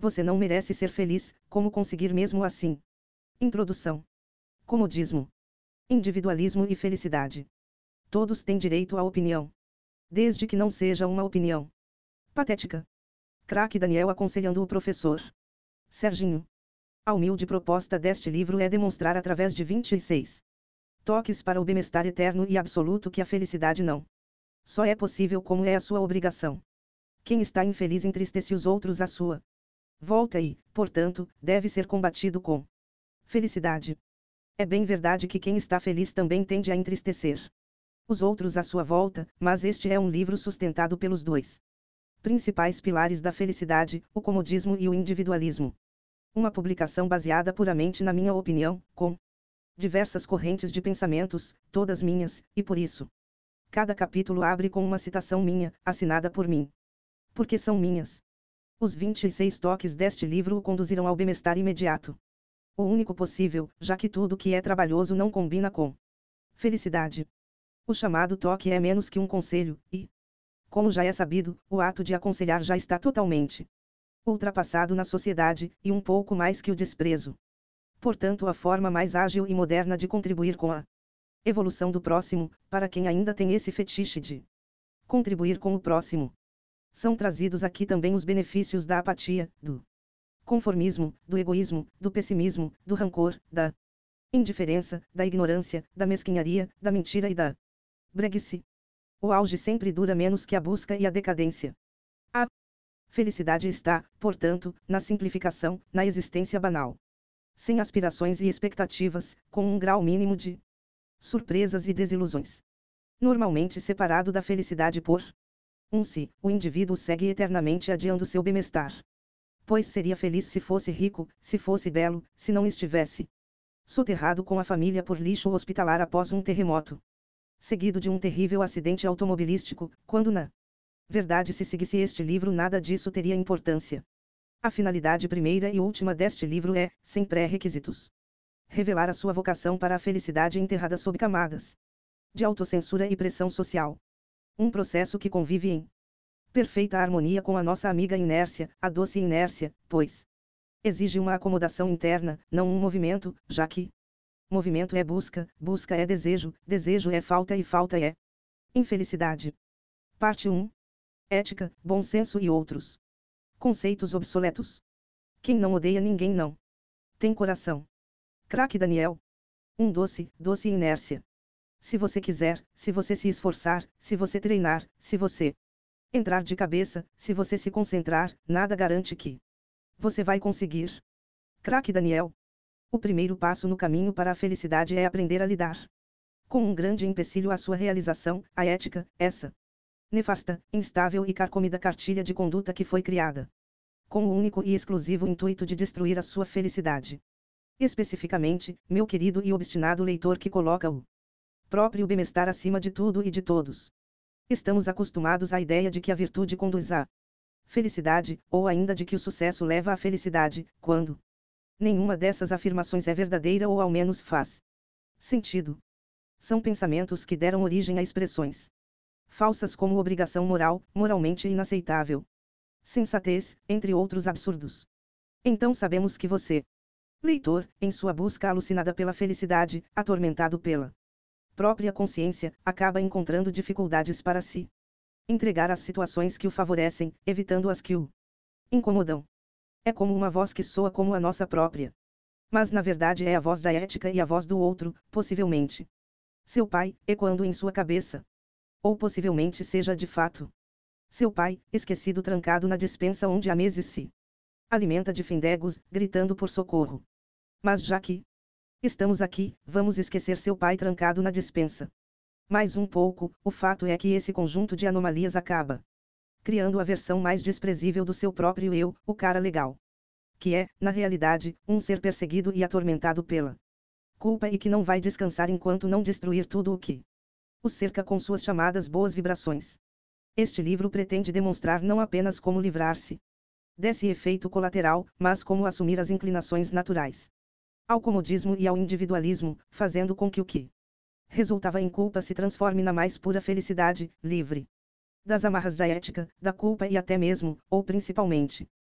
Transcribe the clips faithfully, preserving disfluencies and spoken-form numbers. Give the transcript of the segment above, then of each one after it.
Você não merece ser feliz, como conseguir mesmo assim? Introdução. Comodismo. Individualismo e felicidade. Todos têm direito à opinião. Desde que não seja uma opinião patética. Craque Daniel aconselhando o professor Serginho. A humilde proposta deste livro é demonstrar através de vinte e seis toques para o bem-estar eterno e absoluto que a felicidade não só é possível como é a sua obrigação. Quem está infeliz entristece os outros à sua volta e, portanto, deve ser combatido com felicidade. É bem verdade que quem está feliz também tende a entristecer os outros à sua volta, mas este é um livro sustentado pelos dois principais pilares da felicidade, o comodismo e o individualismo. Uma publicação baseada puramente na minha opinião, com diversas correntes de pensamentos, todas minhas, e por isso, cada capítulo abre com uma citação minha, assinada por mim. Porque são minhas. Os vinte e seis toques deste livro o conduzirão ao bem-estar imediato. O único possível, já que tudo que é trabalhoso não combina com felicidade. O chamado toque é menos que um conselho, e, como já é sabido, o ato de aconselhar já está totalmente ultrapassado na sociedade, e um pouco mais que o desprezo. Portanto, a forma mais ágil e moderna de contribuir com a evolução do próximo, para quem ainda tem esse fetiche de contribuir com o próximo. São trazidos aqui também os benefícios da apatia, do conformismo, do egoísmo, do pessimismo, do rancor, da indiferença, da ignorância, da mesquinharia, da mentira e da breguice. O auge sempre dura menos que a busca e a decadência. A felicidade está, portanto, na simplificação, na existência banal. Sem aspirações e expectativas, com um grau mínimo de surpresas e desilusões. Normalmente separado da felicidade por um si, o indivíduo segue eternamente adiando seu bem-estar. Pois seria feliz se fosse rico, se fosse belo, se não estivesse soterrado com a família por lixo hospitalar após um terremoto seguido de um terrível acidente automobilístico, quando na verdade se seguisse este livro nada disso teria importância. A finalidade primeira e última deste livro é, sem pré-requisitos, revelar a sua vocação para a felicidade enterrada sob camadas de autocensura e pressão social. Um processo que convive em perfeita harmonia com a nossa amiga inércia, a doce inércia, pois exige uma acomodação interna, não um movimento, já que movimento é busca, busca é desejo, desejo é falta e falta é infelicidade. Parte um. Ética, bom senso e outros conceitos obsoletos. Quem não odeia ninguém não tem coração. Craque Daniel. Um doce, doce inércia. Se você quiser, se você se esforçar, se você treinar, se você entrar de cabeça, se você se concentrar, nada garante que você vai conseguir. Craque Daniel. O primeiro passo no caminho para a felicidade é aprender a lidar com um grande empecilho à sua realização, a ética, essa nefasta, instável e carcomida cartilha de conduta que foi criada com o único e exclusivo intuito de destruir a sua felicidade. Especificamente, meu querido e obstinado leitor que coloca o próprio bem-estar acima de tudo e de todos. Estamos acostumados à ideia de que a virtude conduz à felicidade, ou ainda de que o sucesso leva à felicidade, quando nenhuma dessas afirmações é verdadeira ou ao menos faz sentido. São pensamentos que deram origem a expressões falsas como obrigação moral, moralmente inaceitável, sensatez, entre outros absurdos. Então sabemos que você, leitor, em sua busca alucinada pela felicidade, atormentado pela própria consciência, acaba encontrando dificuldades para se entregar às situações que o favorecem, evitando as que o incomodam. É como uma voz que soa como a nossa própria. Mas na verdade é a voz da ética e a voz do outro, possivelmente seu pai, ecoando em sua cabeça. Ou possivelmente seja de fato seu pai, esquecido trancado na despensa onde há meses se alimenta de findegos, gritando por socorro. Mas já que estamos aqui, vamos esquecer seu pai trancado na despensa. Mais um pouco, o fato é que esse conjunto de anomalias acaba criando a versão mais desprezível do seu próprio eu, o cara legal. Que é, na realidade, um ser perseguido e atormentado pela culpa e que não vai descansar enquanto não destruir tudo o que o cerca com suas chamadas boas vibrações. Este livro pretende demonstrar não apenas como livrar-se desse efeito colateral, mas como assumir as inclinações naturais ao comodismo e ao individualismo, fazendo com que o que resultava em culpa se transforme na mais pura felicidade, livre das amarras da ética, da culpa e até mesmo, ou principalmente,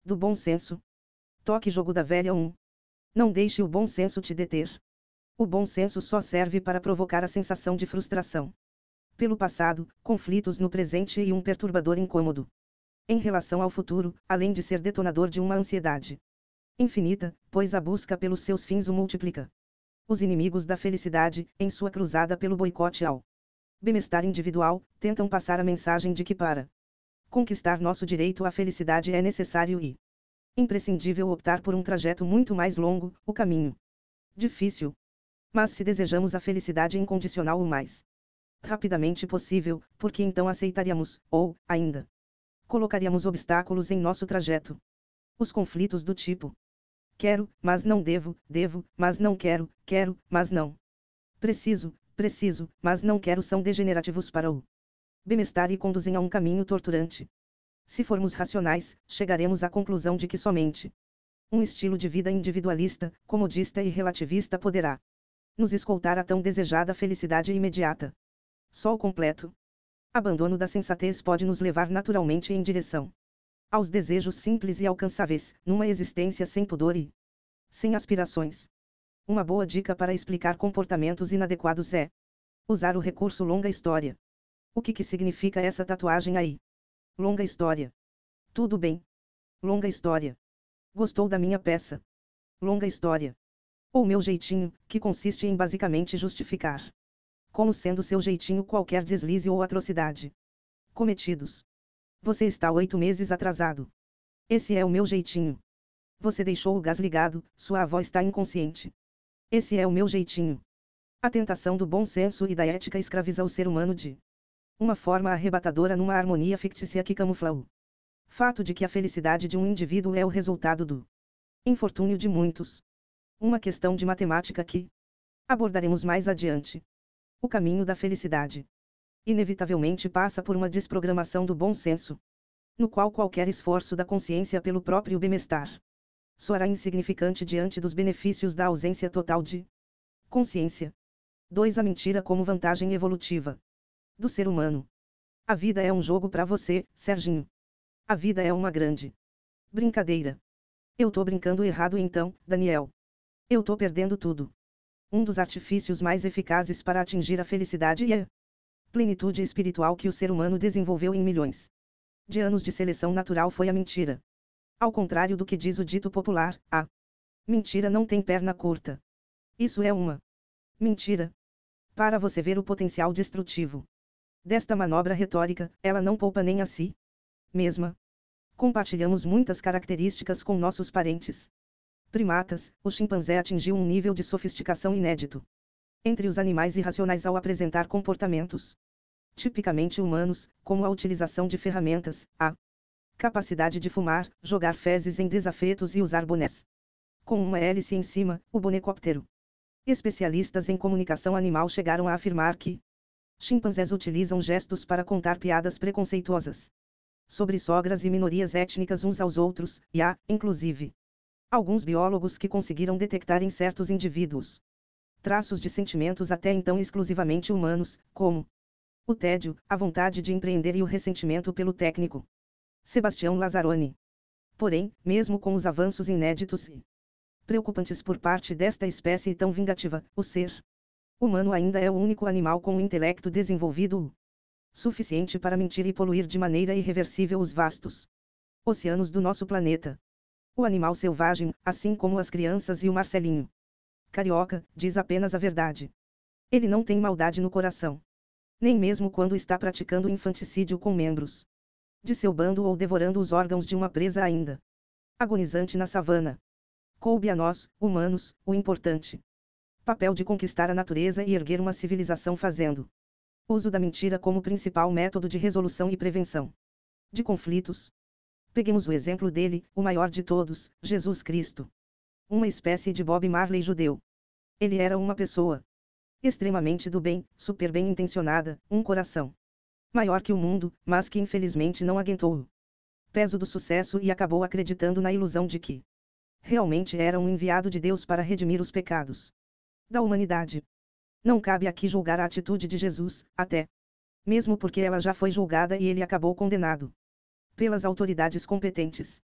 Do bom senso. Toque jogo da velha um. Não deixe o bom senso te deter. O bom senso só serve para provocar a sensação de frustração pelo passado, conflitos no presente e um perturbador incômodo em relação ao futuro, além de ser detonador de uma ansiedade infinita, pois a busca pelos seus fins o multiplica. Os inimigos da felicidade, em sua cruzada pelo boicote ao bem-estar individual, tentam passar a mensagem de que para conquistar nosso direito à felicidade é necessário e imprescindível optar por um trajeto muito mais longo, o caminho difícil. Mas se desejamos a felicidade incondicional o mais rapidamente possível, porque então aceitaríamos, ou, ainda, colocaríamos obstáculos em nosso trajeto. Os conflitos do tipo: quero, mas não devo, devo, mas não quero, quero, mas não preciso, preciso, mas não quero são degenerativos para o bem-estar e conduzem a um caminho torturante. Se formos racionais, chegaremos à conclusão de que somente um estilo de vida individualista, comodista e relativista poderá nos escoltar a tão desejada felicidade imediata. Só o completo abandono da sensatez pode nos levar naturalmente em direção aos desejos simples e alcançáveis, numa existência sem pudor e sem aspirações. Uma boa dica para explicar comportamentos inadequados é usar o recurso longa história. O que que significa essa tatuagem aí? Longa história. Tudo bem. Longa história. Gostou da minha peça? Longa história. Ou meu jeitinho, que consiste em basicamente justificar como sendo seu jeitinho qualquer deslize ou atrocidade cometidos. Você está oito meses atrasado. Esse é o meu jeitinho. Você deixou o gás ligado, sua avó está inconsciente. Esse é o meu jeitinho. A tentação do bom senso e da ética escraviza o ser humano de uma forma arrebatadora numa harmonia fictícia que camufla o fato de que a felicidade de um indivíduo é o resultado do infortúnio de muitos. Uma questão de matemática que abordaremos mais adiante. O caminho da felicidade inevitavelmente passa por uma desprogramação do bom senso, no qual qualquer esforço da consciência pelo próprio bem-estar soará insignificante diante dos benefícios da ausência total de consciência. dois A mentira como vantagem evolutiva do ser humano. A vida é um jogo para você, Serginho. A vida é uma grande brincadeira. Eu tô brincando errado então, Daniel. Eu tô perdendo tudo. Um dos artifícios mais eficazes para atingir a felicidade e a plenitude espiritual que o ser humano desenvolveu em milhões de anos de seleção natural foi a mentira. Ao contrário do que diz o dito popular, a mentira não tem perna curta. Isso é uma mentira. Para você ver o potencial destrutivo desta manobra retórica, ela não poupa nem a si mesma. Compartilhamos muitas características com nossos parentes primatas. O chimpanzé atingiu um nível de sofisticação inédito entre os animais irracionais ao apresentar comportamentos tipicamente humanos, como a utilização de ferramentas, a capacidade de fumar, jogar fezes em desafetos e usar bonés com uma hélice em cima, o bonecóptero. Especialistas em comunicação animal chegaram a afirmar que chimpanzés utilizam gestos para contar piadas preconceituosas sobre sogras e minorias étnicas uns aos outros, e há, inclusive, alguns biólogos que conseguiram detectar em certos indivíduos traços de sentimentos até então exclusivamente humanos, como o tédio, a vontade de empreender e o ressentimento pelo técnico Sebastião Lazzaroni. Porém, mesmo com os avanços inéditos e preocupantes por parte desta espécie tão vingativa, o ser humano ainda é o único animal com o intelecto desenvolvido o suficiente para mentir e poluir de maneira irreversível os vastos oceanos do nosso planeta. O animal selvagem, assim como as crianças e o Marcelinho carioca, diz apenas a verdade. Ele não tem maldade no coração. Nem mesmo quando está praticando infanticídio com membros de seu bando ou devorando os órgãos de uma presa ainda agonizante na savana. Coube a nós, humanos, o importante papel de conquistar a natureza e erguer uma civilização fazendo uso da mentira como principal método de resolução e prevenção de conflitos. Peguemos o exemplo dele, o maior de todos, Jesus Cristo. Uma espécie de Bob Marley judeu. Ele era uma pessoa extremamente do bem, super bem intencionada, um coração maior que o mundo, mas que infelizmente não aguentou o peso do sucesso e acabou acreditando na ilusão de que realmente era um enviado de Deus para redimir os pecados da humanidade. Não cabe aqui julgar a atitude de Jesus, até mesmo porque ela já foi julgada e ele acabou condenado pelas autoridades competentes.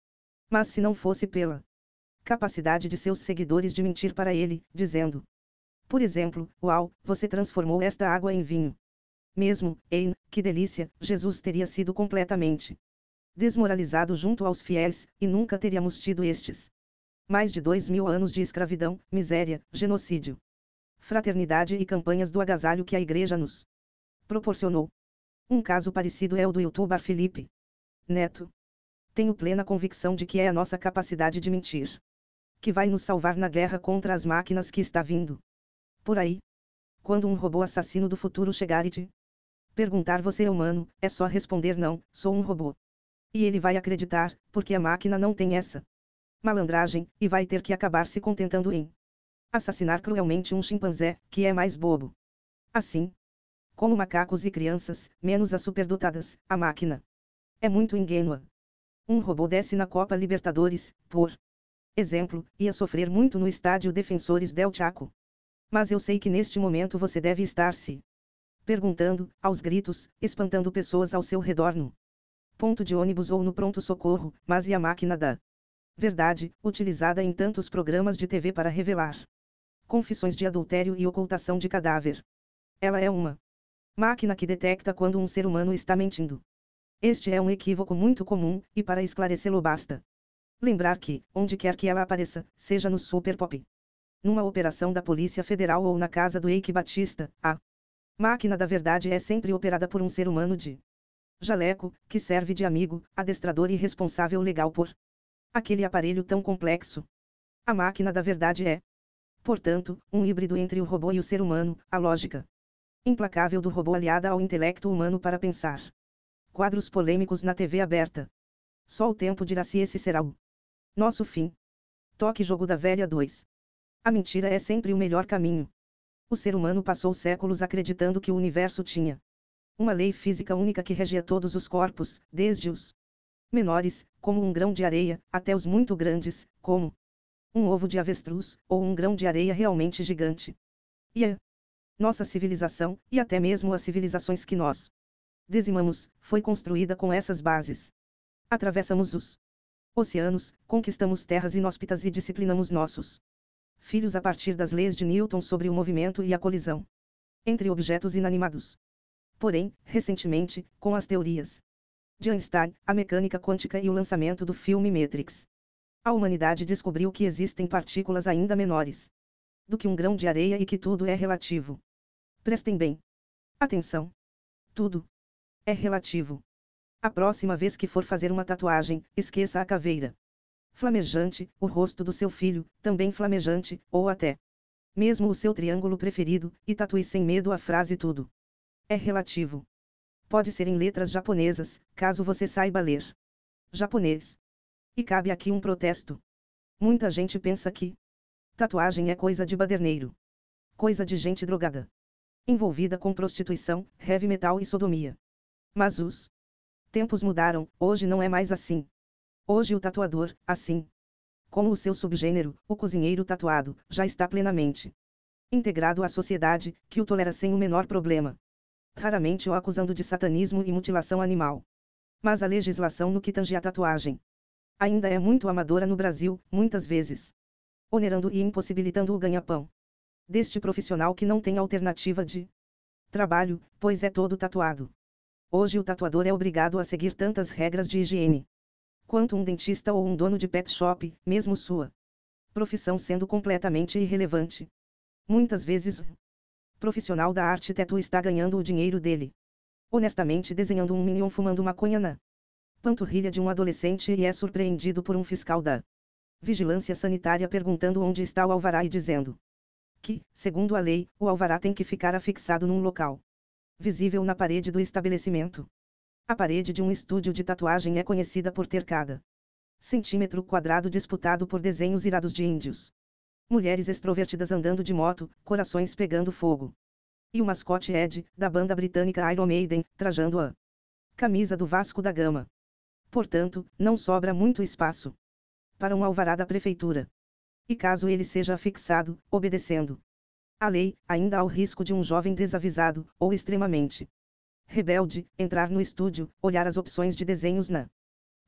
Mas se não fosse pela capacidade de seus seguidores de mentir para ele, dizendo, por exemplo, uau, você transformou esta água em vinho. Mesmo, hein, que delícia, Jesus teria sido completamente desmoralizado junto aos fiéis, e nunca teríamos tido estes mais de dois mil anos de escravidão, miséria, genocídio, fraternidade e campanhas do agasalho que a Igreja nos proporcionou. Um caso parecido é o do youtuber Felipe Neto. Tenho plena convicção de que é a nossa capacidade de mentir que vai nos salvar na guerra contra as máquinas que está vindo por aí. Quando um robô assassino do futuro chegar e te perguntar você é humano, é só responder não, sou um robô. E ele vai acreditar, porque a máquina não tem essa malandragem, e vai ter que acabar se contentando em assassinar cruelmente um chimpanzé, que é mais bobo. Assim como macacos e crianças, menos as superdotadas, a máquina é muito ingênua. Um robô desce na Copa Libertadores, por exemplo, ia sofrer muito no estádio Defensores del Chaco. Mas eu sei que neste momento você deve estar se perguntando, aos gritos, espantando pessoas ao seu redor no ponto de ônibus ou no pronto-socorro, mas e a máquina da verdade, utilizada em tantos programas de T V para revelar confissões de adultério e ocultação de cadáver? Ela é uma máquina que detecta quando um ser humano está mentindo. Este é um equívoco muito comum, e para esclarecê-lo basta lembrar que, onde quer que ela apareça, seja no Super Pop, numa operação da Polícia Federal ou na casa do Eike Batista, a máquina da verdade é sempre operada por um ser humano de jaleco, que serve de amigo, adestrador e responsável legal por aquele aparelho tão complexo. A máquina da verdade é, portanto, um híbrido entre o robô e o ser humano, a lógica implacável do robô aliada ao intelecto humano para pensar. Quadros polêmicos na T V aberta. Só o tempo dirá se esse será o nosso fim. Toque Jogo da Velha dois. A mentira é sempre o melhor caminho. O ser humano passou séculos acreditando que o universo tinha uma lei física única que regia todos os corpos, desde os menores, como um grão de areia, até os muito grandes, como um ovo de avestruz, ou um grão de areia realmente gigante. E a nossa civilização, e até mesmo as civilizações que nós dizimamos, foi construída com essas bases. Atravessamos os oceanos, conquistamos terras inóspitas e disciplinamos nossos filhos a partir das leis de Newton sobre o movimento e a colisão entre objetos inanimados. Porém, recentemente, com as teorias de Einstein, a mecânica quântica e o lançamento do filme Matrix, a humanidade descobriu que existem partículas ainda menores do que um grão de areia e que tudo é relativo. Prestem bem atenção. Tudo é relativo. A próxima vez que for fazer uma tatuagem, esqueça a caveira flamejante, o rosto do seu filho, também flamejante, ou até mesmo o seu triângulo preferido, e tatue sem medo a frase tudo é relativo. Pode ser em letras japonesas, caso você saiba ler japonês. E cabe aqui um protesto. Muita gente pensa que tatuagem é coisa de baderneiro, coisa de gente drogada, envolvida com prostituição, heavy metal e sodomia. Mas os tempos mudaram, hoje não é mais assim. Hoje o tatuador, assim como o seu subgênero, o cozinheiro tatuado, já está plenamente integrado à sociedade, que o tolera sem o menor problema. Raramente o acusando de satanismo e mutilação animal. Mas a legislação no que tange a tatuagem ainda é muito amadora no Brasil, muitas vezes onerando e impossibilitando o ganha-pão deste profissional que não tem alternativa de trabalho, pois é todo tatuado. Hoje o tatuador é obrigado a seguir tantas regras de higiene quanto um dentista ou um dono de pet shop, mesmo sua profissão sendo completamente irrelevante. Muitas vezes o profissional da arte tattoo está ganhando o dinheiro dele honestamente desenhando um minion fumando maconha na panturrilha de um adolescente e é surpreendido por um fiscal da vigilância sanitária perguntando onde está o alvará e dizendo que, segundo a lei, o alvará tem que ficar afixado num local visível na parede do estabelecimento. A parede de um estúdio de tatuagem é conhecida por ter cada centímetro quadrado disputado por desenhos irados de índios, mulheres extrovertidas andando de moto, corações pegando fogo. E o mascote Ed, da banda britânica Iron Maiden, trajando a camisa do Vasco da Gama. Portanto, não sobra muito espaço para um alvará da prefeitura. E caso ele seja afixado, obedecendo a lei, ainda há o risco de um jovem desavisado, ou extremamente rebelde, entrar no estúdio, olhar as opções de desenhos na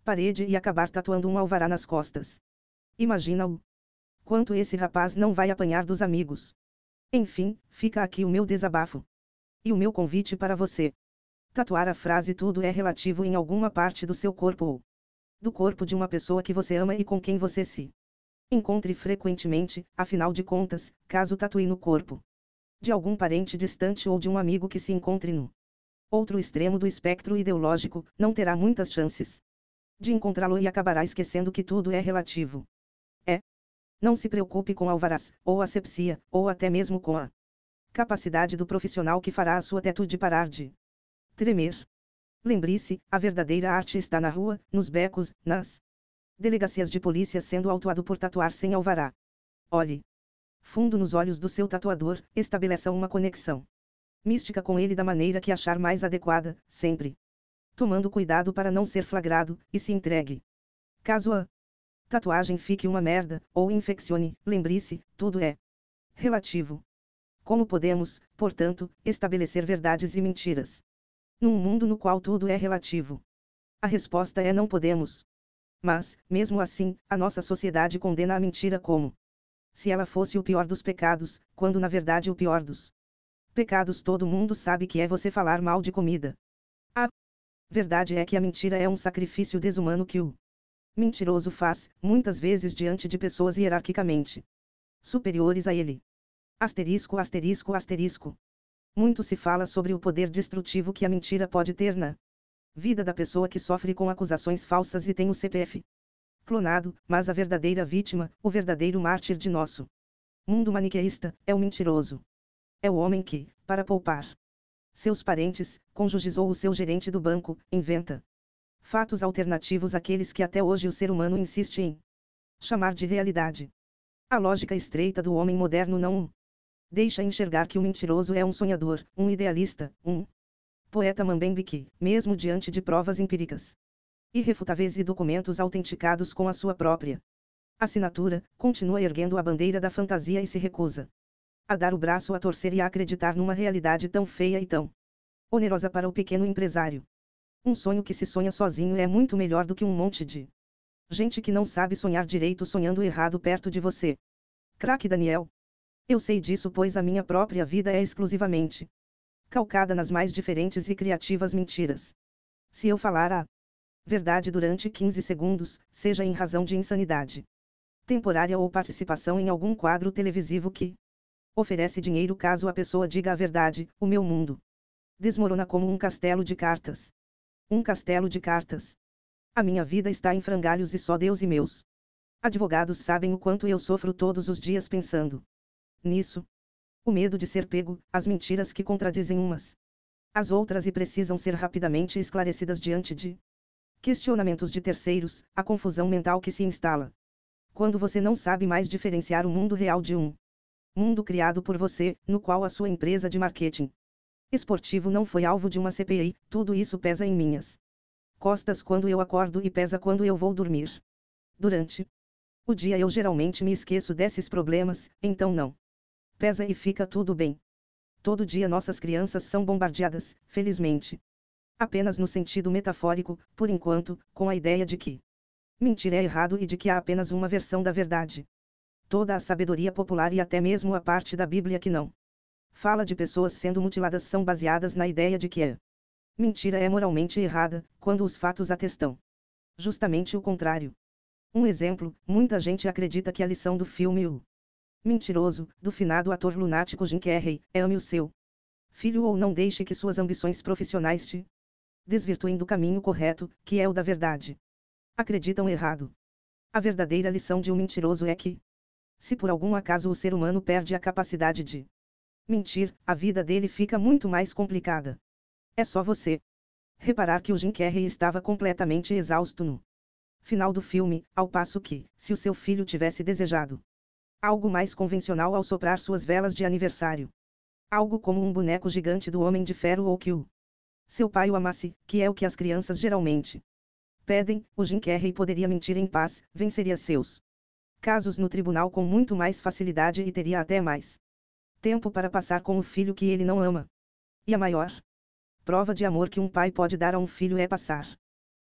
parede e acabar tatuando um alvará nas costas. Imagina-o. Quanto esse rapaz não vai apanhar dos amigos. Enfim, fica aqui o meu desabafo. E o meu convite para você. Tatuar a frase "tudo é relativo" em alguma parte do seu corpo ou do corpo de uma pessoa que você ama e com quem você se encontre frequentemente, afinal de contas, caso tatue no corpo de algum parente distante ou de um amigo que se encontre no outro extremo do espectro ideológico, não terá muitas chances de encontrá-lo e acabará esquecendo que tudo é relativo. É. Não se preocupe com alvarás, ou asepsia, ou até mesmo com a capacidade do profissional que fará a sua tatuagem parar de tremer. Lembre-se, a verdadeira arte está na rua, nos becos, nas delegacias de polícia sendo autuado por tatuar sem alvará. Olhe fundo nos olhos do seu tatuador, estabeleça uma conexão mística com ele da maneira que achar mais adequada, sempre tomando cuidado para não ser flagrado, e se entregue. Caso a tatuagem fique uma merda, ou infeccione, lembre-se, tudo é relativo. Como podemos, portanto, estabelecer verdades e mentiras num mundo no qual tudo é relativo? A resposta é: não podemos. Mas, mesmo assim, a nossa sociedade condena a mentira como se ela fosse o pior dos pecados, quando na verdade o pior dos pecados todo mundo sabe que é você falar mal de comida. A verdade é que a mentira é um sacrifício desumano que o mentiroso faz, muitas vezes diante de pessoas hierarquicamente superiores a ele. Asterisco, asterisco, asterisco. Muito se fala sobre o poder destrutivo que a mentira pode ter na vida da pessoa que sofre com acusações falsas e tem o C P F clonado, mas a verdadeira vítima, o verdadeiro mártir de nosso mundo maniqueísta, é o mentiroso. É o homem que, para poupar seus parentes, cônjuges ou o seu gerente do banco, inventa fatos alternativos àqueles que até hoje o ser humano insiste em chamar de realidade. A lógica estreita do homem moderno não deixa enxergar que o mentiroso é um sonhador, um idealista, um poeta mambembe que, mesmo diante de provas empíricas irrefutáveis e documentos autenticados com a sua própria assinatura, continua erguendo a bandeira da fantasia e se recusa a dar o braço a torcer e a acreditar numa realidade tão feia e tão onerosa para o pequeno empresário. Um sonho que se sonha sozinho é muito melhor do que um monte de gente que não sabe sonhar direito sonhando errado perto de você. Craque Daniel. Eu sei disso pois a minha própria vida é exclusivamente calcada nas mais diferentes e criativas mentiras. Se eu falar a verdade durante quinze segundos, seja em razão de insanidade temporária ou participação em algum quadro televisivo que oferece dinheiro caso a pessoa diga a verdade, o meu mundo desmorona como um castelo de cartas. Um castelo de cartas. A minha vida está em frangalhos e só Deus e meus advogados sabem o quanto eu sofro todos os dias pensando nisso. O medo de ser pego, as mentiras que contradizem umas as outras e precisam ser rapidamente esclarecidas diante de questionamentos de terceiros, a confusão mental que se instala quando você não sabe mais diferenciar o mundo real de um mundo criado por você, no qual a sua empresa de marketing esportivo não foi alvo de uma C P I. Tudo isso pesa em minhas costas quando eu acordo e pesa quando eu vou dormir. Durante o dia eu geralmente me esqueço desses problemas, então não pesa e fica tudo bem. Todo dia nossas crianças são bombardeadas, felizmente, apenas no sentido metafórico, por enquanto, com a ideia de que mentir é errado e de que há apenas uma versão da verdade. Toda a sabedoria popular e até mesmo a parte da Bíblia que não fala de pessoas sendo mutiladas são baseadas na ideia de que a mentira é moralmente errada, quando os fatos atestam justamente o contrário. Um exemplo, muita gente acredita que a lição do filme O Mentiroso, do finado ator lunático Jim Carrey, é ame o seu filho ou não deixe que suas ambições profissionais te desvirtuem do caminho correto, que é o da verdade. Acreditam errado. A verdadeira lição de um mentiroso é que, se por algum acaso o ser humano perde a capacidade de mentir, a vida dele fica muito mais complicada. É só você reparar que o Jim Carrey estava completamente exausto no final do filme, ao passo que, se o seu filho tivesse desejado algo mais convencional ao soprar suas velas de aniversário, algo como um boneco gigante do Homem de Ferro ou que o seu pai o amasse, que é o que as crianças geralmente pedem, o Jim Carrey poderia mentir em paz, venceria seus casos no tribunal com muito mais facilidade e teria até mais tempo para passar com o filho que ele não ama. E a maior prova de amor que um pai pode dar a um filho é passar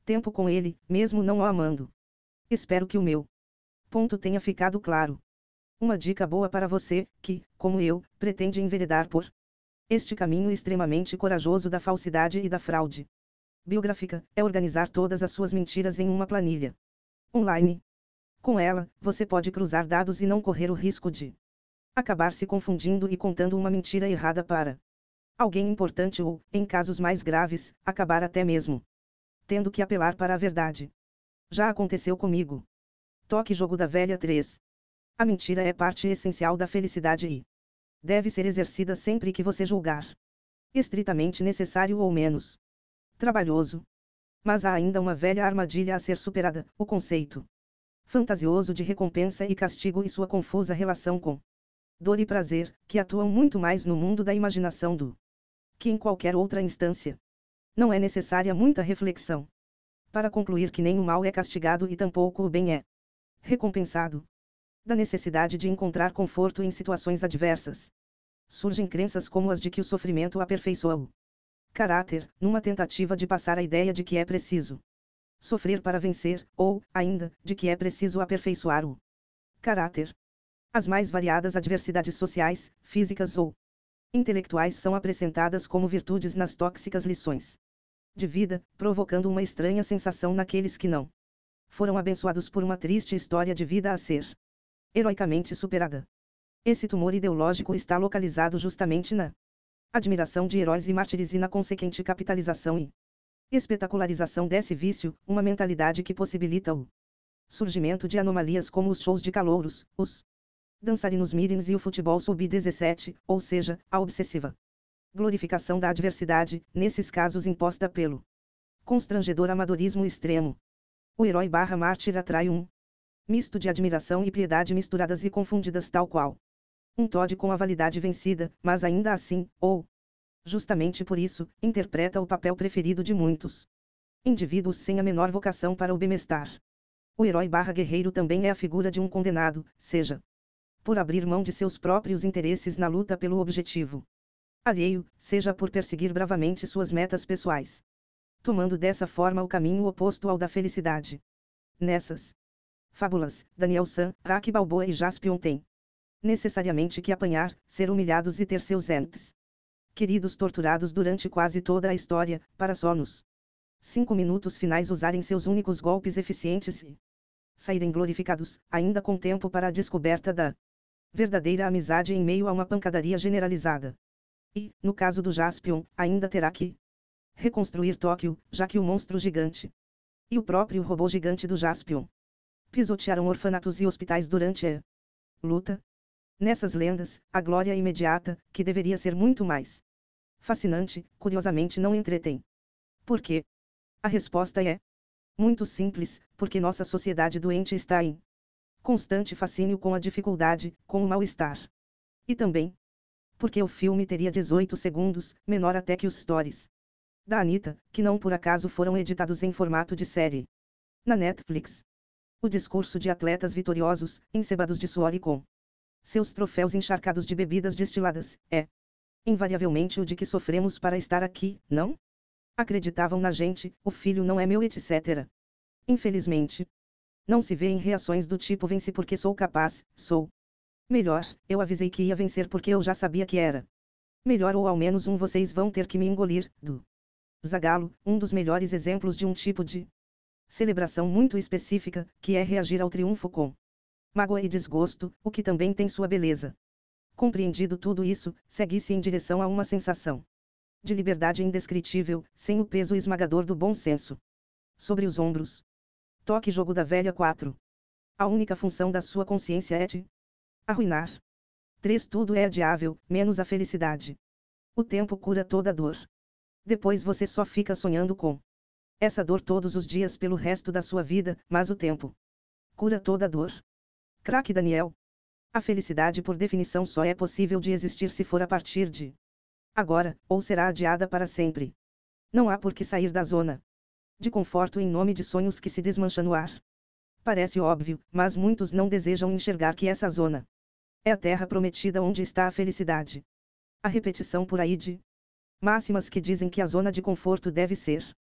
Tempo com ele, mesmo não o amando. Espero que o meu ponto tenha ficado claro. Uma dica boa para você, que, como eu, pretende enveredar por este caminho extremamente corajoso da falsidade e da fraude biográfica, é organizar todas as suas mentiras em uma planilha online. Com ela, você pode cruzar dados e não correr o risco de acabar se confundindo e contando uma mentira errada para alguém importante ou, em casos mais graves, acabar até mesmo tendo que apelar para a verdade. Já aconteceu comigo. Toque Jogo da Velha três. A mentira é parte essencial da felicidade e deve ser exercida sempre que você julgar estritamente necessário ou menos trabalhoso. Mas há ainda uma velha armadilha a ser superada, o conceito fantasioso de recompensa e castigo e sua confusa relação com dor e prazer, que atuam muito mais no mundo da imaginação do que em qualquer outra instância. Não é necessária muita reflexão para concluir que nem o mal é castigado e tampouco o bem é recompensado. Da necessidade de encontrar conforto em situações adversas, surgem crenças como as de que o sofrimento aperfeiçoa o caráter, numa tentativa de passar a ideia de que é preciso sofrer para vencer, ou, ainda, de que é preciso aperfeiçoar o caráter. As mais variadas adversidades sociais, físicas ou intelectuais são apresentadas como virtudes nas tóxicas lições de vida, provocando uma estranha sensação naqueles que não foram abençoados por uma triste história de vida a ser heroicamente superada. Esse tumor ideológico está localizado justamente na admiração de heróis e mártires e na consequente capitalização e espetacularização desse vício, uma mentalidade que possibilita o surgimento de anomalias como os shows de calouros, os dançarinos mirins e o futebol sub dezessete, ou seja, a obsessiva glorificação da adversidade, nesses casos imposta pelo constrangedor amadorismo extremo. O herói barra mártir atrai um misto de admiração e piedade misturadas e confundidas tal qual um Todd com a validade vencida, mas ainda assim, ou justamente por isso, interpreta o papel preferido de muitos indivíduos sem a menor vocação para o bem-estar. O herói barra guerreiro também é a figura de um condenado, seja por abrir mão de seus próprios interesses na luta pelo objetivo alheio, seja por perseguir bravamente suas metas pessoais, tomando dessa forma o caminho oposto ao da felicidade. Nessas fábulas, Daniel San, Rocky Balboa e Jaspion têm necessariamente que apanhar, ser humilhados e ter seus entes queridos torturados durante quase toda a história, para só nos cinco minutos finais usarem seus únicos golpes eficientes e saírem glorificados, ainda com tempo para a descoberta da verdadeira amizade em meio a uma pancadaria generalizada. E, no caso do Jaspion, ainda terá que reconstruir Tóquio, já que o monstro gigante e o próprio robô gigante do Jaspion pisotearam orfanatos e hospitais durante a luta. Nessas lendas, a glória imediata, que deveria ser muito mais fascinante, curiosamente não entretém. Por quê? A resposta é muito simples, porque nossa sociedade doente está em constante fascínio com a dificuldade, com o mal-estar. E também porque o filme teria dezoito segundos, menor até que os stories da Anitta, que não por acaso foram editados em formato de série na Netflix. O discurso de atletas vitoriosos, encebados de suor e com seus troféus encharcados de bebidas destiladas, é invariavelmente o de que sofremos para estar aqui, não? Acreditavam na gente, o filho não é meu, etcétera. Infelizmente, não se vê em reações do tipo vence porque sou capaz, sou melhor, eu avisei que ia vencer porque eu já sabia que era melhor, ou ao menos um vocês vão ter que me engolir, do Zagallo, um dos melhores exemplos de um tipo de celebração muito específica, que é reagir ao triunfo com mágoa e desgosto, o que também tem sua beleza. Compreendido tudo isso, segue-se em direção a uma sensação de liberdade indescritível, sem o peso esmagador do bom senso sobre os ombros. Toque Jogo da Velha quatro. A única função da sua consciência é te arruinar. três Tudo é adiável, menos a felicidade. O tempo cura toda dor. Depois você só fica sonhando com essa dor todos os dias pelo resto da sua vida, mas o tempo cura toda dor. Craque Daniel. A felicidade por definição só é possível de existir se for a partir de agora, ou será adiada para sempre. Não há por que sair da zona de conforto em nome de sonhos que se desmancham no ar. Parece óbvio, mas muitos não desejam enxergar que essa zona é a terra prometida onde está a felicidade. A repetição por aí de máximas que dizem que a zona de conforto deve ser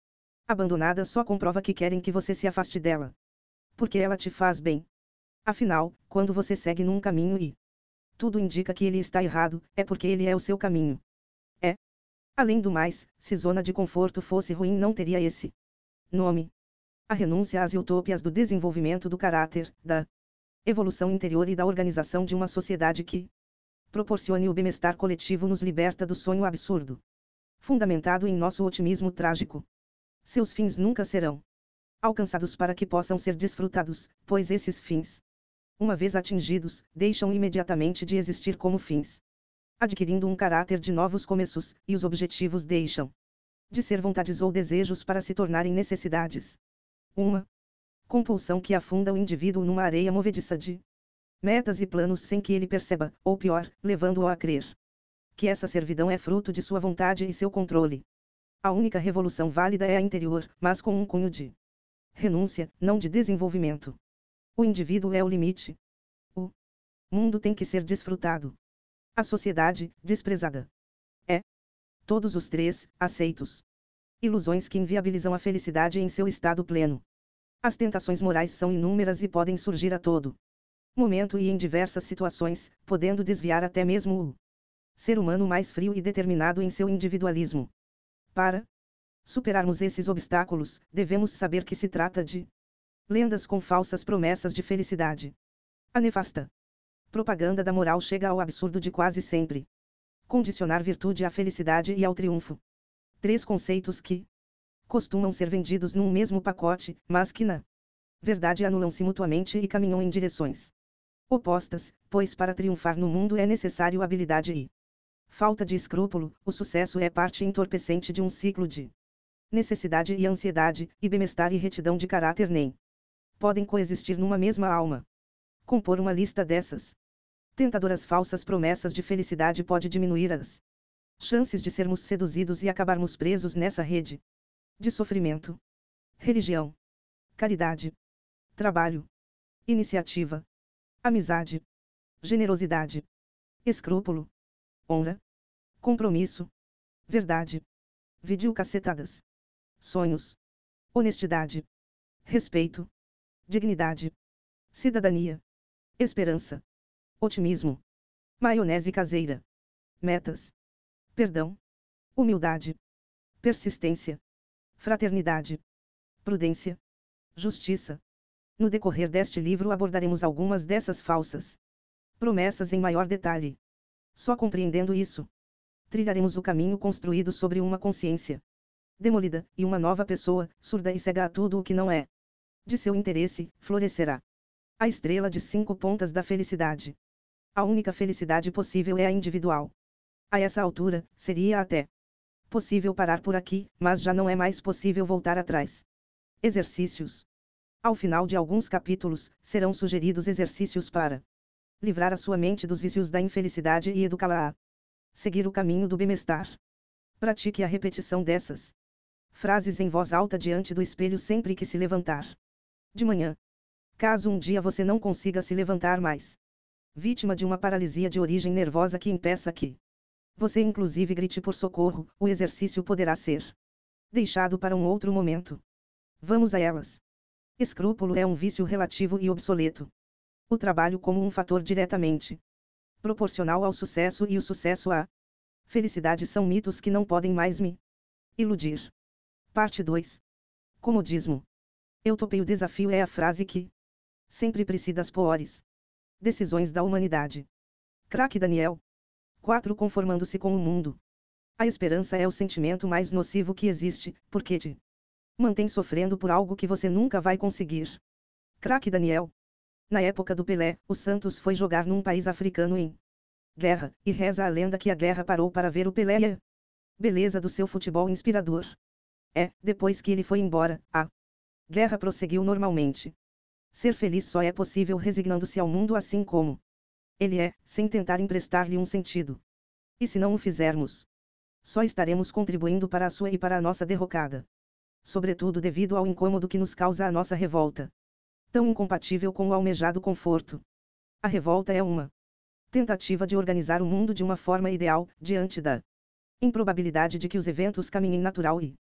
Abandonada só comprova que querem que você se afaste dela. Porque ela te faz bem. Afinal, quando você segue num caminho e tudo indica que ele está errado, é porque ele é o seu caminho. É. Além do mais, se zona de conforto fosse ruim, não teria esse nome. A renúncia às utópias do desenvolvimento do caráter, da evolução interior e da organização de uma sociedade que proporcione o bem-estar coletivo nos liberta do sonho absurdo, fundamentado em nosso otimismo trágico. Seus fins nunca serão alcançados para que possam ser desfrutados, pois esses fins, uma vez atingidos, deixam imediatamente de existir como fins, adquirindo um caráter de novos começos, e os objetivos deixam de ser vontades ou desejos para se tornarem necessidades. Uma compulsão que afunda o indivíduo numa areia movediça de metas e planos sem que ele perceba, ou pior, levando-o a crer que essa servidão é fruto de sua vontade e seu controle. A única revolução válida é a interior, mas com um cunho de renúncia, não de desenvolvimento. O indivíduo é o limite. O mundo tem que ser desfrutado. A sociedade, desprezada. É. Todos os três, aceitos. Ilusões que inviabilizam a felicidade em seu estado pleno. As tentações morais são inúmeras e podem surgir a todo momento e em diversas situações, podendo desviar até mesmo o ser humano mais frio e determinado em seu individualismo. Para superarmos esses obstáculos, devemos saber que se trata de lendas com falsas promessas de felicidade. A nefasta propaganda da moral chega ao absurdo de quase sempre condicionar virtude à felicidade e ao triunfo. Três conceitos que costumam ser vendidos num mesmo pacote, mas que na verdade anulam-se mutuamente e caminham em direções opostas, pois para triunfar no mundo é necessário habilidade e falta de escrúpulo. O sucesso é parte entorpecente de um ciclo de necessidade e ansiedade, e bem-estar e retidão de caráter nem podem coexistir numa mesma alma. Compor uma lista dessas tentadoras falsas promessas de felicidade pode diminuir as chances de sermos seduzidos e acabarmos presos nessa rede de sofrimento. Religião, caridade, trabalho, iniciativa, amizade, generosidade, escrúpulo, honra, compromisso, verdade, videocacetadas, sonhos, honestidade, respeito, dignidade, cidadania, esperança, otimismo, maionese caseira, metas, perdão, humildade, persistência, fraternidade, prudência, justiça. No decorrer deste livro abordaremos algumas dessas falsas promessas em maior detalhe. Só compreendendo isso, trilharemos o caminho construído sobre uma consciência demolida, e uma nova pessoa, surda e cega a tudo o que não é de seu interesse, florescerá. A estrela de cinco pontas da felicidade. A única felicidade possível é a individual. A essa altura, seria até possível parar por aqui, mas já não é mais possível voltar atrás. Exercícios. Ao final de alguns capítulos, serão sugeridos exercícios para livrar a sua mente dos vícios da infelicidade e educá-la a seguir o caminho do bem-estar. Pratique a repetição dessas frases em voz alta diante do espelho sempre que se levantar de manhã. Caso um dia você não consiga se levantar mais, vítima de uma paralisia de origem nervosa que impeça que você inclusive grite por socorro, o exercício poderá ser deixado para um outro momento. Vamos a elas. Escrúpulo é um vício relativo e obsoleto. O trabalho como um fator diretamente proporcional ao sucesso e o sucesso à felicidade são mitos que não podem mais me iludir. Parte dois. Comodismo. Eu topei o desafio é a frase que sempre precede as piores decisões da humanidade. Craque Daniel. quatro Conformando-se com o mundo. A esperança é o sentimento mais nocivo que existe, porque te mantém sofrendo por algo que você nunca vai conseguir. Craque Daniel. Na época do Pelé, o Santos foi jogar num país africano em guerra, e reza a lenda que a guerra parou para ver o Pelé e a beleza do seu futebol inspirador. É, depois que ele foi embora, a guerra prosseguiu normalmente. Ser feliz só é possível resignando-se ao mundo assim como ele é, sem tentar emprestar-lhe um sentido. E se não o fizermos, só estaremos contribuindo para a sua e para a nossa derrocada. Sobretudo devido ao incômodo que nos causa a nossa revolta. Tão incompatível com o almejado conforto. A revolta é uma tentativa de organizar o mundo de uma forma ideal, diante da improbabilidade de que os eventos caminhem natural e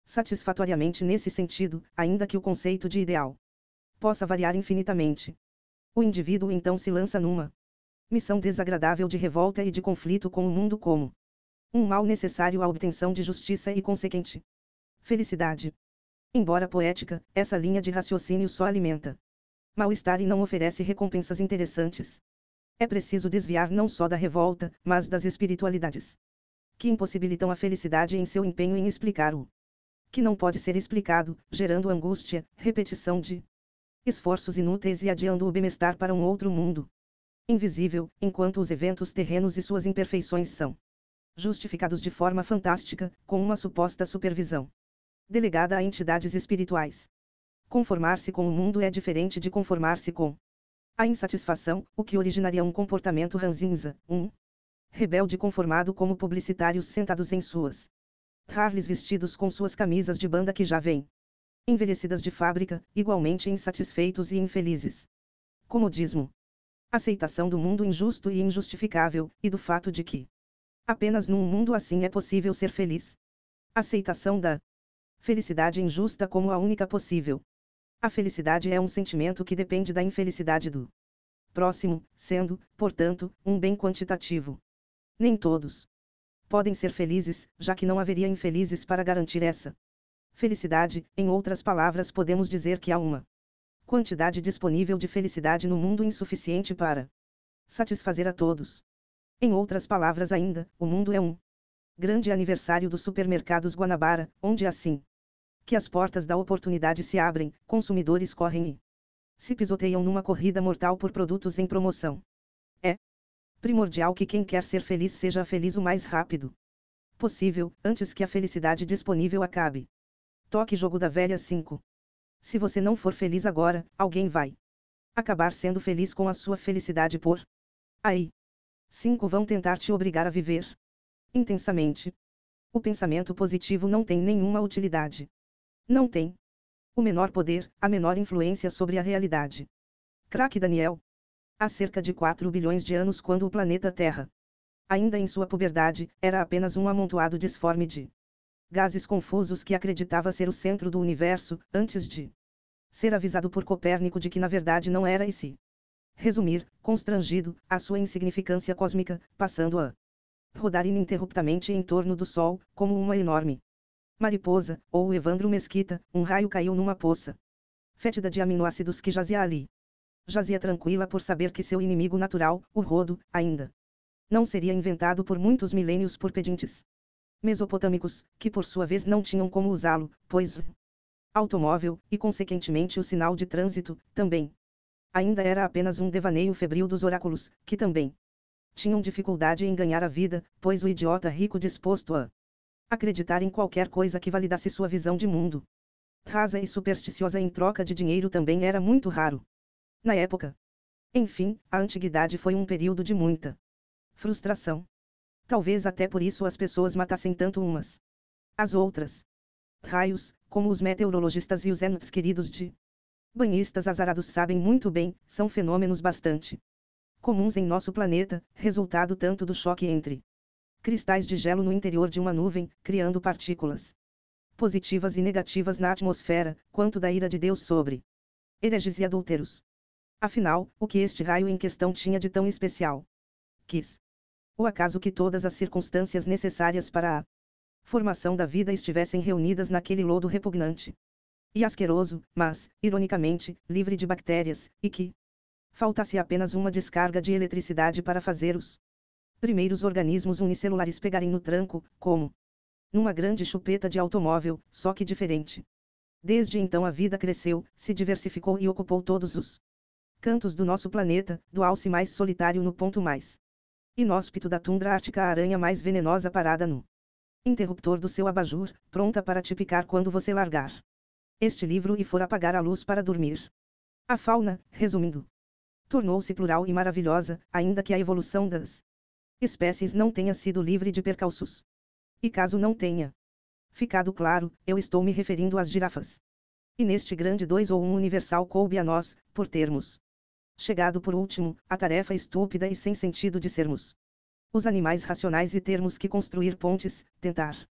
satisfatoriamente nesse sentido, ainda que o conceito de ideal possa variar infinitamente. O indivíduo então se lança numa missão desagradável de revolta e de conflito com o mundo como um mal necessário à obtenção de justiça e consequente felicidade. Embora poética, essa linha de raciocínio só alimenta mal-estar e não oferece recompensas interessantes. É preciso desviar não só da revolta, mas das espiritualidades que impossibilitam a felicidade em seu empenho em explicar o que não pode ser explicado, gerando angústia, repetição de esforços inúteis e adiando o bem-estar para um outro mundo invisível, enquanto os eventos terrenos e suas imperfeições são justificados de forma fantástica, com uma suposta supervisão delegada a entidades espirituais. Conformar-se com o mundo é diferente de conformar-se com a insatisfação, o que originaria um comportamento ranzinza, um rebelde conformado como publicitários sentados em suas Harleys vestidos com suas camisas de banda que já vêm envelhecidas de fábrica, igualmente insatisfeitos e infelizes. Comodismo. Aceitação do mundo injusto e injustificável, e do fato de que apenas num mundo assim é possível ser feliz. Aceitação da felicidade injusta como a única possível. A felicidade é um sentimento que depende da infelicidade do próximo, sendo, portanto, um bem quantitativo. Nem todos podem ser felizes, já que não haveria infelizes para garantir essa felicidade. Em outras palavras, podemos dizer que há uma quantidade disponível de felicidade no mundo insuficiente para satisfazer a todos. Em outras palavras ainda, o mundo é um grande aniversário dos supermercados Guanabara, onde assim que as portas da oportunidade se abrem, consumidores correm e se pisoteiam numa corrida mortal por produtos em promoção. É primordial que quem quer ser feliz seja feliz o mais rápido possível, antes que a felicidade disponível acabe. Toque Jogo da Velha cinco. Se você não for feliz agora, alguém vai acabar sendo feliz com a sua felicidade por aí. cinco Vão tentar te obrigar a viver intensamente. O pensamento positivo não tem nenhuma utilidade. Não tem o menor poder, a menor influência sobre a realidade. Craque Daniel. Há cerca de quatro bilhões de anos, quando o planeta Terra, ainda em sua puberdade, era apenas um amontoado disforme de gases confusos que acreditava ser o centro do universo, antes de ser avisado por Copérnico de que na verdade não era, e se resumir, constrangido, a sua insignificância cósmica, passando a rodar ininterruptamente em torno do Sol, como uma enorme mariposa, ou Evandro Mesquita, um raio caiu numa poça fétida de aminoácidos que jazia ali. Jazia tranquila por saber que seu inimigo natural, o rodo, ainda não seria inventado por muitos milênios por pedintes mesopotâmicos, que por sua vez não tinham como usá-lo, pois o automóvel, e consequentemente o sinal de trânsito, também ainda era apenas um devaneio febril dos oráculos, que também tinham dificuldade em ganhar a vida, pois o idiota rico disposto a acreditar em qualquer coisa que validasse sua visão de mundo rasa e supersticiosa em troca de dinheiro também era muito raro na época. Enfim, a antiguidade foi um período de muita frustração. Talvez até por isso as pessoas matassem tanto umas as outras. Raios, como os meteorologistas e os entes queridos de banhistas azarados sabem muito bem, são fenômenos bastante comuns em nosso planeta, resultado tanto do choque entre cristais de gelo no interior de uma nuvem, criando partículas positivas e negativas na atmosfera, quanto da ira de Deus sobre hereges e adúlteros. Afinal, o que este raio em questão tinha de tão especial? Quis o acaso que todas as circunstâncias necessárias para a formação da vida estivessem reunidas naquele lodo repugnante e asqueroso, mas, ironicamente, livre de bactérias, e que faltasse apenas uma descarga de eletricidade para fazer os primeiros organismos unicelulares pegarem no tranco, como numa grande chupeta de automóvel, só que diferente. Desde então a vida cresceu, se diversificou e ocupou todos os cantos do nosso planeta, do alce mais solitário no ponto mais inóspito da tundra ártica, a aranha mais venenosa parada no interruptor do seu abajur, pronta para te picar quando você largar este livro e for apagar a luz para dormir. A fauna, resumindo, tornou-se plural e maravilhosa, ainda que a evolução das espécies não tenha sido livre de percalços. E caso não tenha ficado claro, eu estou me referindo às girafas. E neste grande dois ou um universal coube a nós, por termos chegado por último, a tarefa estúpida e sem sentido de sermos os animais racionais e termos que construir pontes, tentar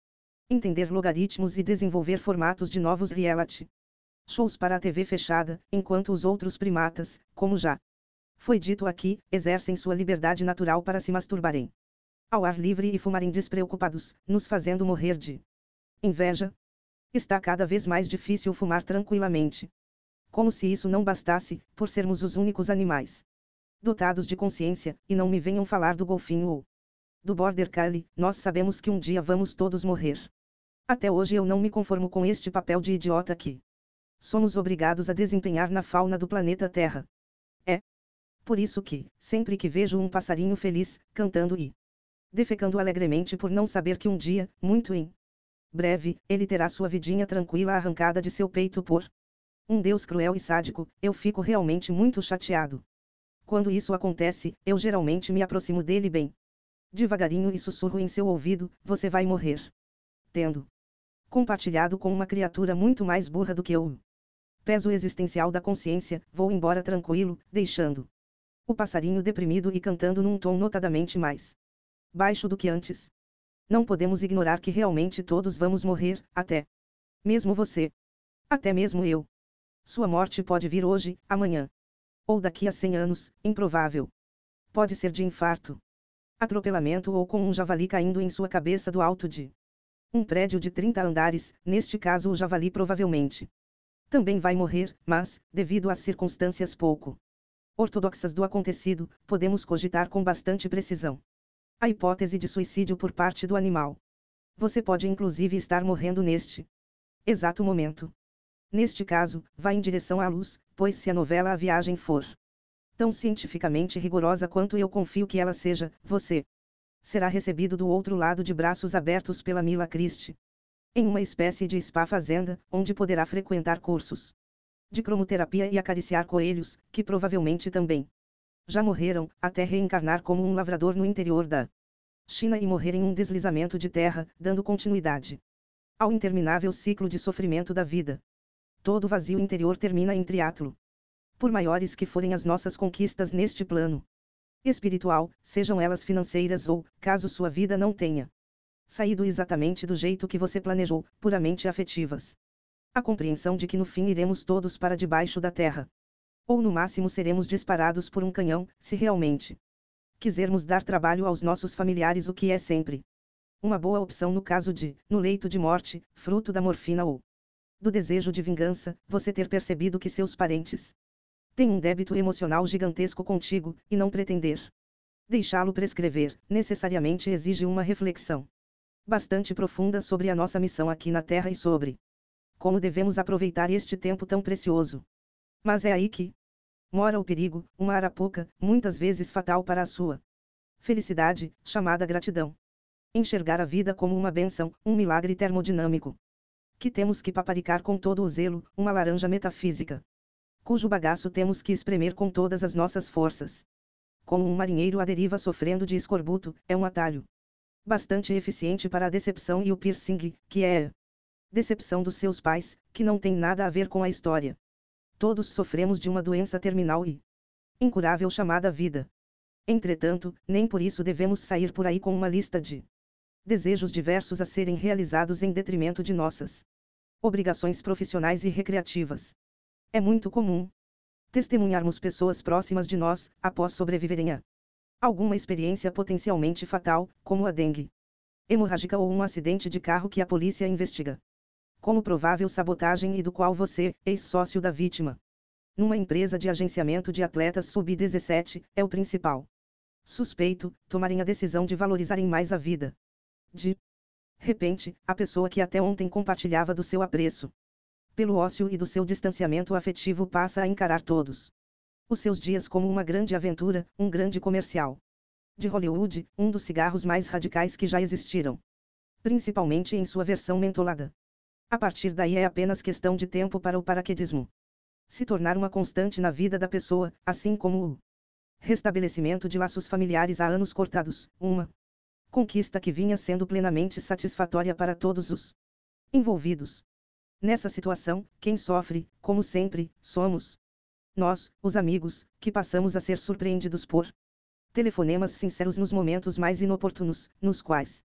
Entender logaritmos e desenvolver formatos de novos reality shows para a T V fechada, enquanto os outros primatas, como já foi dito aqui, exercem sua liberdade natural para se masturbarem ao ar livre e fumarem despreocupados, nos fazendo morrer de inveja. Está cada vez mais difícil fumar tranquilamente. Como se isso não bastasse, por sermos os únicos animais dotados de consciência, e não me venham falar do golfinho ou do border collie, nós sabemos que um dia vamos todos morrer. Até hoje eu não me conformo com este papel de idiota que somos obrigados a desempenhar na fauna do planeta Terra. É por isso que, sempre que vejo um passarinho feliz, cantando e defecando alegremente por não saber que um dia, muito em breve, ele terá sua vidinha tranquila arrancada de seu peito por um Deus cruel e sádico, eu fico realmente muito chateado. Quando isso acontece, eu geralmente me aproximo dele bem devagarinho e sussurro em seu ouvido: você vai morrer. Tendo compartilhado com uma criatura muito mais burra do que eu o peso existencial da consciência, vou embora tranquilo, deixando o passarinho deprimido e cantando num tom notadamente mais baixo do que antes. Não podemos ignorar que realmente todos vamos morrer, até mesmo você. Até mesmo eu. Sua morte pode vir hoje, amanhã. Ou daqui a cem anos, improvável. Pode ser de infarto, atropelamento ou com um javali caindo em sua cabeça do alto de um prédio de trinta andares, neste caso o javali provavelmente também vai morrer, mas, devido às circunstâncias pouco ortodoxas do acontecido, podemos cogitar com bastante precisão a hipótese de suicídio por parte do animal. Você pode inclusive estar morrendo neste exato momento. Neste caso, vá em direção à luz, pois se a novela A Viagem for tão cientificamente rigorosa quanto eu confio que ela seja, você será recebido do outro lado de braços abertos pela Mila Christie, em uma espécie de spa fazenda, onde poderá frequentar cursos de cromoterapia e acariciar coelhos, que provavelmente também já morreram, até reencarnar como um lavrador no interior da China e morrer em um deslizamento de terra, dando continuidade ao interminável ciclo de sofrimento da vida. Todo vazio interior termina em triatlo. Por maiores que forem as nossas conquistas neste plano espiritual, sejam elas financeiras ou, caso sua vida não tenha saído exatamente do jeito que você planejou, puramente afetivas. A compreensão de que no fim iremos todos para debaixo da terra. Ou no máximo seremos disparados por um canhão, se realmente quisermos dar trabalho aos nossos familiares, o que é sempre uma boa opção no caso de, no leito de morte, fruto da morfina ou do desejo de vingança, você ter percebido que seus parentes têm um débito emocional gigantesco contigo, e não pretender deixá-lo prescrever, necessariamente exige uma reflexão bastante profunda sobre a nossa missão aqui na Terra e sobre como devemos aproveitar este tempo tão precioso. Mas é aí que mora o perigo, uma arapuca, muitas vezes fatal para a sua felicidade, chamada gratidão. Enxergar a vida como uma bênção, um milagre termodinâmico que temos que paparicar com todo o zelo, uma laranja metafísica cujo bagaço temos que espremer com todas as nossas forças. Como um marinheiro à deriva sofrendo de escorbuto, é um atalho bastante eficiente para a decepção e o piercing, que é a decepção dos seus pais, que não tem nada a ver com a história. Todos sofremos de uma doença terminal e incurável chamada vida. Entretanto, nem por isso devemos sair por aí com uma lista de desejos diversos a serem realizados em detrimento de nossas obrigações profissionais e recreativas. É muito comum testemunharmos pessoas próximas de nós, após sobreviverem a alguma experiência potencialmente fatal, como a dengue hemorrágica ou um acidente de carro que a polícia investiga como provável sabotagem e do qual você, ex-sócio da vítima, numa empresa de agenciamento de atletas sub dezessete, é o principal suspeito, tomarem a decisão de valorizarem mais a vida. De repente, a pessoa que até ontem compartilhava do seu apreço pelo ócio e do seu distanciamento afetivo passa a encarar todos os seus dias como uma grande aventura, um grande comercial de Hollywood, um dos cigarros mais radicais que já existiram, principalmente em sua versão mentolada. A partir daí é apenas questão de tempo para o paraquedismo se tornar uma constante na vida da pessoa, assim como o restabelecimento de laços familiares há anos cortados, uma conquista que vinha sendo plenamente satisfatória para todos os envolvidos. Nessa situação, quem sofre, como sempre, somos nós, os amigos, que passamos a ser surpreendidos por telefonemas sinceros nos momentos mais inoportunos, nos quais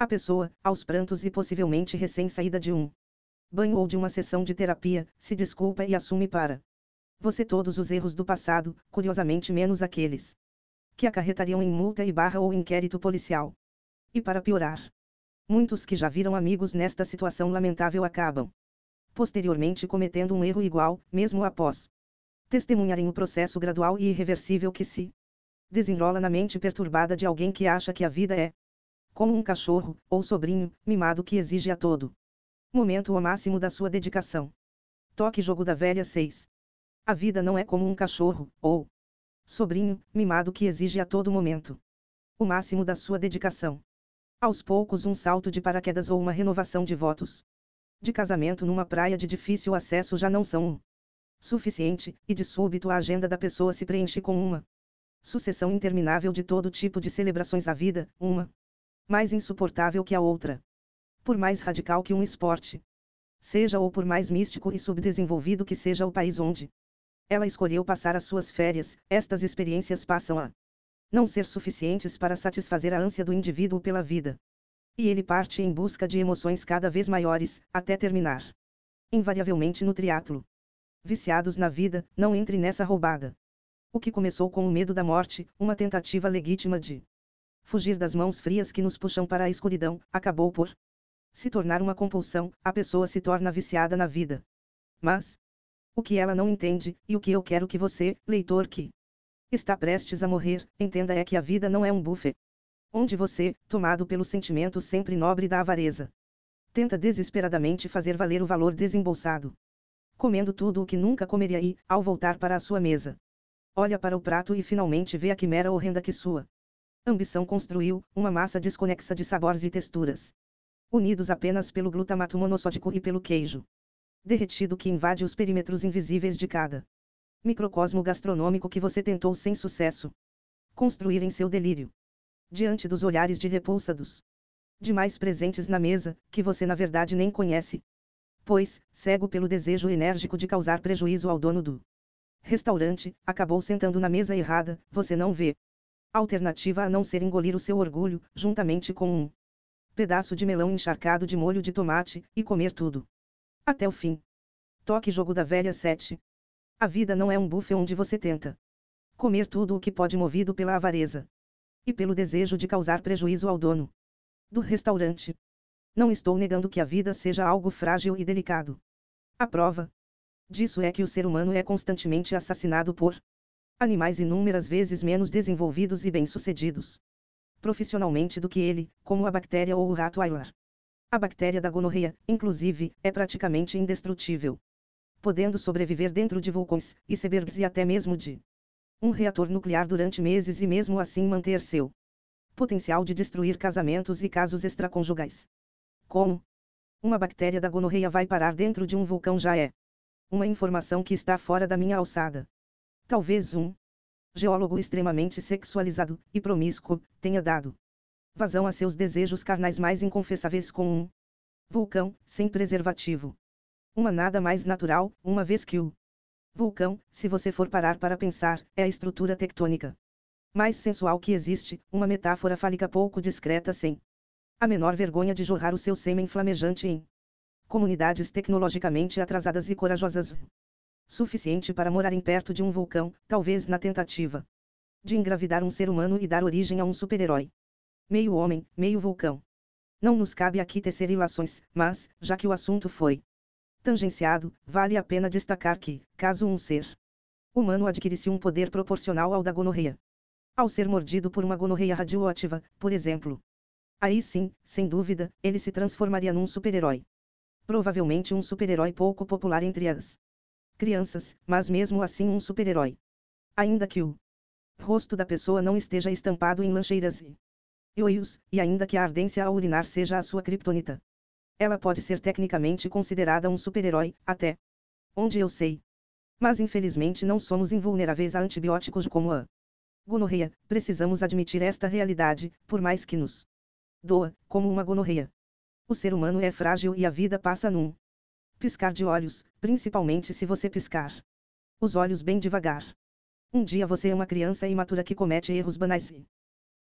A pessoa, aos prantos e possivelmente recém-saída de um banho ou de uma sessão de terapia, se desculpa e assume para você todos os erros do passado, curiosamente menos aqueles que acarretariam em multa e barra ou inquérito policial. E para piorar, muitos que já viram amigos nesta situação lamentável acabam posteriormente cometendo um erro igual, mesmo após testemunharem o processo gradual e irreversível que se desenrola na mente perturbada de alguém que acha que a vida é como um cachorro, ou sobrinho, mimado que exige a todo momento o máximo da sua dedicação. Toque Jogo da Velha seis. A vida não é como um cachorro, ou sobrinho, mimado que exige a todo momento o máximo da sua dedicação. Aos poucos um salto de paraquedas ou uma renovação de votos de casamento numa praia de difícil acesso já não são um suficiente, e de súbito a agenda da pessoa se preenche com uma sucessão interminável de todo tipo de celebrações à vida, uma mais insuportável que a outra. Por mais radical que um esporte seja ou por mais místico e subdesenvolvido que seja o país onde ela escolheu passar as suas férias, estas experiências passam a não ser suficientes para satisfazer a ânsia do indivíduo pela vida. E ele parte em busca de emoções cada vez maiores, até terminar invariavelmente no triatlo. Viciados na vida, não entre nessa roubada. O que começou com o medo da morte, uma tentativa legítima de fugir das mãos frias que nos puxam para a escuridão, acabou por se tornar uma compulsão, a pessoa se torna viciada na vida. Mas o que ela não entende, e o que eu quero que você, leitor que está prestes a morrer, entenda é que a vida não é um buffet onde você, tomado pelo sentimento sempre nobre da avareza, tenta desesperadamente fazer valer o valor desembolsado, comendo tudo o que nunca comeria e, ao voltar para a sua mesa, olha para o prato e finalmente vê a quimera horrenda que sua ambição construiu, uma massa desconexa de sabores e texturas, unidos apenas pelo glutamato monossódico e pelo queijo derretido que invade os perímetros invisíveis de cada microcosmo gastronômico que você tentou sem sucesso construir em seu delírio, diante dos olhares de repulsa dos demais presentes na mesa, que você na verdade nem conhece, pois, cego pelo desejo enérgico de causar prejuízo ao dono do restaurante, acabou sentando na mesa errada. Você não vê alternativa a não ser engolir o seu orgulho, juntamente com um pedaço de melão encharcado de molho de tomate, e comer tudo até o fim. Toque Jogo da Velha sete. A vida não é um buffet onde você tenta comer tudo o que pode movido pela avareza e pelo desejo de causar prejuízo ao dono do restaurante. Não estou negando que a vida seja algo frágil e delicado. A prova disso é que o ser humano é constantemente assassinado por animais inúmeras vezes menos desenvolvidos e bem-sucedidos profissionalmente do que ele, como a bactéria ou o rato Aylar. A bactéria da gonorreia, inclusive, é praticamente indestrutível, podendo sobreviver dentro de vulcões, icebergs e até mesmo de um reator nuclear durante meses e mesmo assim manter seu potencial de destruir casamentos e casos extraconjugais. Como uma bactéria da gonorreia vai parar dentro de um vulcão já é uma informação que está fora da minha alçada. Talvez um geólogo extremamente sexualizado e promíscuo tenha dado vazão a seus desejos carnais mais inconfessáveis com um vulcão sem preservativo. Uma nada mais natural, uma vez que o vulcão, se você for parar para pensar, é a estrutura tectônica mais sensual que existe, uma metáfora fálica pouco discreta sem a menor vergonha de jorrar o seu sêmen flamejante em comunidades tecnologicamente atrasadas e corajosas suficiente para morarem perto de um vulcão, talvez na tentativa de engravidar um ser humano e dar origem a um super-herói. Meio homem, meio vulcão. Não nos cabe aqui tecer ilações, mas, já que o assunto foi tangenciado, vale a pena destacar que, caso um ser humano adquirisse um poder proporcional ao da gonorreia, ao ser mordido por uma gonorreia radioativa, por exemplo, aí sim, sem dúvida, ele se transformaria num super-herói. Provavelmente um super-herói pouco popular entre as crianças, mas mesmo assim um super-herói. Ainda que o rosto da pessoa não esteja estampado em lancheiras e ioios, e ainda que a ardência ao urinar seja a sua criptonita, ela pode ser tecnicamente considerada um super-herói, até onde eu sei. Mas infelizmente não somos invulneráveis a antibióticos como a gonorreia, precisamos admitir esta realidade, por mais que nos doa, como uma gonorreia. O ser humano é frágil e a vida passa num piscar de olhos, principalmente se você piscar os olhos bem devagar. Um dia você é uma criança imatura que comete erros banais e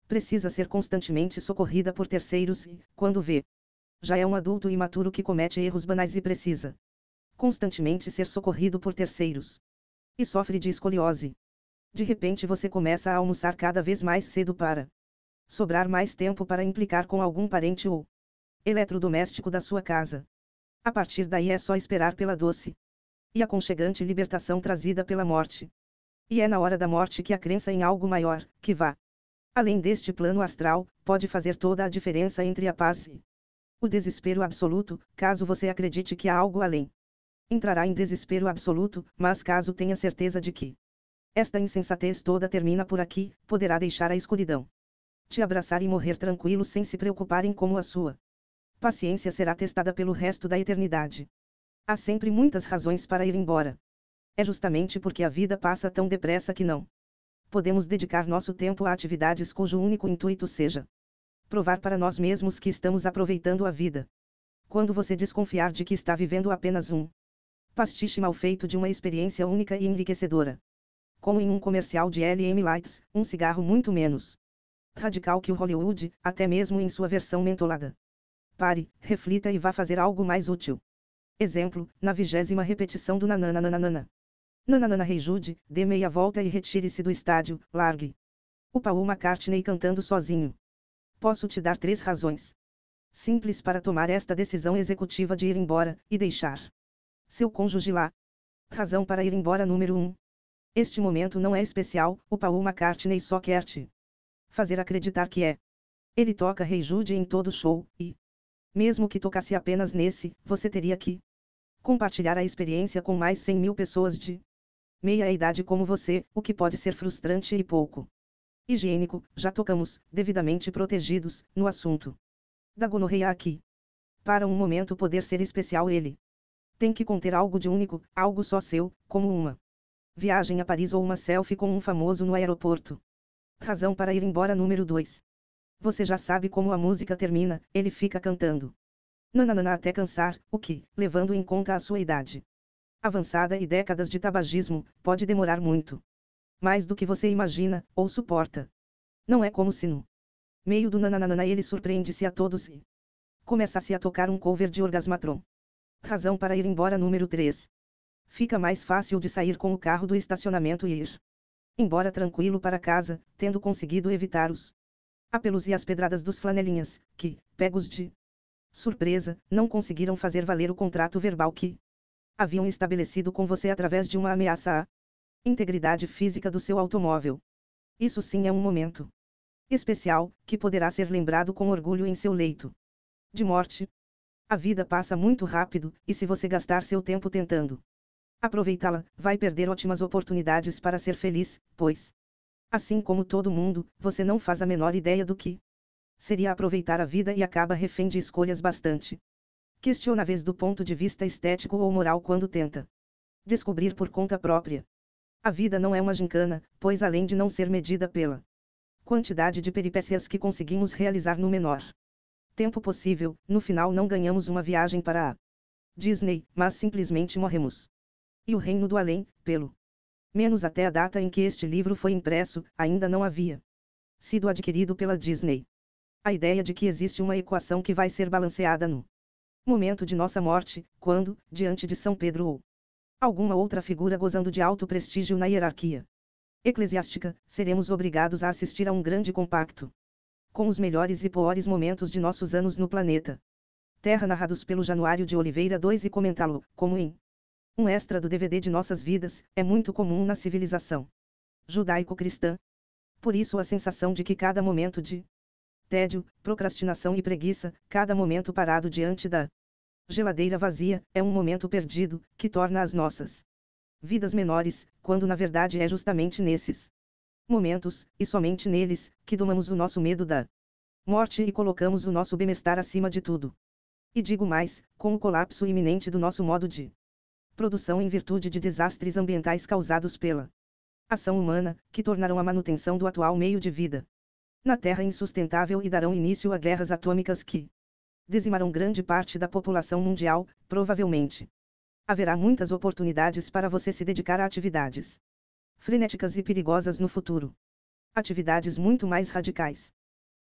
Precisa ser constantemente socorrida por terceiros e, quando vê, já é um adulto imaturo que comete erros banais e precisa constantemente ser socorrido por terceiros. E sofre de escoliose. De repente você começa a almoçar cada vez mais cedo para sobrar mais tempo para implicar com algum parente ou eletrodoméstico da sua casa. A partir daí é só esperar pela doce e aconchegante libertação trazida pela morte. E é na hora da morte que a crença em algo maior, que vá além deste plano astral, pode fazer toda a diferença entre a paz e o desespero absoluto, caso você acredite que há algo além. Entrará em desespero absoluto, mas caso tenha certeza de que esta insensatez toda termina por aqui, poderá deixar a escuridão te abraçar e morrer tranquilo sem se preocupar em como a sua paciência será testada pelo resto da eternidade. Há sempre muitas razões para ir embora. É justamente porque a vida passa tão depressa que não podemos dedicar nosso tempo a atividades cujo único intuito seja provar para nós mesmos que estamos aproveitando a vida. Quando você desconfiar de que está vivendo apenas um pastiche mal feito de uma experiência única e enriquecedora, como em um comercial de L M Lights, um cigarro muito menos radical que o Hollywood, até mesmo em sua versão mentolada. Pare, reflita e vá fazer algo mais útil. Exemplo, na vigésima repetição do nananana. Nananana Rei Jude, dê meia volta e retire-se do estádio, largue o Paul McCartney cantando sozinho. Posso te dar três razões simples para tomar esta decisão executiva de ir embora, e deixar seu cônjuge lá. Razão para ir embora número um. Este momento não é especial, o Paul McCartney só quer te fazer acreditar que é. Ele toca Rei Jude em todo show, e mesmo que tocasse apenas nesse, você teria que compartilhar a experiência com mais cem mil pessoas de meia idade como você, o que pode ser frustrante e pouco higiênico. Já tocamos, devidamente protegidos, no assunto da gonorreia aqui. Para um momento poder ser especial, ele tem que conter algo de único, algo só seu, como uma viagem a Paris ou uma selfie com um famoso no aeroporto. Razão para ir embora número dois. Você já sabe como a música termina, ele fica cantando nananana até cansar, o que, levando em conta a sua idade avançada e décadas de tabagismo, pode demorar muito mais do que você imagina, ou suporta. Não é como se no meio do nananana ele surpreende-se a todos e começasse a tocar um cover de Orgasmatron. Razão para ir embora número três. Fica mais fácil de sair com o carro do estacionamento e ir embora tranquilo para casa, tendo conseguido evitar os apelos e as pedradas dos flanelinhas, que, pegos de surpresa, não conseguiram fazer valer o contrato verbal que haviam estabelecido com você através de uma ameaça à integridade física do seu automóvel. Isso sim é um momento especial, que poderá ser lembrado com orgulho em seu leito de morte. A vida passa muito rápido, e se você gastar seu tempo tentando aproveitá-la, vai perder ótimas oportunidades para ser feliz, pois, assim como todo mundo, você não faz a menor ideia do que seria aproveitar a vida e acaba refém de escolhas bastante questionáveis do ponto de vista estético ou moral quando tenta descobrir por conta própria. A vida não é uma gincana, pois além de não ser medida pela quantidade de peripécias que conseguimos realizar no menor tempo possível, no final não ganhamos uma viagem para a Disney, mas simplesmente morremos. E o reino do além, pelo menos até a data em que este livro foi impresso, ainda não havia sido adquirido pela Disney. A ideia de que existe uma equação que vai ser balanceada no momento de nossa morte, quando, diante de São Pedro ou alguma outra figura gozando de alto prestígio na hierarquia eclesiástica, seremos obrigados a assistir a um grande compacto com os melhores e piores momentos de nossos anos no planeta Terra narrados pelo Januário de Oliveira dois e comentá-lo, como em um extra do D V D de Nossas Vidas, é muito comum na civilização judaico-cristã. Por isso a sensação de que cada momento de tédio, procrastinação e preguiça, cada momento parado diante da geladeira vazia, é um momento perdido, que torna as nossas vidas menores, quando na verdade é justamente nesses momentos, e somente neles, que domamos o nosso medo da morte e colocamos o nosso bem-estar acima de tudo. E digo mais, com o colapso iminente do nosso modo de produção em virtude de desastres ambientais causados pela ação humana, que tornarão a manutenção do atual meio de vida na Terra insustentável e darão início a guerras atômicas que dizimarão grande parte da população mundial, provavelmente. Haverá muitas oportunidades para você se dedicar a atividades frenéticas e perigosas no futuro. Atividades muito mais radicais.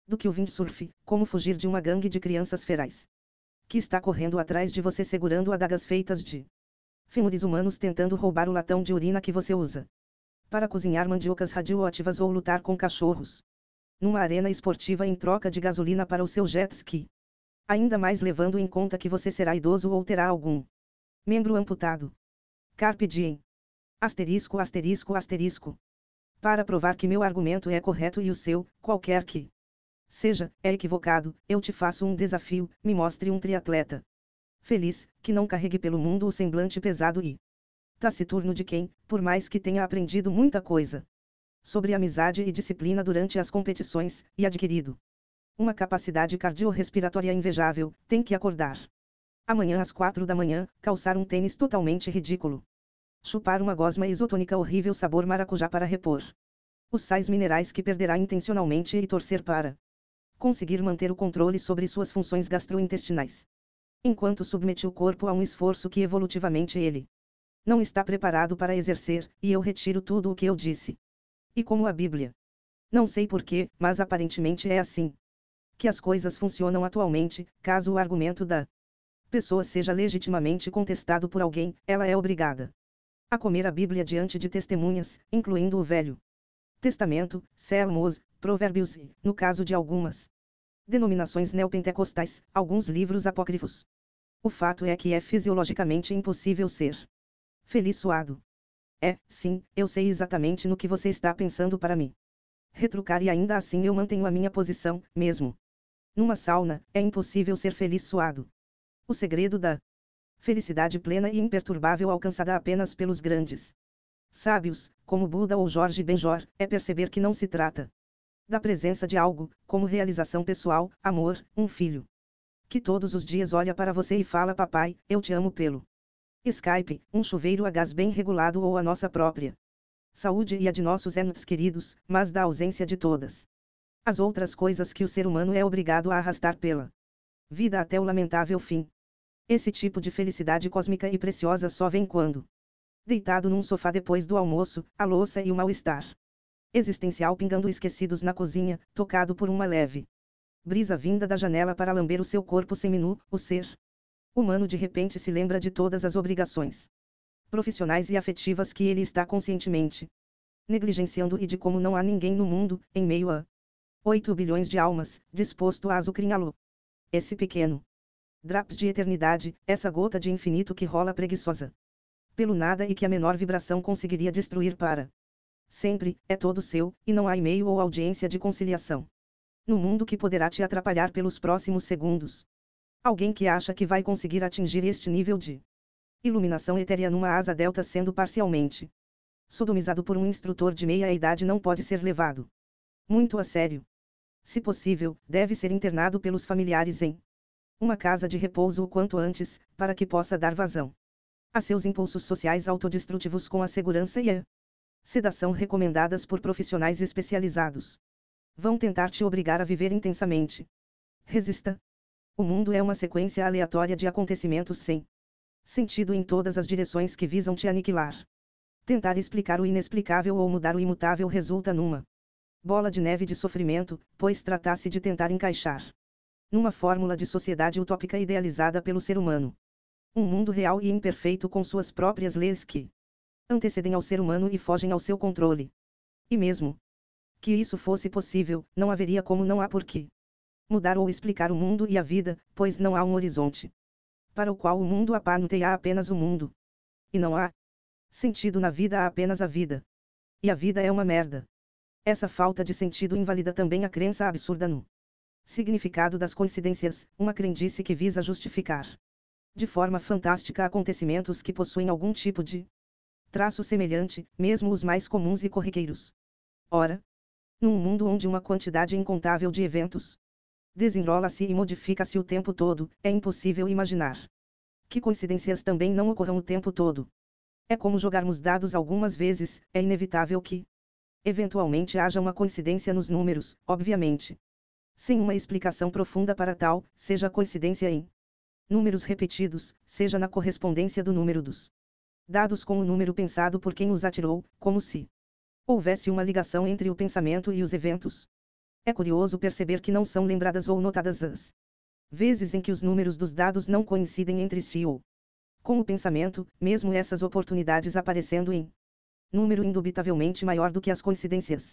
do que o windsurf, como fugir de uma gangue de crianças ferais que está correndo atrás de você segurando adagas feitas de fêmures humanos tentando roubar o latão de urina que você usa para cozinhar mandiocas radioativas ou lutar com cachorros numa arena esportiva em troca de gasolina para o seu jet ski. Ainda mais levando em conta que você será idoso ou terá algum membro amputado. Carpe diem. Asterisco, asterisco, asterisco. Para provar que meu argumento é correto e o seu, qualquer que seja, é equivocado, eu te faço um desafio, me mostre um triatleta feliz, que não carregue pelo mundo o semblante pesado e taciturno de quem, por mais que tenha aprendido muita coisa sobre amizade e disciplina durante as competições, e adquirido uma capacidade cardiorrespiratória invejável, tem que acordar amanhã às quatro da manhã, calçar um tênis totalmente ridículo, chupar uma gosma isotônica horrível sabor maracujá para repor os sais minerais que perderá intencionalmente e torcer para conseguir manter o controle sobre suas funções gastrointestinais, enquanto submete o corpo a um esforço que evolutivamente ele não está preparado para exercer, e eu retiro tudo o que eu disse. E como a Bíblia. Não sei porquê, mas aparentemente é assim que as coisas funcionam atualmente. Caso o argumento da pessoa seja legitimamente contestado por alguém, ela é obrigada a comer a Bíblia diante de testemunhas, incluindo o Velho Testamento, Salmos, Provérbios e, no caso de algumas denominações neopentecostais, alguns livros apócrifos. O fato é que é fisiologicamente impossível ser feliz suado. É, sim, eu sei exatamente no que você está pensando para me retrucar e ainda assim eu mantenho a minha posição, mesmo numa sauna, é impossível ser feliz suado. O segredo da felicidade plena e imperturbável alcançada apenas pelos grandes sábios, como Buda ou Jorge Benjor, é perceber que não se trata da presença de algo, como realização pessoal, amor, um filho que todos os dias olha para você e fala papai, eu te amo pelo Skype, um chuveiro a gás bem regulado ou a nossa própria saúde e a de nossos entes queridos, mas da ausência de todas as outras coisas que o ser humano é obrigado a arrastar pela vida até o lamentável fim. Esse tipo de felicidade cósmica e preciosa só vem quando, deitado num sofá depois do almoço, a louça e o mal-estar existencial pingando esquecidos na cozinha, tocado por uma leve brisa vinda da janela para lamber o seu corpo seminu, o ser humano de repente se lembra de todas as obrigações profissionais e afetivas que ele está conscientemente negligenciando e de como não há ninguém no mundo, em meio a oito bilhões de almas, disposto a azucriná-lo. Esse pequeno drops de eternidade, essa gota de infinito que rola preguiçosa pelo nada e que a menor vibração conseguiria destruir para sempre, é todo seu, e não há e-mail ou audiência de conciliação no mundo que poderá te atrapalhar pelos próximos segundos. Alguém que acha que vai conseguir atingir este nível de iluminação etérea numa asa delta sendo parcialmente sodomizado por um instrutor de meia-idade não pode ser levado muito a sério. Se possível, deve ser internado pelos familiares em uma casa de repouso o quanto antes, para que possa dar vazão a seus impulsos sociais autodestrutivos com a segurança e a sedação recomendadas por profissionais especializados. Vão tentar te obrigar a viver intensamente. Resista. O mundo é uma sequência aleatória de acontecimentos sem sentido em todas as direções que visam te aniquilar. Tentar explicar o inexplicável ou mudar o imutável resulta numa bola de neve de sofrimento, pois trata-se de tentar encaixar numa fórmula de sociedade utópica idealizada pelo ser humano um mundo real e imperfeito com suas próprias leis que antecedem ao ser humano e fogem ao seu controle. E mesmo que isso fosse possível, não haveria como não há porquê mudar ou explicar o mundo e a vida, pois não há um horizonte para o qual o mundo aparte há apenas o mundo. E não há sentido na vida, há apenas a vida. E a vida é uma merda. Essa falta de sentido invalida também a crença absurda no significado das coincidências, uma crendice que visa justificar de forma fantástica acontecimentos que possuem algum tipo de traço semelhante, mesmo os mais comuns e corriqueiros. Ora, num mundo onde uma quantidade incontável de eventos desenrola-se e modifica-se o tempo todo, é impossível imaginar que coincidências também não ocorram o tempo todo. É como jogarmos dados algumas vezes, é inevitável que eventualmente haja uma coincidência nos números, obviamente sem uma explicação profunda para tal, seja coincidência em números repetidos, seja na correspondência do número dos dados com o número pensado por quem os atirou, como se houvesse uma ligação entre o pensamento e os eventos. É curioso perceber que não são lembradas ou notadas as vezes em que os números dos dados não coincidem entre si ou, com o pensamento, mesmo essas oportunidades aparecendo em número indubitavelmente maior do que as coincidências.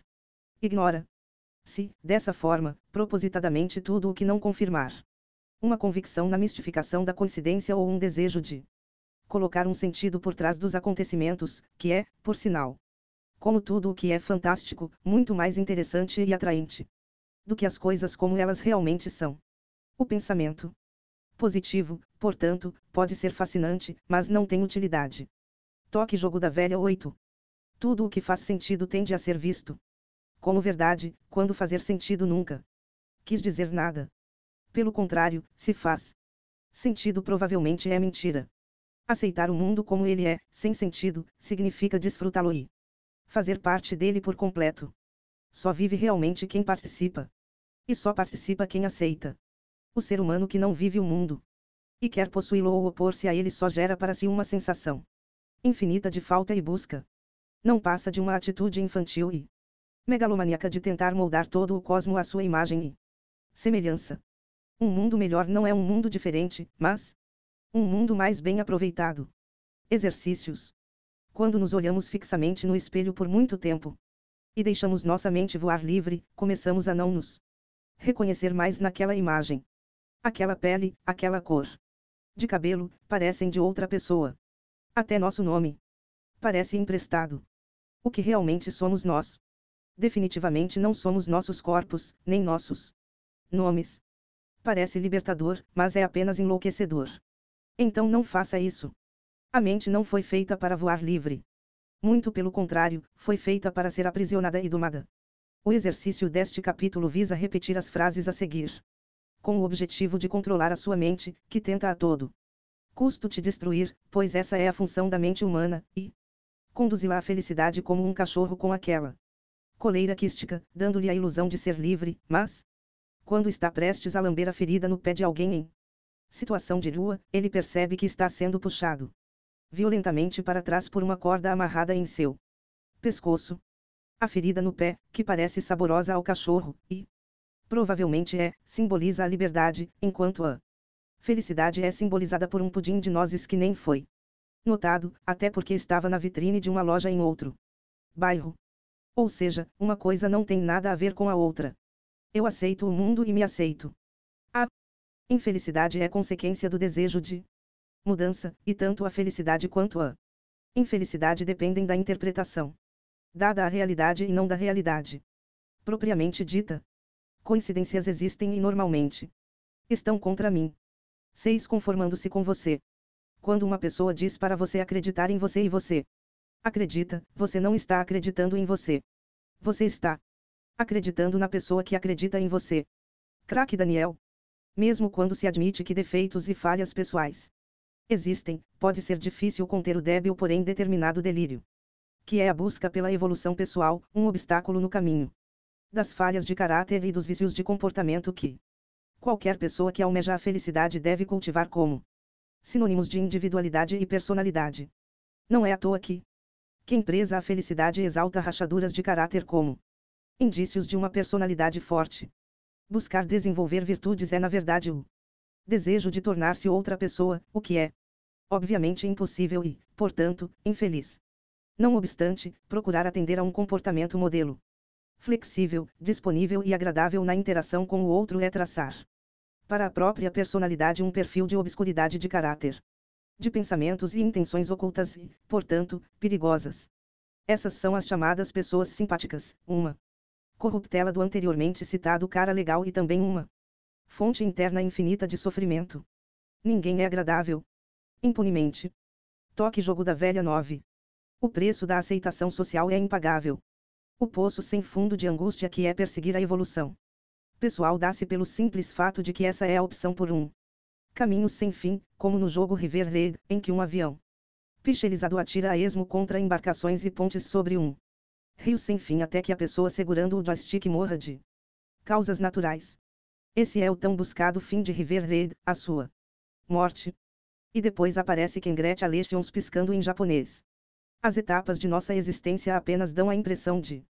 Ignora-se, dessa forma, propositadamente tudo o que não confirmar uma convicção na mistificação da coincidência ou um desejo de colocar um sentido por trás dos acontecimentos, que é, por sinal, como tudo o que é fantástico, muito mais interessante e atraente do que as coisas como elas realmente são. O pensamento positivo, portanto, pode ser fascinante, mas não tem utilidade. Toque Jogo da Velha oito. Tudo o que faz sentido tende a ser visto como verdade, quando fazer sentido nunca quis dizer nada. Pelo contrário, se faz sentido provavelmente é mentira. Aceitar o mundo como ele é, sem sentido, significa desfrutá-lo e fazer parte dele por completo. Só vive realmente quem participa. E só participa quem aceita. O ser humano que não vive o mundo e quer possuí-lo ou opor-se a ele só gera para si uma sensação infinita de falta e busca. Não passa de uma atitude infantil e megalomaníaca de tentar moldar todo o cosmo à sua imagem e semelhança. Um mundo melhor não é um mundo diferente, mas um mundo mais bem aproveitado. Exercícios. Quando nos olhamos fixamente no espelho por muito tempo e deixamos nossa mente voar livre, começamos a não nos reconhecer mais naquela imagem. Aquela pele, aquela cor de cabelo, parecem de outra pessoa. Até nosso nome parece emprestado. O que realmente somos nós? Definitivamente não somos nossos corpos, nem nossos nomes. Parece libertador, mas é apenas enlouquecedor. Então não faça isso. A mente não foi feita para voar livre. Muito pelo contrário, foi feita para ser aprisionada e domada. O exercício deste capítulo visa repetir as frases a seguir, com o objetivo de controlar a sua mente, que tenta a todo custo te destruir, pois essa é a função da mente humana, e conduzi-la à felicidade como um cachorro com aquela coleira quística, dando-lhe a ilusão de ser livre, mas quando está prestes a lamber a ferida no pé de alguém em situação de rua, ele percebe que está sendo puxado violentamente para trás por uma corda amarrada em seu pescoço. A ferida no pé, que parece saborosa ao cachorro, e provavelmente é, simboliza a liberdade, enquanto a felicidade é simbolizada por um pudim de nozes que nem foi notado, até porque estava na vitrine de uma loja em outro bairro. Ou seja, uma coisa não tem nada a ver com a outra. Eu aceito o mundo e me aceito. A infelicidade é consequência do desejo de mudança, e tanto a felicidade quanto a infelicidade dependem da interpretação dada à realidade e não da realidade propriamente dita. Coincidências existem e normalmente estão contra mim. seis Conformando-se com você. Quando uma pessoa diz para você acreditar em você e você acredita, você não está acreditando em você. Você está acreditando na pessoa que acredita em você. Craque Daniel. Mesmo quando se admite que defeitos e falhas pessoais existem, pode ser difícil conter o débil porém determinado delírio, que é a busca pela evolução pessoal, um obstáculo no caminho das falhas de caráter e dos vícios de comportamento que qualquer pessoa que almeja a felicidade deve cultivar como sinônimos de individualidade e personalidade. Não é à toa que quem preza a felicidade exalta rachaduras de caráter como indícios de uma personalidade forte. Buscar desenvolver virtudes é na verdade o desejo de tornar-se outra pessoa, o que é obviamente impossível e, portanto, infeliz. Não obstante, procurar atender a um comportamento modelo flexível, disponível e agradável na interação com o outro é traçar para a própria personalidade um perfil de obscuridade de caráter, de pensamentos e intenções ocultas e, portanto, perigosas. Essas são as chamadas pessoas simpáticas, uma corruptela do anteriormente citado cara legal e também uma fonte interna infinita de sofrimento. Ninguém é agradável impunemente. Toque Jogo da Velha nove. O preço da aceitação social é impagável. O poço sem fundo de angústia que é perseguir a evolução pessoal dá-se pelo simples fato de que essa é a opção por um caminho sem fim, como no jogo River Raid, em que um avião pixelizado atira a esmo contra embarcações e pontes sobre um rio sem fim até que a pessoa segurando o joystick morra de causas naturais. Esse é o tão buscado fim de River Raid, a sua morte. E depois aparece Congratulations piscando em japonês. As etapas de nossa existência apenas dão a impressão de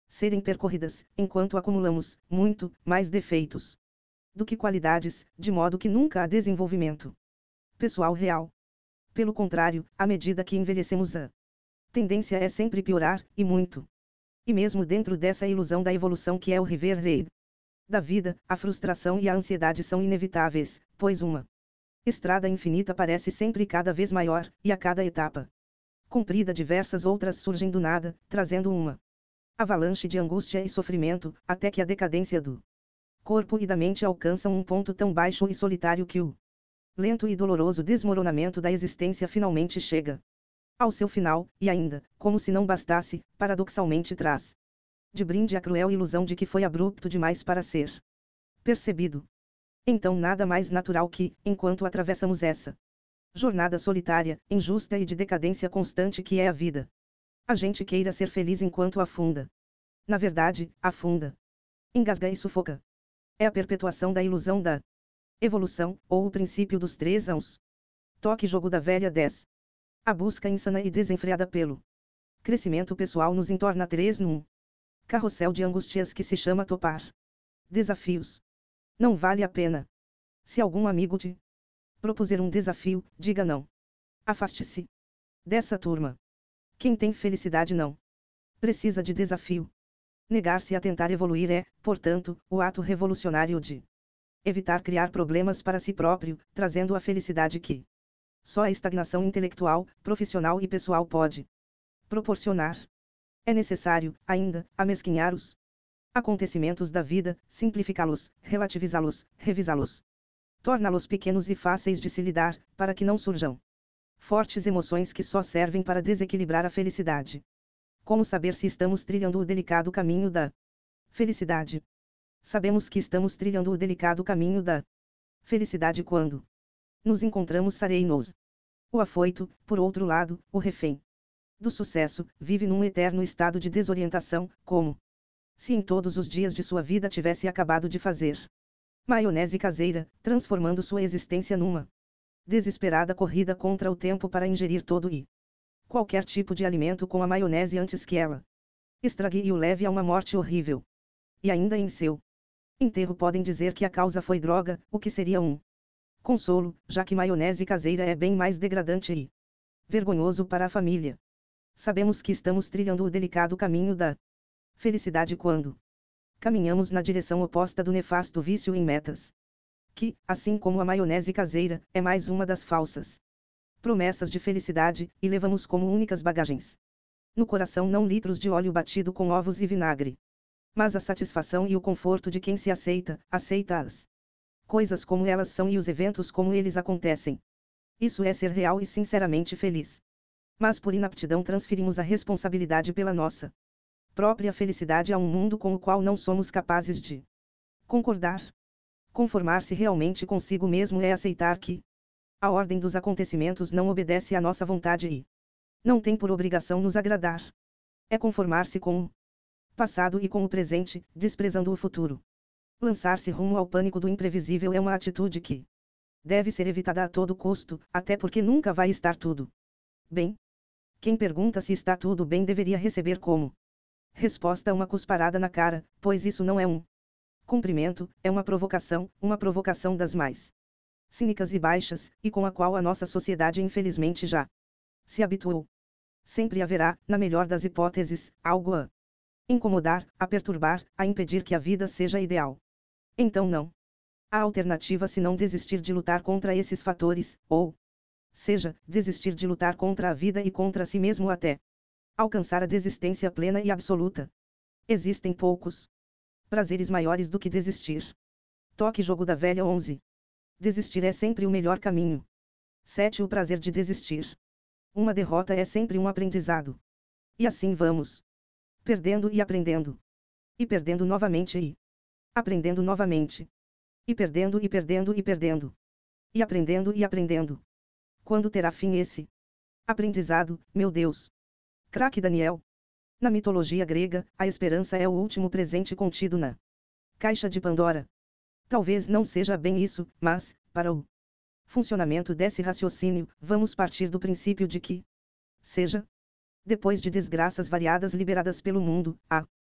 serem percorridas, enquanto acumulamos, muito, mais defeitos do que qualidades, de modo que nunca há desenvolvimento pessoal real. Pelo contrário, à medida que envelhecemos, a tendência é sempre piorar, e muito. E mesmo dentro dessa ilusão da evolução que é o river raid da vida, a frustração e a ansiedade são inevitáveis, pois uma estrada infinita parece sempre cada vez maior, e a cada etapa comprida diversas outras surgem do nada, trazendo uma avalanche de angústia e sofrimento, até que a decadência do corpo e da mente alcançam um ponto tão baixo e solitário que o lento e doloroso desmoronamento da existência finalmente chega ao seu final, e ainda, como se não bastasse, paradoxalmente traz de brinde a cruel ilusão de que foi abrupto demais para ser percebido. Então nada mais natural que, enquanto atravessamos essa jornada solitária, injusta e de decadência constante que é a vida, a gente queira ser feliz enquanto afunda. Na verdade, afunda, engasga e sufoca. É a perpetuação da ilusão da evolução, ou o princípio dos três anos. Toque jogo da velha dez. A busca insana e desenfreada pelo crescimento pessoal nos entorna três num carrossel de angústias que se chama topar desafios. Não vale a pena. Se algum amigo te propuser um desafio, diga não. Afaste-se dessa turma. Quem tem felicidade não precisa de desafio. Negar-se a tentar evoluir é, portanto, o ato revolucionário de evitar criar problemas para si próprio, trazendo a felicidade que só a estagnação intelectual, profissional e pessoal pode proporcionar. É necessário, ainda, amesquinhar os acontecimentos da vida, simplificá-los, relativizá-los, revisá-los, torná-los pequenos e fáceis de se lidar, para que não surjam fortes emoções que só servem para desequilibrar a felicidade. Como saber se estamos trilhando o delicado caminho da felicidade? Sabemos que estamos trilhando o delicado caminho da felicidade quando nos encontramos serenos. O afoito, por outro lado, o refém do sucesso, vive num eterno estado de desorientação, como se em todos os dias de sua vida tivesse acabado de fazer maionese caseira, transformando sua existência numa desesperada corrida contra o tempo para ingerir todo e qualquer tipo de alimento com a maionese antes que ela estrague e o leve a uma morte horrível. E ainda em seu enterro podem dizer que a causa foi droga, o que seria um consolo, já que maionese caseira é bem mais degradante e vergonhoso para a família. Sabemos que estamos trilhando o delicado caminho da felicidade quando caminhamos na direção oposta do nefasto vício em metas, que, assim como a maionese caseira, é mais uma das falsas promessas de felicidade, e levamos como únicas bagagens no coração não litros de óleo batido com ovos e vinagre, mas a satisfação e o conforto de quem se aceita, aceita as coisas como elas são e os eventos como eles acontecem. Isso é ser real e sinceramente feliz. Mas por inaptidão transferimos a responsabilidade pela nossa própria felicidade a um mundo com o qual não somos capazes de concordar. Conformar-se realmente consigo mesmo é aceitar que a ordem dos acontecimentos não obedece à nossa vontade e não tem por obrigação nos agradar. É conformar-se com o passado e com o presente, desprezando o futuro. Lançar-se rumo ao pânico do imprevisível é uma atitude que deve ser evitada a todo custo, até porque nunca vai estar tudo bem. Quem pergunta se está tudo bem deveria receber como resposta uma cusparada na cara, pois isso não é um cumprimento, é uma provocação, uma provocação das mais cínicas e baixas, e com a qual a nossa sociedade infelizmente já se habituou. Sempre haverá, na melhor das hipóteses, algo a incomodar, a perturbar, a impedir que a vida seja ideal. Então não há alternativa senão desistir de lutar contra esses fatores, ou seja, desistir de lutar contra a vida e contra si mesmo até alcançar a desistência plena e absoluta. Existem poucos prazeres maiores do que desistir. Toque jogo da velha onze. Desistir é sempre o melhor caminho. sete O prazer de desistir. Uma derrota é sempre um aprendizado. E assim vamos. Perdendo e aprendendo. E perdendo novamente e aprendendo novamente. E perdendo e perdendo e perdendo. E aprendendo e aprendendo. Quando terá fim esse aprendizado, meu Deus? Craque Daniel. Na mitologia grega, a esperança é o último presente contido na caixa de Pandora. Talvez não seja bem isso, mas, para o funcionamento desse raciocínio, vamos partir do princípio de que, seja, depois de desgraças variadas liberadas pelo mundo, a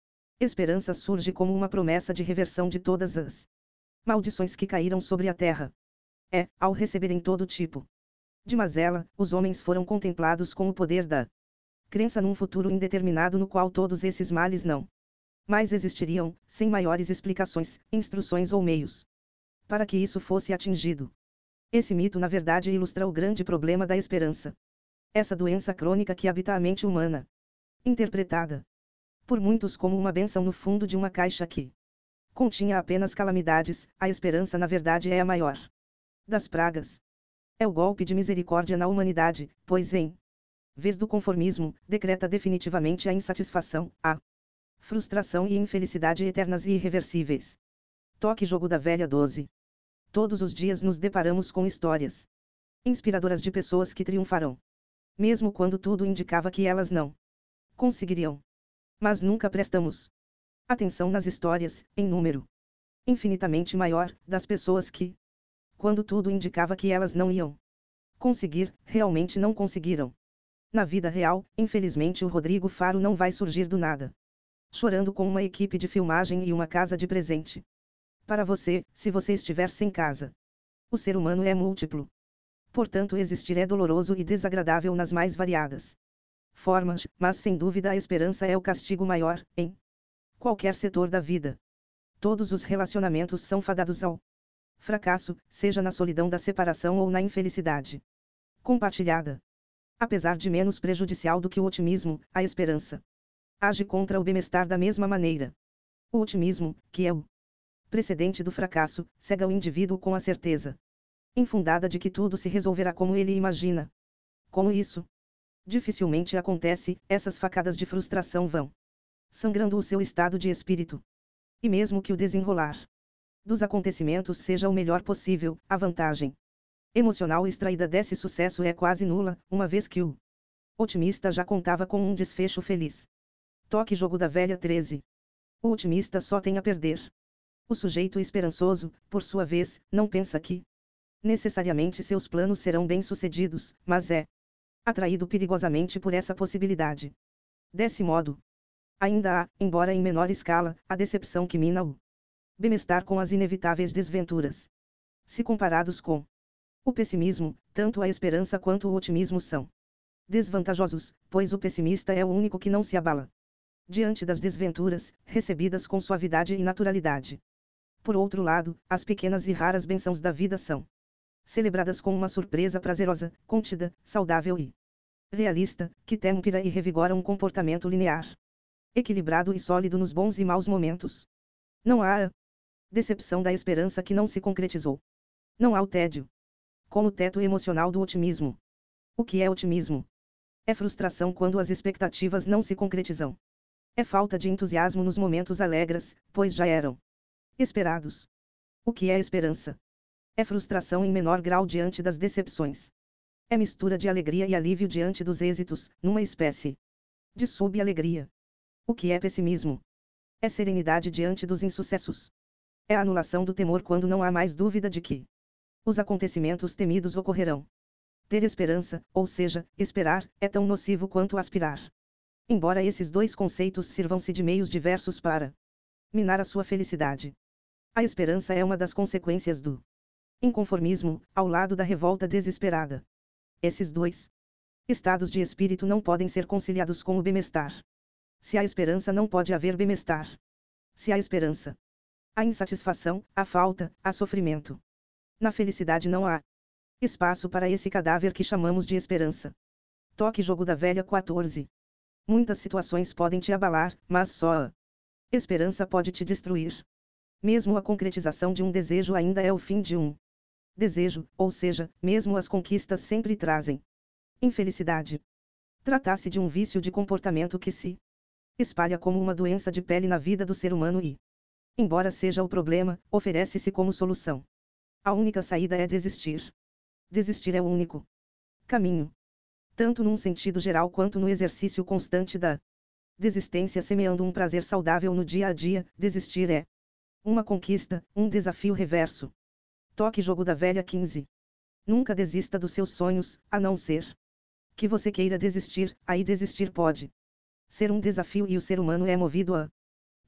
Esperança surge como uma promessa de reversão de todas as maldições que caíram sobre a terra. É, ao receberem todo tipo de mazela, os homens foram contemplados com o poder da crença num futuro indeterminado no qual todos esses males não mais existiriam, sem maiores explicações, instruções ou meios para que isso fosse atingido. Esse mito na verdade ilustra o grande problema da esperança. Essa doença crônica que habita a mente humana, interpretada por muitos como uma bênção no fundo de uma caixa que continha apenas calamidades, a esperança na verdade é a maior das pragas. É o golpe de misericórdia na humanidade, pois em vez do conformismo, decreta definitivamente a insatisfação, a frustração e infelicidade eternas e irreversíveis. Toque Jogo da Velha doze. Todos os dias nos deparamos com histórias inspiradoras de pessoas que triunfarão, mesmo quando tudo indicava que elas não conseguiriam. Mas nunca prestamos atenção nas histórias, em número infinitamente maior, das pessoas que, quando tudo indicava que elas não iam conseguir, realmente não conseguiram. Na vida real, infelizmente o Rodrigo Faro não vai surgir do nada, chorando com uma equipe de filmagem e uma casa de presente para você, se você estiver sem casa. O ser humano é múltiplo. Portanto, existir é doloroso e desagradável nas mais variadas formas, mas sem dúvida a esperança é o castigo maior, em qualquer setor da vida. Todos os relacionamentos são fadados ao fracasso, seja na solidão da separação ou na infelicidade compartilhada. Apesar de menos prejudicial do que o otimismo, a esperança age contra o bem-estar da mesma maneira. O otimismo, que é o precedente do fracasso, cega o indivíduo com a certeza infundada de que tudo se resolverá como ele imagina. Como isso dificilmente acontece, essas facadas de frustração vão sangrando o seu estado de espírito. E mesmo que o desenrolar dos acontecimentos seja o melhor possível, a vantagem emocional extraída desse sucesso é quase nula, uma vez que o otimista já contava com um desfecho feliz. Toque Jogo da Velha treze. O otimista só tem a perder. O sujeito esperançoso, por sua vez, não pensa que necessariamente seus planos serão bem-sucedidos, mas é atraído perigosamente por essa possibilidade. Desse modo, ainda há, embora em menor escala, a decepção que mina o bem-estar com as inevitáveis desventuras. Se comparados com o pessimismo, tanto a esperança quanto o otimismo são desvantajosos, pois o pessimista é o único que não se abala diante das desventuras, recebidas com suavidade e naturalidade. Por outro lado, as pequenas e raras bênçãos da vida são celebradas com uma surpresa prazerosa, contida, saudável e realista, que tempera e revigora um comportamento linear, equilibrado e sólido nos bons e maus momentos. Não há a decepção da esperança que não se concretizou. Não há o tédio como teto emocional do otimismo. O que é otimismo? É frustração quando as expectativas não se concretizam. É falta de entusiasmo nos momentos alegres, pois já eram esperados. O que é esperança? É frustração em menor grau diante das decepções. É mistura de alegria e alívio diante dos êxitos, numa espécie de sub-alegria. O que é pessimismo? É serenidade diante dos insucessos. É a anulação do temor quando não há mais dúvida de que os acontecimentos temidos ocorrerão. Ter esperança, ou seja, esperar, é tão nocivo quanto aspirar. Embora esses dois conceitos sirvam-se de meios diversos para minar a sua felicidade. A esperança é uma das consequências do inconformismo, ao lado da revolta desesperada. Esses dois estados de espírito não podem ser conciliados com o bem-estar. Se há esperança não pode haver bem-estar. Se há esperança, há insatisfação, há falta, há sofrimento. Na felicidade não há espaço para esse cadáver que chamamos de esperança. Toque Jogo da Velha quatorze. Muitas situações podem te abalar, mas só a esperança pode te destruir. Mesmo a concretização de um desejo ainda é o fim de um desejo, ou seja, mesmo as conquistas sempre trazem infelicidade. Trata-se de um vício de comportamento que se espalha como uma doença de pele na vida do ser humano e, embora seja o problema, oferece-se como solução. A única saída é desistir. Desistir é o único caminho. Tanto num sentido geral quanto no exercício constante da desistência, semeando um prazer saudável no dia a dia, desistir é uma conquista, um desafio reverso. Toque Jogo da Velha quinze. Nunca desista dos seus sonhos, a não ser que você queira desistir, aí desistir pode ser um desafio e o ser humano é movido a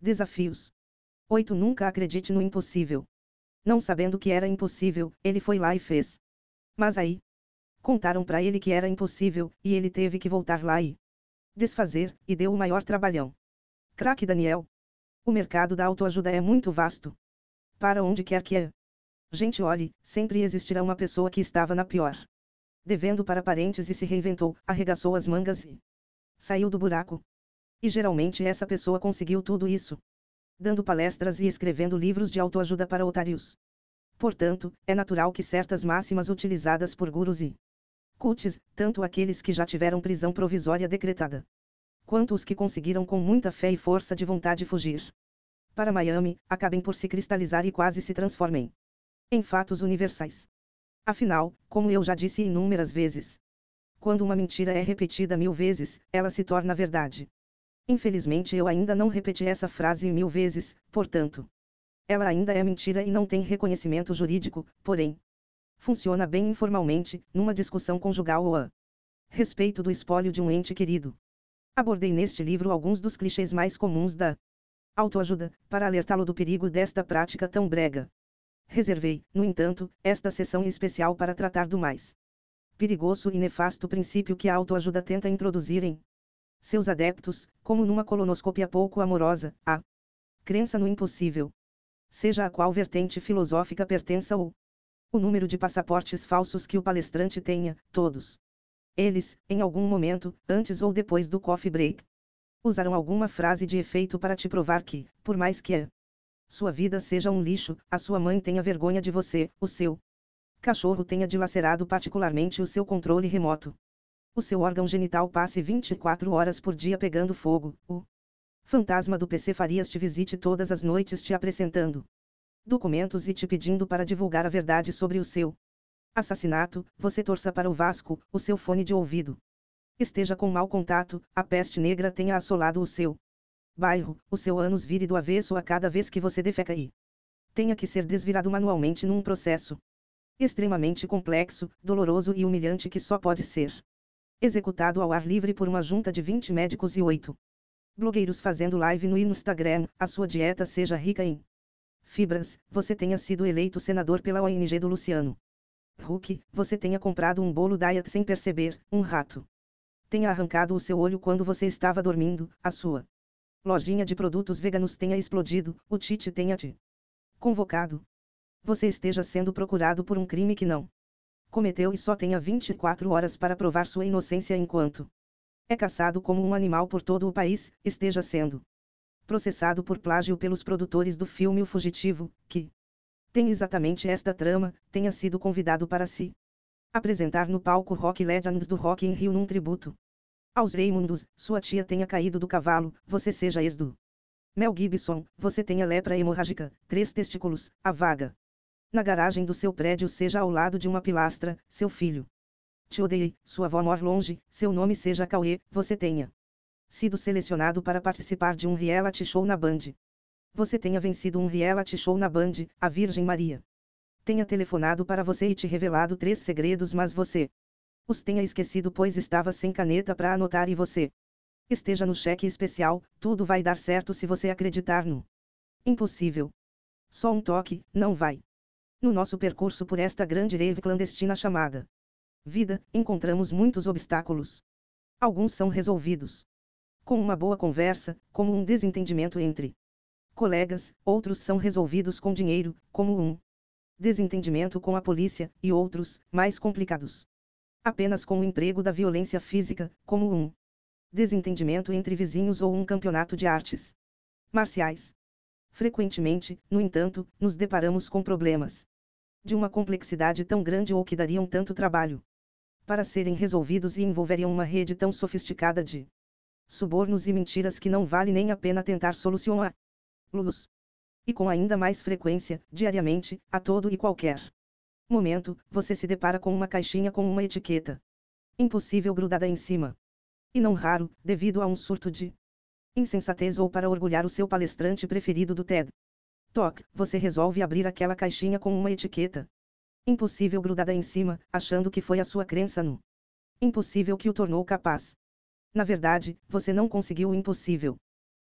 Desafios. oito Nunca acredite no impossível. Não sabendo que era impossível, ele foi lá e fez. Mas aí, contaram para ele que era impossível, e ele teve que voltar lá e desfazer, e deu o maior trabalhão. Craque Daniel. O mercado da autoajuda é muito vasto. Para onde quer que a gente olhe, sempre existirá uma pessoa que estava na pior. Devendo para parentes e se reinventou, arregaçou as mangas e saiu do buraco. E geralmente essa pessoa conseguiu tudo isso dando palestras e escrevendo livros de autoajuda para otários. Portanto, é natural que certas máximas utilizadas por gurus e coaches, tanto aqueles que já tiveram prisão provisória decretada, quanto os que conseguiram com muita fé e força de vontade fugir para Miami, acabem por se cristalizar e quase se transformem em fatos universais. Afinal, como eu já disse inúmeras vezes, quando uma mentira é repetida mil vezes, ela se torna verdade. Infelizmente eu ainda não repeti essa frase mil vezes, portanto, ela ainda é mentira e não tem reconhecimento jurídico, porém, funciona bem informalmente, numa discussão conjugal ou a respeito do espólio de um ente querido. Abordei neste livro alguns dos clichês mais comuns da autoajuda, para alertá-lo do perigo desta prática tão brega. Reservei, no entanto, esta sessão especial para tratar do mais perigoso e nefasto princípio que a autoajuda tenta introduzir em seus adeptos, como numa colonoscopia pouco amorosa, a crença no impossível. Seja a qual vertente filosófica pertença ou o número de passaportes falsos que o palestrante tenha, todos eles, em algum momento, antes ou depois do coffee break, usarão alguma frase de efeito para te provar que, por mais que a sua vida seja um lixo, a sua mãe tenha vergonha de você, o seu cachorro tenha dilacerado particularmente o seu controle remoto, o seu órgão genital passe vinte e quatro horas por dia pegando fogo, o fantasma do P C Farias te visite todas as noites te apresentando documentos e te pedindo para divulgar a verdade sobre o seu assassinato, você torça para o Vasco, o seu fone de ouvido esteja com mau contato, a peste negra tenha assolado o seu bairro, o seu ânus vire do avesso a cada vez que você defeca e tenha que ser desvirado manualmente num processo extremamente complexo, doloroso e humilhante que só pode ser executado ao ar livre por uma junta de vinte médicos e oito blogueiros fazendo live no Instagram, a sua dieta seja rica em fibras, você tenha sido eleito senador pela O N G do Luciano Huck, você tenha comprado um bolo diet sem perceber, um rato tenha arrancado o seu olho quando você estava dormindo, a sua lojinha de produtos veganos tenha explodido, o Tite tenha te convocado, você esteja sendo procurado por um crime que não cometeu e só tenha vinte e quatro horas para provar sua inocência enquanto é caçado como um animal por todo o país, esteja sendo processado por plágio pelos produtores do filme O Fugitivo, que tem exatamente esta trama, tenha sido convidado para se apresentar no palco Rock Legends do Rock in Rio num tributo aos Raimundos, sua tia tenha caído do cavalo, você seja ex do Mel Gibson, você tenha lepra hemorrágica, três testículos, a vaga na garagem do seu prédio seja ao lado de uma pilastra, seu filho te odeie, sua avó mora longe, seu nome seja Cauê, você tenha sido selecionado para participar de um reality show na Band. Você tenha vencido um reality show na Band, a Virgem Maria tenha telefonado para você e te revelado três segredos, mas você os tenha esquecido pois estava sem caneta para anotar e você esteja no cheque especial, tudo vai dar certo se você acreditar no impossível. Só um toque, não vai. No nosso percurso por esta grande rave clandestina chamada vida, encontramos muitos obstáculos. Alguns são resolvidos com uma boa conversa, como um desentendimento entre colegas, outros são resolvidos com dinheiro, como um desentendimento com a polícia, e outros, mais complicados, apenas com o emprego da violência física, como um desentendimento entre vizinhos ou um campeonato de artes marciais. Frequentemente, no entanto, nos deparamos com problemas de uma complexidade tão grande ou que dariam tanto trabalho para serem resolvidos e envolveriam uma rede tão sofisticada de subornos e mentiras que não vale nem a pena tentar solucioná-los. E com ainda mais frequência, diariamente, a todo e qualquer momento, você se depara com uma caixinha com uma etiqueta impossível grudada em cima. E não raro, devido a um surto de insensatez ou para orgulhar o seu palestrante preferido do TED Talk, você resolve abrir aquela caixinha com uma etiqueta impossível grudada em cima, achando que foi a sua crença no impossível que o tornou capaz. Na verdade, você não conseguiu o impossível.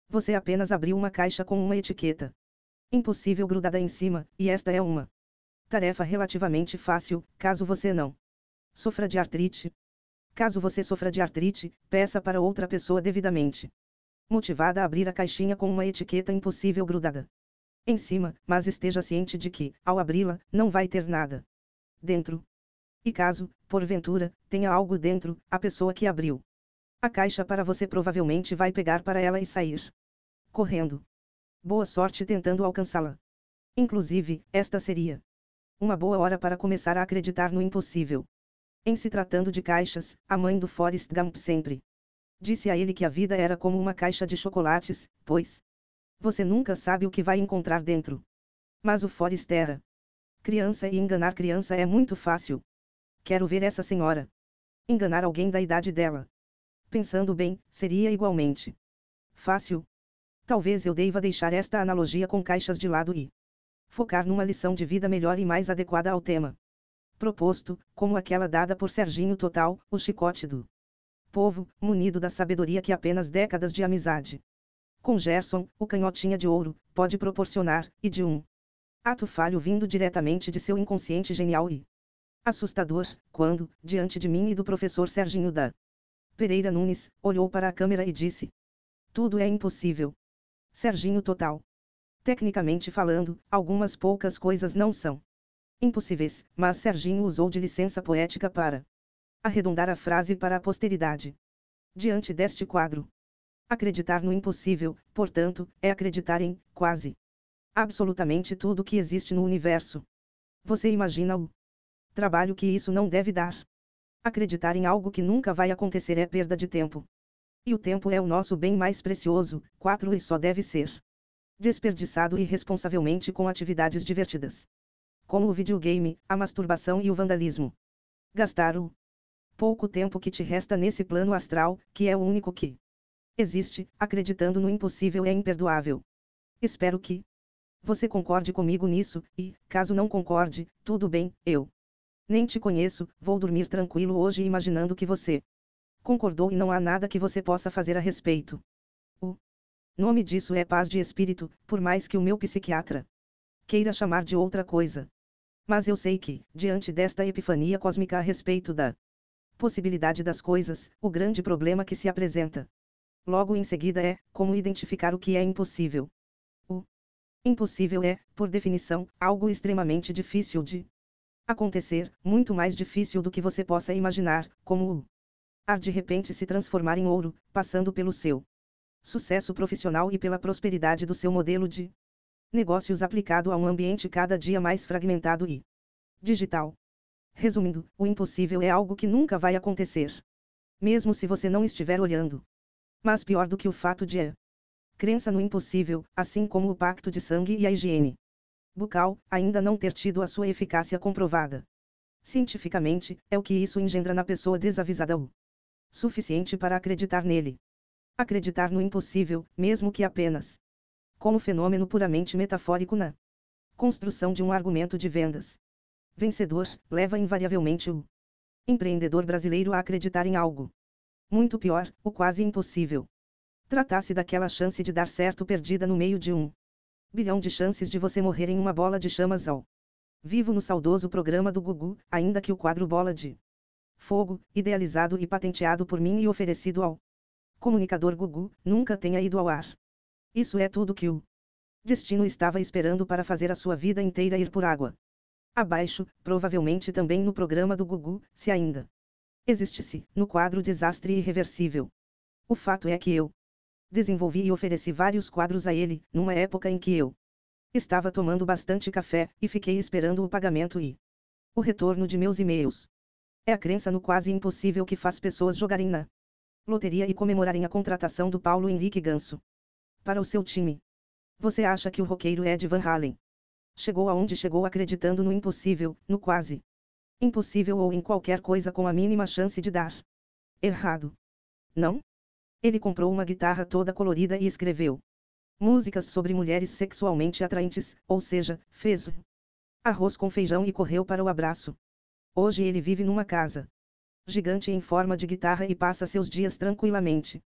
Você apenas abriu uma caixa com uma etiqueta impossível grudada em cima, e esta é uma tarefa relativamente fácil, caso você não sofra de artrite. Caso você sofra de artrite, peça para outra pessoa devidamente motivada a abrir a caixinha com uma etiqueta impossível grudada em cima, mas esteja ciente de que, ao abri-la, não vai ter nada dentro. E caso, porventura, tenha algo dentro, a pessoa que abriu a caixa para você provavelmente vai pegar para ela e sair correndo. Boa sorte tentando alcançá-la. Inclusive, esta seria uma boa hora para começar a acreditar no impossível. Em se tratando de caixas, a mãe do Forrest Gump sempre disse a ele que a vida era como uma caixa de chocolates, pois você nunca sabe o que vai encontrar dentro. Mas o Forrest era criança e enganar criança é muito fácil. Quero ver essa senhora enganar alguém da idade dela. Pensando bem, seria igualmente fácil. Talvez eu deva deixar esta analogia com caixas de lado e focar numa lição de vida melhor e mais adequada ao tema proposto, como aquela dada por Serginho Total, o chicote do povo, munido da sabedoria que apenas décadas de amizade com Gerson, o canhotinha de ouro, pode proporcionar, e de um ato falho vindo diretamente de seu inconsciente genial e assustador, quando, diante de mim e do professor Serginho da Pereira Nunes, olhou para a câmera e disse: tudo é impossível. Serginho Total. Tecnicamente falando, algumas poucas coisas não são impossíveis, mas Serginho usou de licença poética para arredondar a frase para a posteridade. Diante deste quadro, acreditar no impossível, portanto, é acreditar em, quase, absolutamente tudo que existe no universo. Você imagina o trabalho que isso não deve dar? Acreditar em algo que nunca vai acontecer é perda de tempo. E o tempo é o nosso bem mais precioso, quatro e só deve ser desperdiçado irresponsavelmente com atividades divertidas, como o videogame, a masturbação e o vandalismo. Gastar o pouco tempo que te resta nesse plano astral, que é o único que existe, acreditando no impossível é imperdoável. Espero que você concorde comigo nisso, e, caso não concorde, tudo bem, eu nem te conheço, vou dormir tranquilo hoje imaginando que você concordou e não há nada que você possa fazer a respeito. O nome disso é paz de espírito, por mais que o meu psiquiatra queira chamar de outra coisa. Mas eu sei que, diante desta epifania cósmica a respeito da possibilidade das coisas, o grande problema que se apresenta logo em seguida é, como identificar o que é impossível. O impossível é, por definição, algo extremamente difícil de acontecer, muito mais difícil do que você possa imaginar, como o ar de repente se transformar em ouro, passando pelo seu sucesso profissional e pela prosperidade do seu modelo de negócios aplicado a um ambiente cada dia mais fragmentado e digital. Resumindo, o impossível é algo que nunca vai acontecer, mesmo se você não estiver olhando. Mas pior do que o fato de a crença no impossível, assim como o pacto de sangue e a higiene bucal, ainda não ter tido a sua eficácia comprovada cientificamente, é o que isso engendra na pessoa desavisada o suficiente para acreditar nele. Acreditar no impossível, mesmo que apenas como fenômeno puramente metafórico na construção de um argumento de vendas vencedor, leva invariavelmente o empreendedor brasileiro a acreditar em algo muito pior, o quase impossível. Tratasse daquela chance de dar certo perdida no meio de um bilhão de chances de você morrer em uma bola de chamas ao vivo no saudoso programa do Gugu, ainda que o quadro Bola de Fogo, idealizado e patenteado por mim e oferecido ao comunicador Gugu, nunca tenha ido ao ar. Isso é tudo que o destino estava esperando para fazer a sua vida inteira ir por água abaixo, provavelmente também no programa do Gugu, se ainda existisse, no quadro Desastre Irreversível. O fato é que eu desenvolvi e ofereci vários quadros a ele, numa época em que eu estava tomando bastante café, e fiquei esperando o pagamento e o retorno de meus e-mails. É a crença no quase impossível que faz pessoas jogarem na loteria e comemorarem a contratação do Paulo Henrique Ganso para o seu time. Você acha que o roqueiro Ed Van Halen chegou aonde chegou acreditando no impossível, no quase impossível ou em qualquer coisa com a mínima chance de dar errado? Não? Ele comprou uma guitarra toda colorida e escreveu músicas sobre mulheres sexualmente atraentes, ou seja, fez arroz com feijão e correu para o abraço. Hoje ele vive numa casa gigante em forma de guitarra e passa seus dias tranquilamente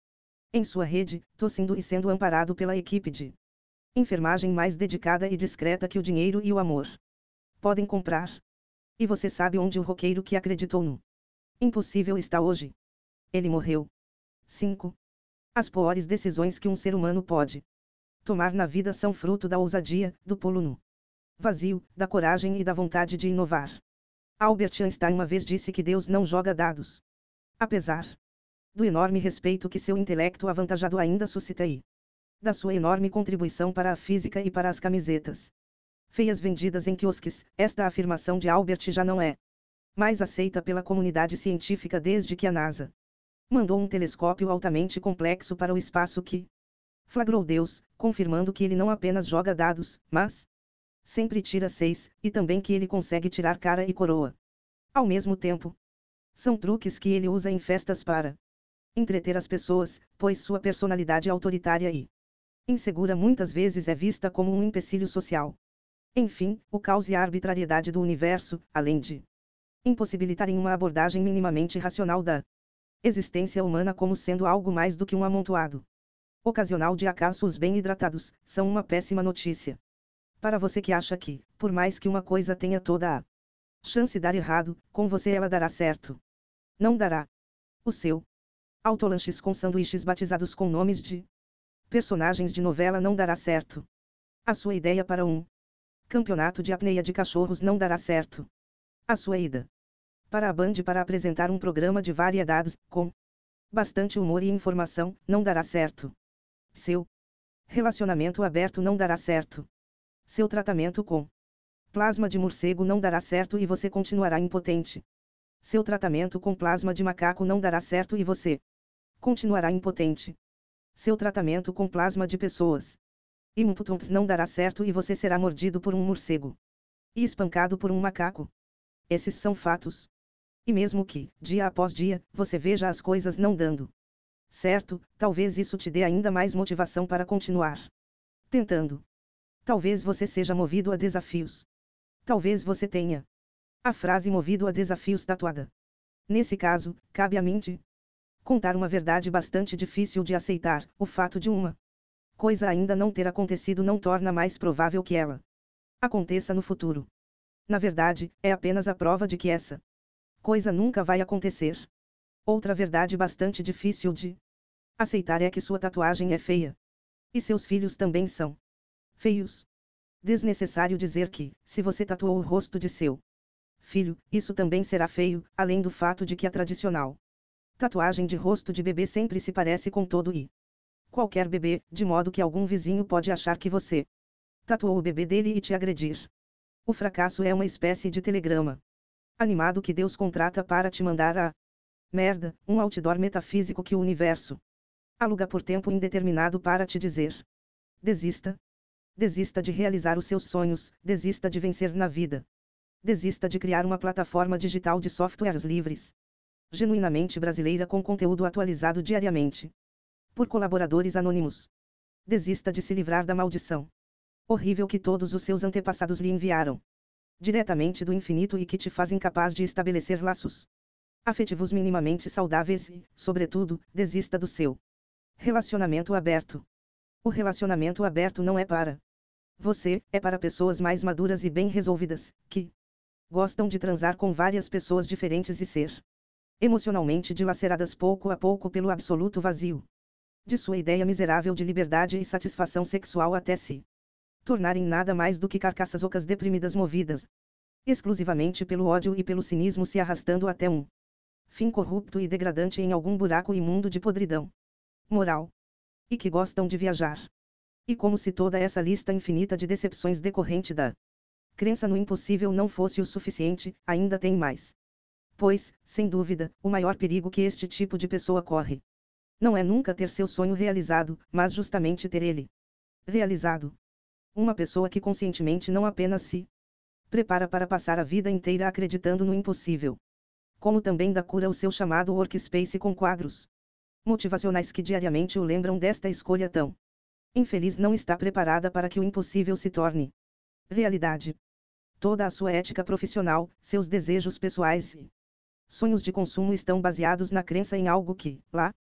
em sua rede, tossindo e sendo amparado pela equipe de enfermagem mais dedicada e discreta que o dinheiro e o amor podem comprar. E você sabe onde o roqueiro que acreditou no impossível está hoje? Ele morreu. cinco. As piores decisões que um ser humano pode tomar na vida são fruto da ousadia, do pulo no vazio, da coragem e da vontade de inovar. Albert Einstein uma vez disse que Deus não joga dados. Apesar do enorme respeito que seu intelecto avantajado ainda suscita e da sua enorme contribuição para a física e para as camisetas feias vendidas em quiosques, esta afirmação de Albert já não é mais aceita pela comunidade científica desde que a NASA mandou um telescópio altamente complexo para o espaço que flagrou Deus, confirmando que ele não apenas joga dados, mas sempre tira seis, e também que ele consegue tirar cara e coroa ao mesmo tempo. São truques que ele usa em festas para entreter as pessoas, pois sua personalidade autoritária e insegura muitas vezes é vista como um empecilho social. Enfim, o caos e a arbitrariedade do universo, além de impossibilitarem uma abordagem minimamente racional da existência humana como sendo algo mais do que um amontoado ocasional de acasos bem hidratados, são uma péssima notícia. Para você que acha que, por mais que uma coisa tenha toda a chance de dar errado, com você ela dará certo. Não dará. O seu autolanches com sanduíches batizados com nomes de personagens de novela não dará certo. A sua ideia para um campeonato de apneia de cachorros não dará certo. A sua ida para a Band para apresentar um programa de variedades, com bastante humor e informação, não dará certo. Seu relacionamento aberto não dará certo. Seu tratamento com plasma de morcego não dará certo e você continuará impotente. Seu tratamento com plasma de macaco não dará certo e você continuará impotente. Seu tratamento com plasma de pessoas impotentes não dará certo e você será mordido por um morcego e espancado por um macaco. Esses são fatos. E mesmo que, dia após dia, você veja as coisas não dando certo, talvez isso te dê ainda mais motivação para continuar tentando. Talvez você seja movido a desafios. Talvez você tenha a frase movido a desafios tatuada. Nesse caso, cabe a mim te contar uma verdade bastante difícil de aceitar: o fato de uma coisa ainda não ter acontecido não torna mais provável que ela aconteça no futuro. Na verdade, é apenas a prova de que essa coisa nunca vai acontecer. Outra verdade bastante difícil de aceitar é que sua tatuagem é feia. E seus filhos também são feios. Desnecessário dizer que, se você tatuou o rosto de seu filho, isso também será feio, além do fato de que a tradicional tatuagem de rosto de bebê sempre se parece com todo e qualquer bebê, de modo que algum vizinho pode achar que você tatuou o bebê dele e te agredir. O fracasso é uma espécie de telegrama animado que Deus contrata para te mandar a merda, um outdoor metafísico que o universo aluga por tempo indeterminado para te dizer: desista. Desista de realizar os seus sonhos, desista de vencer na vida. Desista de criar uma plataforma digital de softwares livres, genuinamente brasileira com conteúdo atualizado diariamente por colaboradores anônimos. Desista de se livrar da maldição horrível que todos os seus antepassados lhe enviaram diretamente do infinito e que te faz incapaz de estabelecer laços afetivos minimamente saudáveis e, sobretudo, desista do seu relacionamento aberto. O relacionamento aberto não é para você, é para pessoas mais maduras e bem resolvidas, que gostam de transar com várias pessoas diferentes e ser emocionalmente dilaceradas pouco a pouco pelo absoluto vazio de sua ideia miserável de liberdade e satisfação sexual até se tornarem nada mais do que carcaças ocas deprimidas movidas exclusivamente pelo ódio e pelo cinismo se arrastando até um fim corrupto e degradante em algum buraco imundo de podridão moral. E que gostam de viajar. E como se toda essa lista infinita de decepções decorrente da crença no impossível não fosse o suficiente, ainda tem mais. Pois, sem dúvida, o maior perigo que este tipo de pessoa corre não é nunca ter seu sonho realizado, mas justamente ter ele realizado. Uma pessoa que conscientemente não apenas se prepara para passar a vida inteira acreditando no impossível, como também dá cura ao seu chamado workspace com quadros motivacionais que diariamente o lembram desta escolha tão infeliz, não está preparada para que o impossível se torne realidade. Toda a sua ética profissional, seus desejos pessoais e sonhos de consumo estão baseados na crença em algo que, lá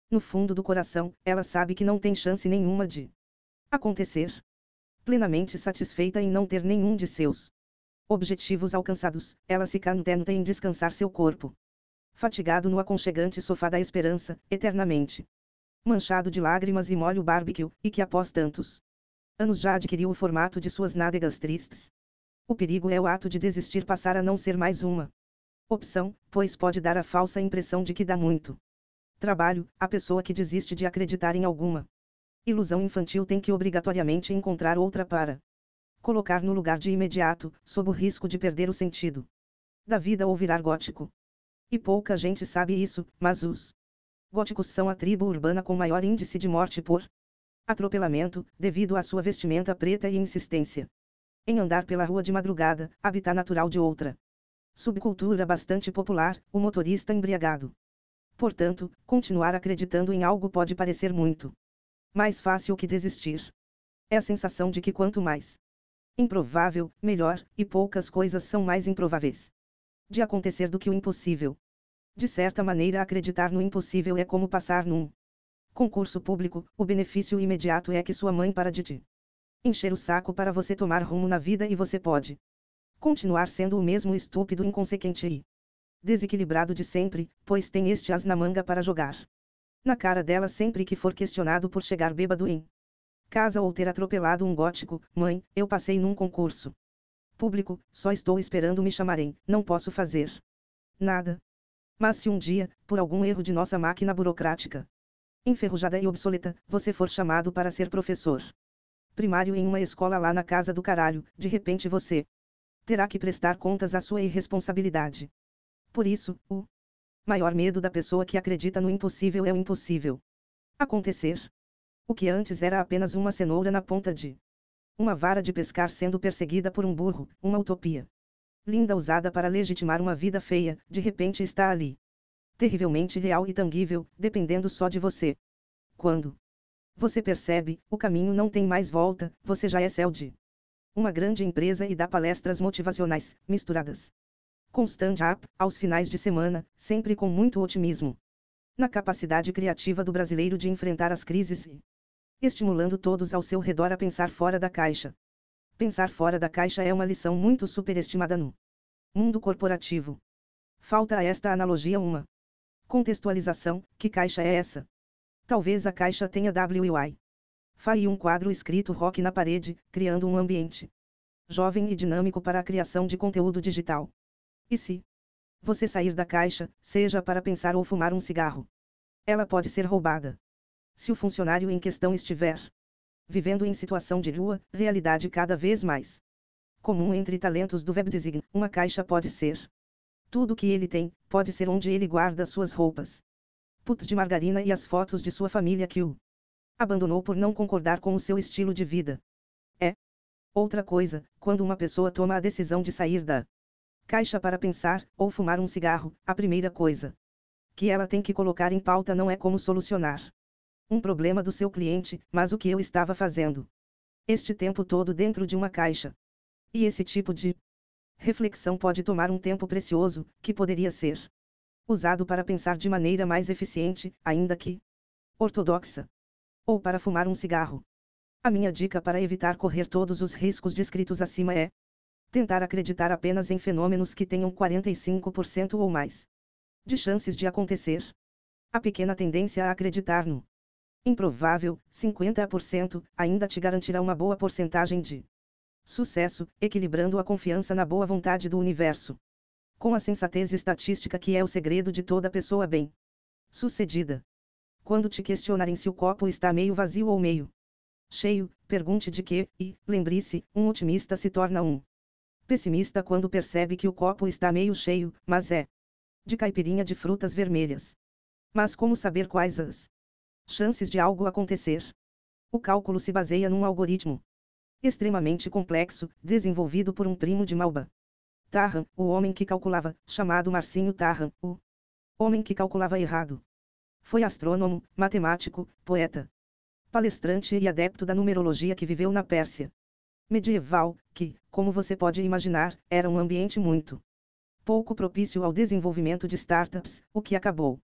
No fundo do coração, ela sabe que não tem chance nenhuma de acontecer. Plenamente satisfeita em não ter nenhum de seus objetivos alcançados, ela se contenta em descansar seu corpo fatigado no aconchegante sofá da esperança, eternamente manchado de lágrimas e molho barbecue, e que após tantos anos já adquiriu o formato de suas nádegas tristes. O perigo é o ato de desistir passar a não ser mais uma opção, pois pode dar a falsa impressão de que dá muito trabalho. A pessoa que desiste de acreditar em alguma ilusão infantil tem que obrigatoriamente encontrar outra para colocar no lugar de imediato, sob o risco de perder o sentido da vida ou virar gótico. E pouca gente sabe isso, mas os góticos são a tribo urbana com maior índice de morte por atropelamento, devido à sua vestimenta preta e insistência em andar pela rua de madrugada, habitat natural de outra subcultura bastante popular, o motorista embriagado. Portanto, continuar acreditando em algo pode parecer muito mais fácil que desistir. É a sensação de que quanto mais improvável, melhor, e poucas coisas são mais improváveis de acontecer do que o impossível. De certa maneira, acreditar no impossível é como passar num concurso público. O benefício imediato é que sua mãe para de te encher o saco para você tomar rumo na vida e você pode continuar sendo o mesmo estúpido, inconsequente e desequilibrado de sempre, pois tem este as na manga para jogar na cara dela sempre que for questionado por chegar bêbado em casa ou ter atropelado um gótico. Mãe, eu passei num concurso público, só estou esperando me chamarem, não posso fazer nada. Mas se um dia, por algum erro de nossa máquina burocrática enferrujada e obsoleta, você for chamado para ser professor primário em uma escola lá na casa do caralho, de repente você terá que prestar contas à sua irresponsabilidade. Por isso, o maior medo da pessoa que acredita no impossível é o impossível acontecer. O que antes era apenas uma cenoura na ponta de uma vara de pescar sendo perseguida por um burro, uma utopia linda usada para legitimar uma vida feia, de repente está ali. Terrivelmente real e tangível, dependendo só de você. Quando você percebe, o caminho não tem mais volta, você já é C E O de uma grande empresa e dá palestras motivacionais, misturadas com stand-up, aos finais de semana, sempre com muito otimismo na capacidade criativa do brasileiro de enfrentar as crises e estimulando todos ao seu redor a pensar fora da caixa. Pensar fora da caixa é uma lição muito superestimada no mundo corporativo. Falta a esta analogia uma contextualização. Que caixa é essa? Talvez a caixa tenha W I F e um quadro escrito rock na parede, criando um ambiente jovem e dinâmico para a criação de conteúdo digital. E se você sair da caixa, seja para pensar ou fumar um cigarro, ela pode ser roubada. Se o funcionário em questão estiver vivendo em situação de rua, realidade cada vez mais comum entre talentos do web design, uma caixa pode ser tudo o que ele tem, pode ser onde ele guarda suas roupas puts de margarina e as fotos de sua família que o abandonou por não concordar com o seu estilo de vida. É outra coisa, quando uma pessoa toma a decisão de sair da caixa para pensar, ou fumar um cigarro, a primeira coisa que ela tem que colocar em pauta não é como solucionar um problema do seu cliente, mas o que eu estava fazendo este tempo todo dentro de uma caixa. E esse tipo de reflexão pode tomar um tempo precioso, que poderia ser usado para pensar de maneira mais eficiente, ainda que ortodoxa, ou para fumar um cigarro. A minha dica para evitar correr todos os riscos descritos acima é tentar acreditar apenas em fenômenos que tenham quarenta e cinco por cento ou mais de chances de acontecer. A pequena tendência a acreditar no improvável, cinquenta por cento, ainda te garantirá uma boa porcentagem de sucesso, equilibrando a confiança na boa vontade do universo com a sensatez estatística que é o segredo de toda pessoa bem sucedida. Quando te questionarem se o copo está meio vazio ou meio cheio, pergunte de que, e, lembre-se, um otimista se torna um pessimista quando percebe que o copo está meio cheio, mas é de caipirinha de frutas vermelhas. Mas como saber quais as chances de algo acontecer? O cálculo se baseia num algoritmo extremamente complexo, desenvolvido por um primo de Malba Tarran, o homem que calculava, chamado Marcinho Tarran, o homem que calculava errado. Foi astrônomo, matemático, poeta, palestrante e adepto da numerologia que viveu na Pérsia medieval, que, como você pode imaginar, era um ambiente muito pouco propício ao desenvolvimento de startups, o que acabou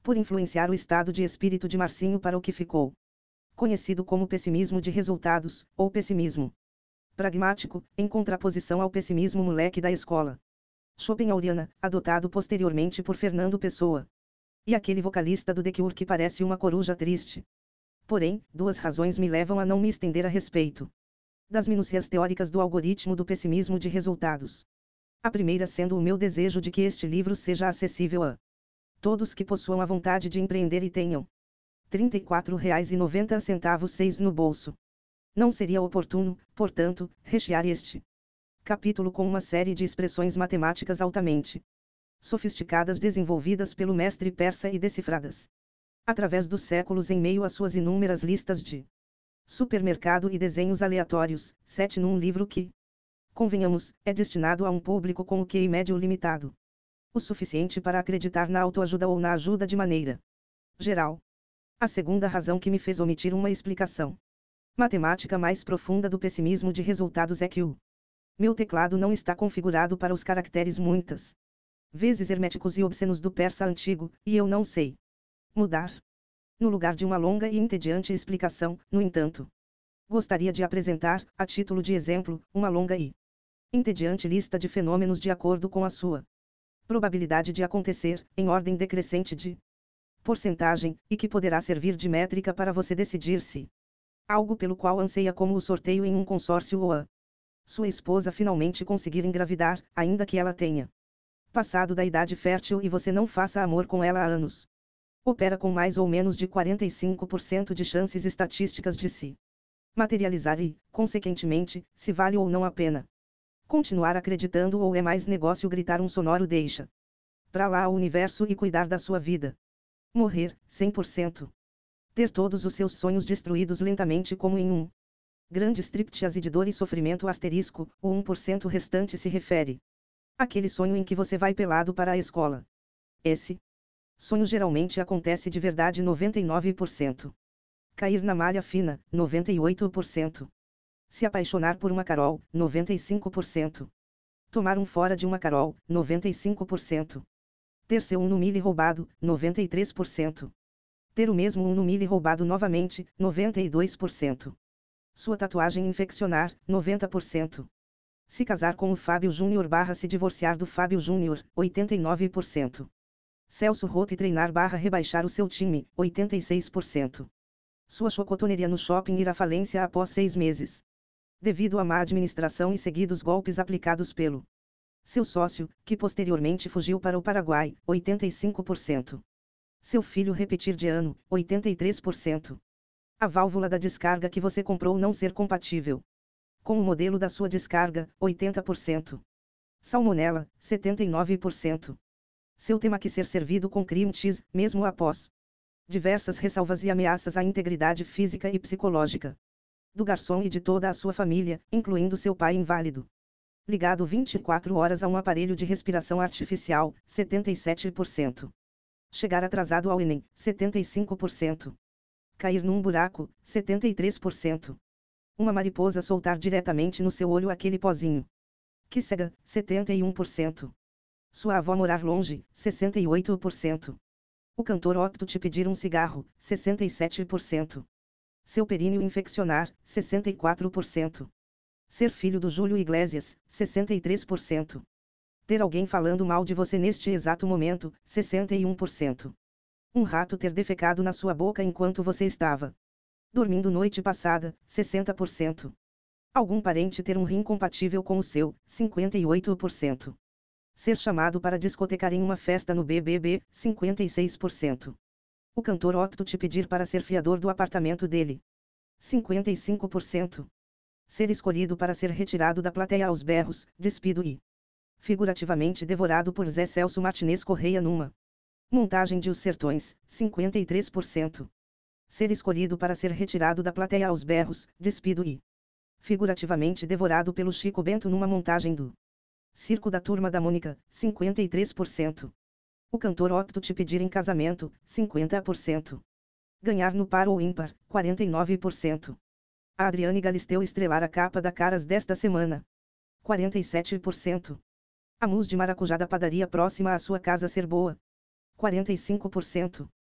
por influenciar o estado de espírito de Marcinho para o que ficou conhecido como pessimismo de resultados, ou pessimismo pragmático, em contraposição ao pessimismo moleque da escola schopenhaueriana, adotado posteriormente por Fernando Pessoa. E aquele vocalista do The Cure que parece uma coruja triste. Porém, duas razões me levam a não me estender a respeito das minúcias teóricas do algoritmo do pessimismo de resultados. A primeira sendo o meu desejo de que este livro seja acessível a todos que possuam a vontade de empreender e tenham trinta e quatro reais e noventa centavos seis no bolso. Não seria oportuno, portanto, rechear este capítulo com uma série de expressões matemáticas altamente sofisticadas desenvolvidas pelo mestre persa e decifradas através dos séculos em meio às suas inúmeras listas de supermercado e desenhos aleatórios, sete num livro que, convenhamos, é destinado a um público com o Q I médio limitado o suficiente para acreditar na autoajuda ou na ajuda de maneira geral. A segunda razão que me fez omitir uma explicação matemática mais profunda do pessimismo de resultados é que o meu teclado não está configurado para os caracteres muitas vezes herméticos e obscenos do persa antigo, e eu não sei mudar. No lugar de uma longa e entediante explicação, no entanto, gostaria de apresentar, a título de exemplo, uma longa e entediante lista de fenômenos de acordo com a sua probabilidade de acontecer, em ordem decrescente de porcentagem, e que poderá servir de métrica para você decidir se algo pelo qual anseia como o sorteio em um consórcio ou a sua esposa finalmente conseguir engravidar, ainda que ela tenha passado da idade fértil e você não faça amor com ela há anos. Opera com mais ou menos de quarenta e cinco por cento de chances estatísticas de se materializar e, consequentemente, se vale ou não a pena continuar acreditando ou é mais negócio gritar um sonoro deixa pra lá o universo e cuidar da sua vida. Morrer, cem por cento. Ter todos os seus sonhos destruídos lentamente como em um grande striptease de dor e sofrimento asterisco, o um por cento restante se refere àquele sonho em que você vai pelado para a escola. Esse sonho geralmente acontece de verdade noventa e nove por cento. Cair na malha fina, noventa e oito por cento. Se apaixonar por uma Carol, noventa e cinco por cento. Tomar um fora de uma Carol, noventa e cinco por cento. Ter seu Uno Mille roubado, noventa e três por cento. Ter o mesmo Uno Mille roubado novamente, noventa e dois por cento. Sua tatuagem infeccionar, noventa por cento. Se casar com o Fábio Júnior barra se divorciar do Fábio Júnior, oitenta e nove por cento. Celso Roth treinar barra rebaixar o seu time, oitenta e seis por cento. Sua chocotoneria no shopping ir à falência após seis meses. Devido à má administração e seguidos golpes aplicados pelo seu sócio, que posteriormente fugiu para o Paraguai, oitenta e cinco por cento. Seu filho repetir de ano, oitenta e três por cento. A válvula da descarga que você comprou não ser compatível com o modelo da sua descarga, oitenta por cento. Salmonela, setenta e nove por cento. Seu tema que ser servido com cream cheese, mesmo após diversas ressalvas e ameaças à integridade física e psicológica do garçom e de toda a sua família, incluindo seu pai inválido. Ligado vinte e quatro horas a um aparelho de respiração artificial, setenta e sete por cento. Chegar atrasado ao Enem, setenta e cinco por cento. Cair num buraco, setenta e três por cento. Uma mariposa soltar diretamente no seu olho aquele pozinho que cega, setenta e um por cento. Sua avó morar longe, sessenta e oito por cento. O cantor Octo te pedir um cigarro, sessenta e sete por cento. Seu períneo infeccionar, sessenta e quatro por cento. Ser filho do Júlio Iglesias, sessenta e três por cento. Ter alguém falando mal de você neste exato momento, sessenta e um por cento. Um rato ter defecado na sua boca enquanto você estava dormindo noite passada, sessenta por cento. Algum parente ter um rim compatível com o seu, cinquenta e oito por cento. Ser chamado para discotecar em uma festa no B B B, cinquenta e seis por cento. O cantor Octo te pedir para ser fiador do apartamento dele, cinquenta e cinco por cento. Ser escolhido para ser retirado da plateia aos berros, despido e figurativamente devorado por Zé Celso Martinez Correia numa montagem de Os Sertões, cinquenta e três por cento. Ser escolhido para ser retirado da plateia aos berros, despido e figurativamente devorado pelo Chico Bento numa montagem do Circo da Turma da Mônica, cinquenta e três por cento. O cantor Octo te pedir em casamento, cinquenta por cento. Ganhar no par ou ímpar, quarenta e nove por cento. A Adriane Galisteu estrelar a capa da Caras desta semana, quarenta e sete por cento. A mousse de maracujá da padaria próxima à sua casa ser boa, quarenta e cinco por cento.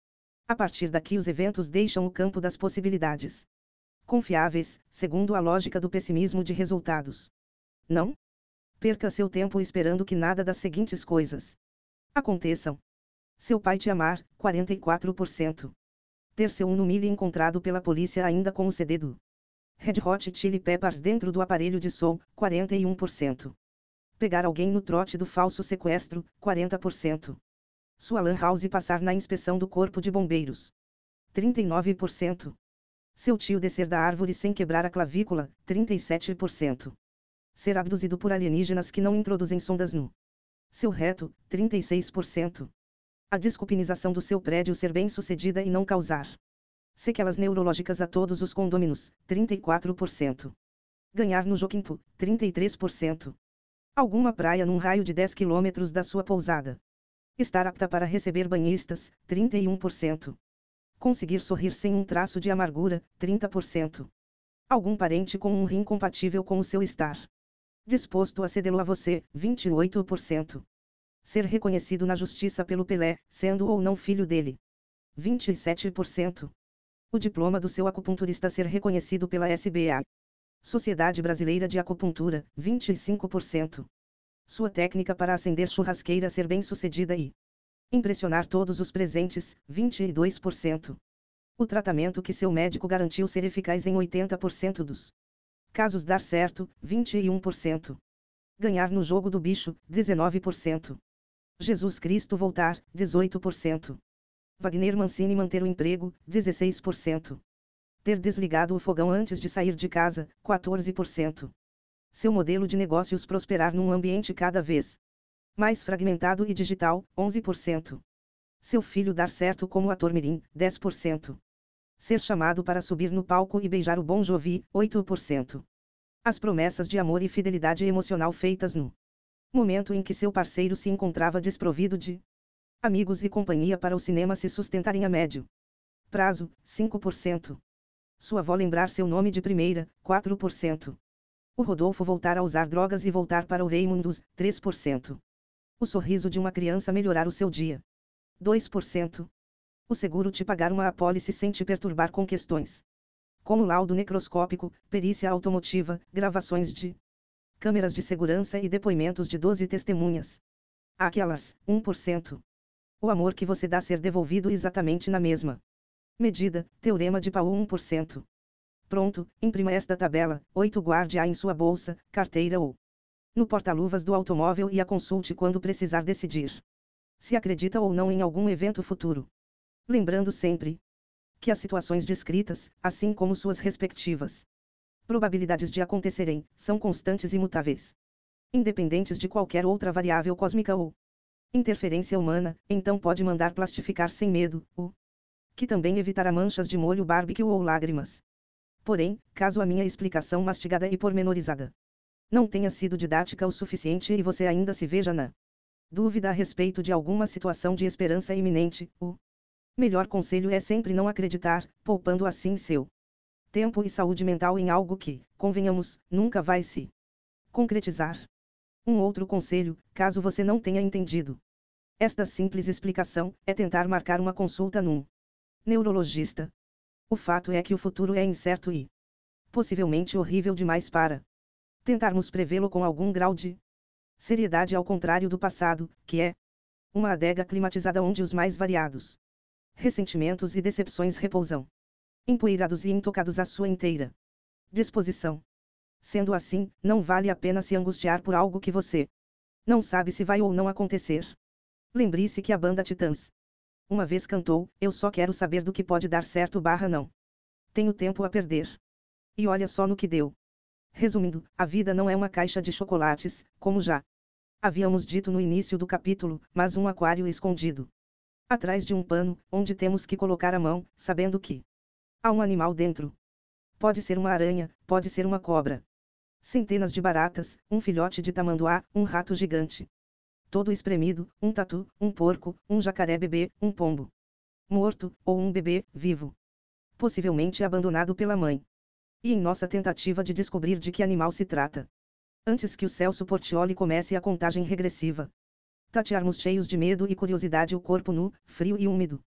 A partir daqui os eventos deixam o campo das possibilidades confiáveis, segundo a lógica do pessimismo de resultados. Não perca seu tempo esperando que nada das seguintes coisas aconteçam. Seu pai te amar, quarenta e quatro por cento. Ter seu Uno Mille encontrado pela polícia ainda com o C D do Red Hot Chili Peppers dentro do aparelho de som, quarenta e um por cento. Pegar alguém no trote do falso sequestro, quarenta por cento. Sua lan house passar na inspeção do corpo de bombeiros, trinta e nove por cento. Seu tio descer da árvore sem quebrar a clavícula, trinta e sete por cento. Ser abduzido por alienígenas que não introduzem sondas no seu reto, trinta e seis por cento. A desculpinização do seu prédio ser bem sucedida e não causar sequelas neurológicas a todos os condôminos, trinta e quatro por cento. Ganhar no Joquimpo, trinta e três por cento. Alguma praia num raio de dez quilômetros da sua pousada. Estar apta para receber banhistas, trinta e um por cento. Conseguir sorrir sem um traço de amargura, trinta por cento. Algum parente com um rim compatível com o seu estar disposto a cedê-lo a você, vinte e oito por cento. Ser reconhecido na justiça pelo Pelé, sendo ou não filho dele, vinte e sete por cento. O diploma do seu acupunturista ser reconhecido pela S B A, Sociedade Brasileira de Acupuntura, vinte e cinco por cento. Sua técnica para acender churrasqueira ser bem sucedida e impressionar todos os presentes, vinte e dois por cento. O tratamento que seu médico garantiu ser eficaz em oitenta por cento dos casos dar certo, vinte e um por cento. Ganhar no jogo do bicho, dezenove por cento. Jesus Cristo voltar, dezoito por cento. Wagner Mancini manter o emprego, dezesseis por cento. Ter desligado o fogão antes de sair de casa, quatorze por cento. Seu modelo de negócios prosperar num ambiente cada vez mais fragmentado e digital, onze por cento. Seu filho dar certo como ator mirim, dez por cento. Ser chamado para subir no palco e beijar o Bon Jovi, oito por cento. As promessas de amor e fidelidade emocional feitas no momento em que seu parceiro se encontrava desprovido de amigos e companhia para o cinema se sustentarem a médio prazo, cinco por cento. Sua avó lembrar seu nome de primeira, quatro por cento. O Rodolfo voltar a usar drogas e voltar para o Raimundos, três por cento. O sorriso de uma criança melhorar o seu dia, dois por cento. O seguro te pagar uma apólice sem te perturbar com questões como laudo necroscópico, perícia automotiva, gravações de câmeras de segurança e depoimentos de doze testemunhas. Aquelas, um por cento. O amor que você dá ser devolvido exatamente na mesma medida, teorema de Paul, um por cento. Pronto, imprima esta tabela, oito guarde-a em sua bolsa, carteira ou no porta-luvas do automóvel e a consulte quando precisar decidir se acredita ou não em algum evento futuro. Lembrando sempre que as situações descritas, assim como suas respectivas probabilidades de acontecerem, são constantes e imutáveis, independentes de qualquer outra variável cósmica ou interferência humana, então pode mandar plastificar sem medo, o que também evitará manchas de molho barbecue ou lágrimas. Porém, caso a minha explicação mastigada e pormenorizada não tenha sido didática o suficiente e você ainda se veja na dúvida a respeito de alguma situação de esperança iminente, o melhor conselho é sempre não acreditar, poupando assim seu tempo e saúde mental em algo que, convenhamos, nunca vai se concretizar. Um outro conselho, caso você não tenha entendido esta simples explicação, é tentar marcar uma consulta num neurologista. O fato é que o futuro é incerto e possivelmente horrível demais para tentarmos prevê-lo com algum grau de seriedade, ao contrário do passado, que é uma adega climatizada onde os mais variados ressentimentos e decepções repousam empoeirados e intocados à sua inteira disposição. Sendo assim, não vale a pena se angustiar por algo que você não sabe se vai ou não acontecer. Lembre-se que a banda Titãs uma vez cantou: eu só quero saber do que pode dar certo barra não tenho tempo a perder. E olha só no que deu. Resumindo, a vida não é uma caixa de chocolates, como já havíamos dito no início do capítulo, mas um aquário escondido atrás de um pano, onde temos que colocar a mão, sabendo que há um animal dentro. Pode ser uma aranha, pode ser uma cobra, centenas de baratas, um filhote de tamanduá, um rato gigante todo espremido, um tatu, um porco, um jacaré bebê, um pombo morto, ou um bebê vivo, possivelmente abandonado pela mãe. E em nossa tentativa de descobrir de que animal se trata, antes que o Celso Portiolli comece a contagem regressiva, tatearmos cheios de medo e curiosidade o corpo nu, frio e úmido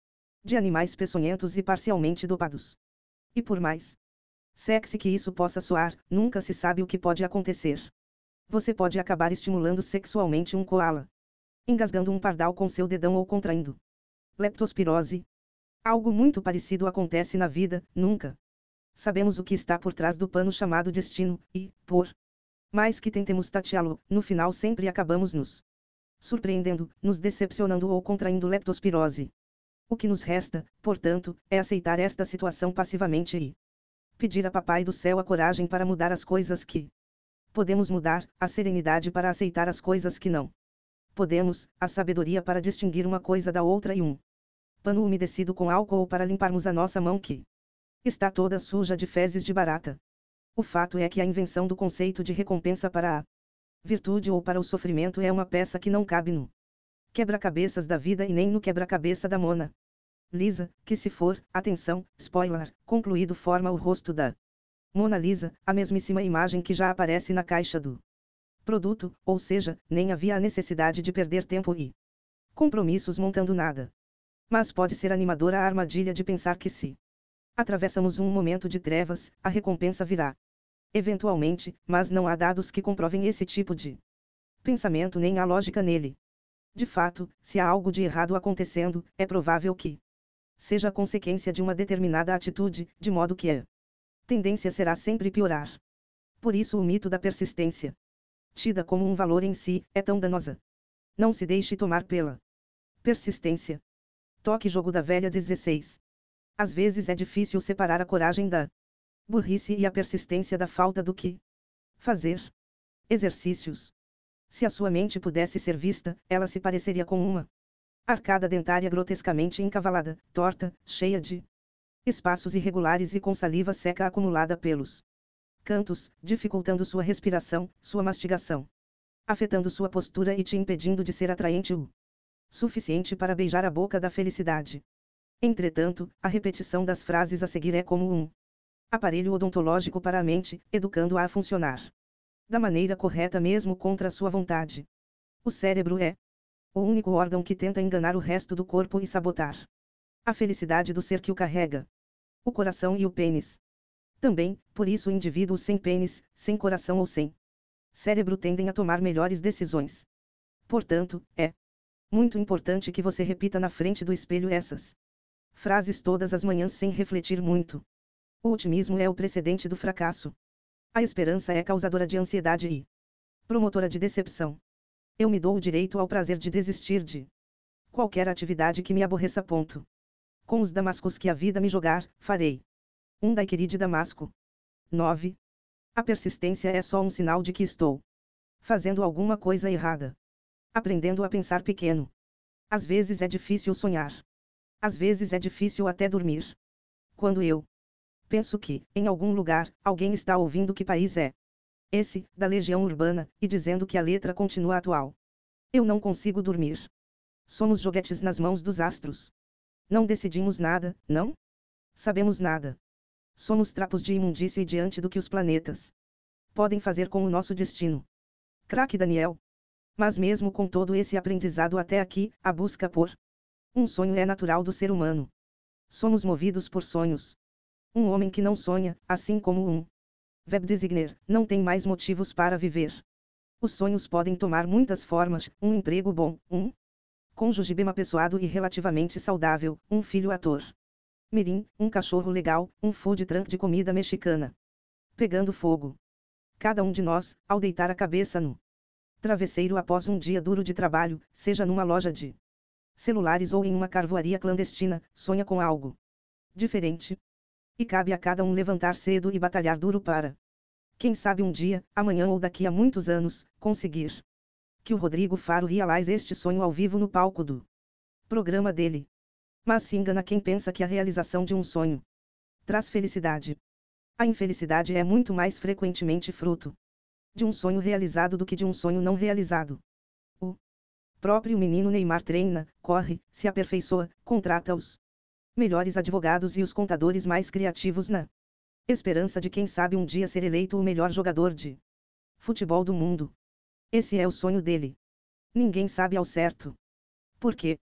de animais peçonhentos e parcialmente dopados. E por mais sexy que isso possa soar, nunca se sabe o que pode acontecer. Você pode acabar estimulando sexualmente um koala, engasgando um pardal com seu dedão ou contraindo leptospirose. Algo muito parecido acontece na vida, nunca sabemos o que está por trás do pano chamado destino, e, por mais que tentemos tateá-lo, no final sempre acabamos nos surpreendendo, nos decepcionando ou contraindo leptospirose. O que nos resta, portanto, é aceitar esta situação passivamente e pedir a Papai do Céu a coragem para mudar as coisas que podemos mudar, a serenidade para aceitar as coisas que não podemos, a sabedoria para distinguir uma coisa da outra e um pano umedecido com álcool para limparmos a nossa mão que está toda suja de fezes de barata. O fato é que a invenção do conceito de recompensa para a virtude ou para o sofrimento é uma peça que não cabe no quebra-cabeças da vida e nem no quebra-cabeça da Mona Lisa, que se for, atenção, spoiler, concluído forma o rosto da Mona Lisa, a mesmíssima imagem que já aparece na caixa do produto, ou seja, nem havia a necessidade de perder tempo e compromissos montando nada. Mas pode ser animadora a armadilha de pensar que se atravessamos um momento de trevas, a recompensa virá eventualmente, mas não há dados que comprovem esse tipo de pensamento nem há lógica nele. De fato, se há algo de errado acontecendo, é provável que seja a consequência de uma determinada atitude, de modo que a tendência será sempre piorar. Por isso o mito da persistência, tida como um valor em si, é tão danosa. Não se deixe tomar pela persistência. Toque jogo da velha dezesseis. Às vezes é difícil separar a coragem da burrice e a persistência da falta do que fazer. Exercícios. Se a sua mente pudesse ser vista, ela se pareceria com uma arcada dentária grotescamente encavalada, torta, cheia de espaços irregulares e com saliva seca acumulada pelos cantos, dificultando sua respiração, sua mastigação, afetando sua postura e te impedindo de ser atraente o suficiente para beijar a boca da felicidade. Entretanto, a repetição das frases a seguir é como um aparelho odontológico para a mente, educando-a a funcionar da maneira correta mesmo contra sua vontade. O cérebro é o único órgão que tenta enganar o resto do corpo e sabotar a felicidade do ser que o carrega. O coração e o pênis. Também, por isso indivíduos sem pênis, sem coração ou sem cérebro tendem a tomar melhores decisões. Portanto, é muito importante que você repita na frente do espelho essas frases todas as manhãs sem refletir muito. O otimismo é o precedente do fracasso. A esperança é causadora de ansiedade e promotora de decepção. Eu me dou o direito ao prazer de desistir de qualquer atividade que me aborreça. Ponto. Com os damascos que a vida me jogar, farei um daiquiri de damasco. nove. A persistência é só um sinal de que estou fazendo alguma coisa errada. Aprendendo a pensar pequeno. Às vezes é difícil sonhar. Às vezes é difícil até dormir. Quando eu penso que, em algum lugar, alguém está ouvindo que país é esse, da Legião Urbana, e dizendo que a letra continua atual. Eu não consigo dormir. Somos joguetes nas mãos dos astros. Não decidimos nada, não? Sabemos nada. Somos trapos de imundície diante do que os planetas podem fazer com o nosso destino. Craque Daniel. Mas mesmo com todo esse aprendizado até aqui, a busca por um sonho é natural do ser humano. Somos movidos por sonhos. Um homem que não sonha, assim como um web designer, não tem mais motivos para viver. Os sonhos podem tomar muitas formas: um emprego bom, um cônjuge bem apessoado e relativamente saudável, um filho ator mirim, um cachorro legal, um food truck de comida mexicana pegando fogo. Cada um de nós, ao deitar a cabeça no travesseiro após um dia duro de trabalho, seja numa loja de celulares ou em uma carvoaria clandestina, sonha com algo diferente. E cabe a cada um levantar cedo e batalhar duro para, quem sabe um dia, amanhã ou daqui a muitos anos, conseguir que o Rodrigo Faro realize este sonho ao vivo no palco do programa dele. Mas se engana quem pensa que a realização de um sonho traz felicidade. A infelicidade é muito mais frequentemente fruto de um sonho realizado do que de um sonho não realizado. O próprio menino Neymar treina, corre, se aperfeiçoa, contrata os melhores advogados e os contadores mais criativos na esperança de quem sabe um dia ser eleito o melhor jogador de futebol do mundo. Esse é o sonho dele. Ninguém sabe ao certo por quê.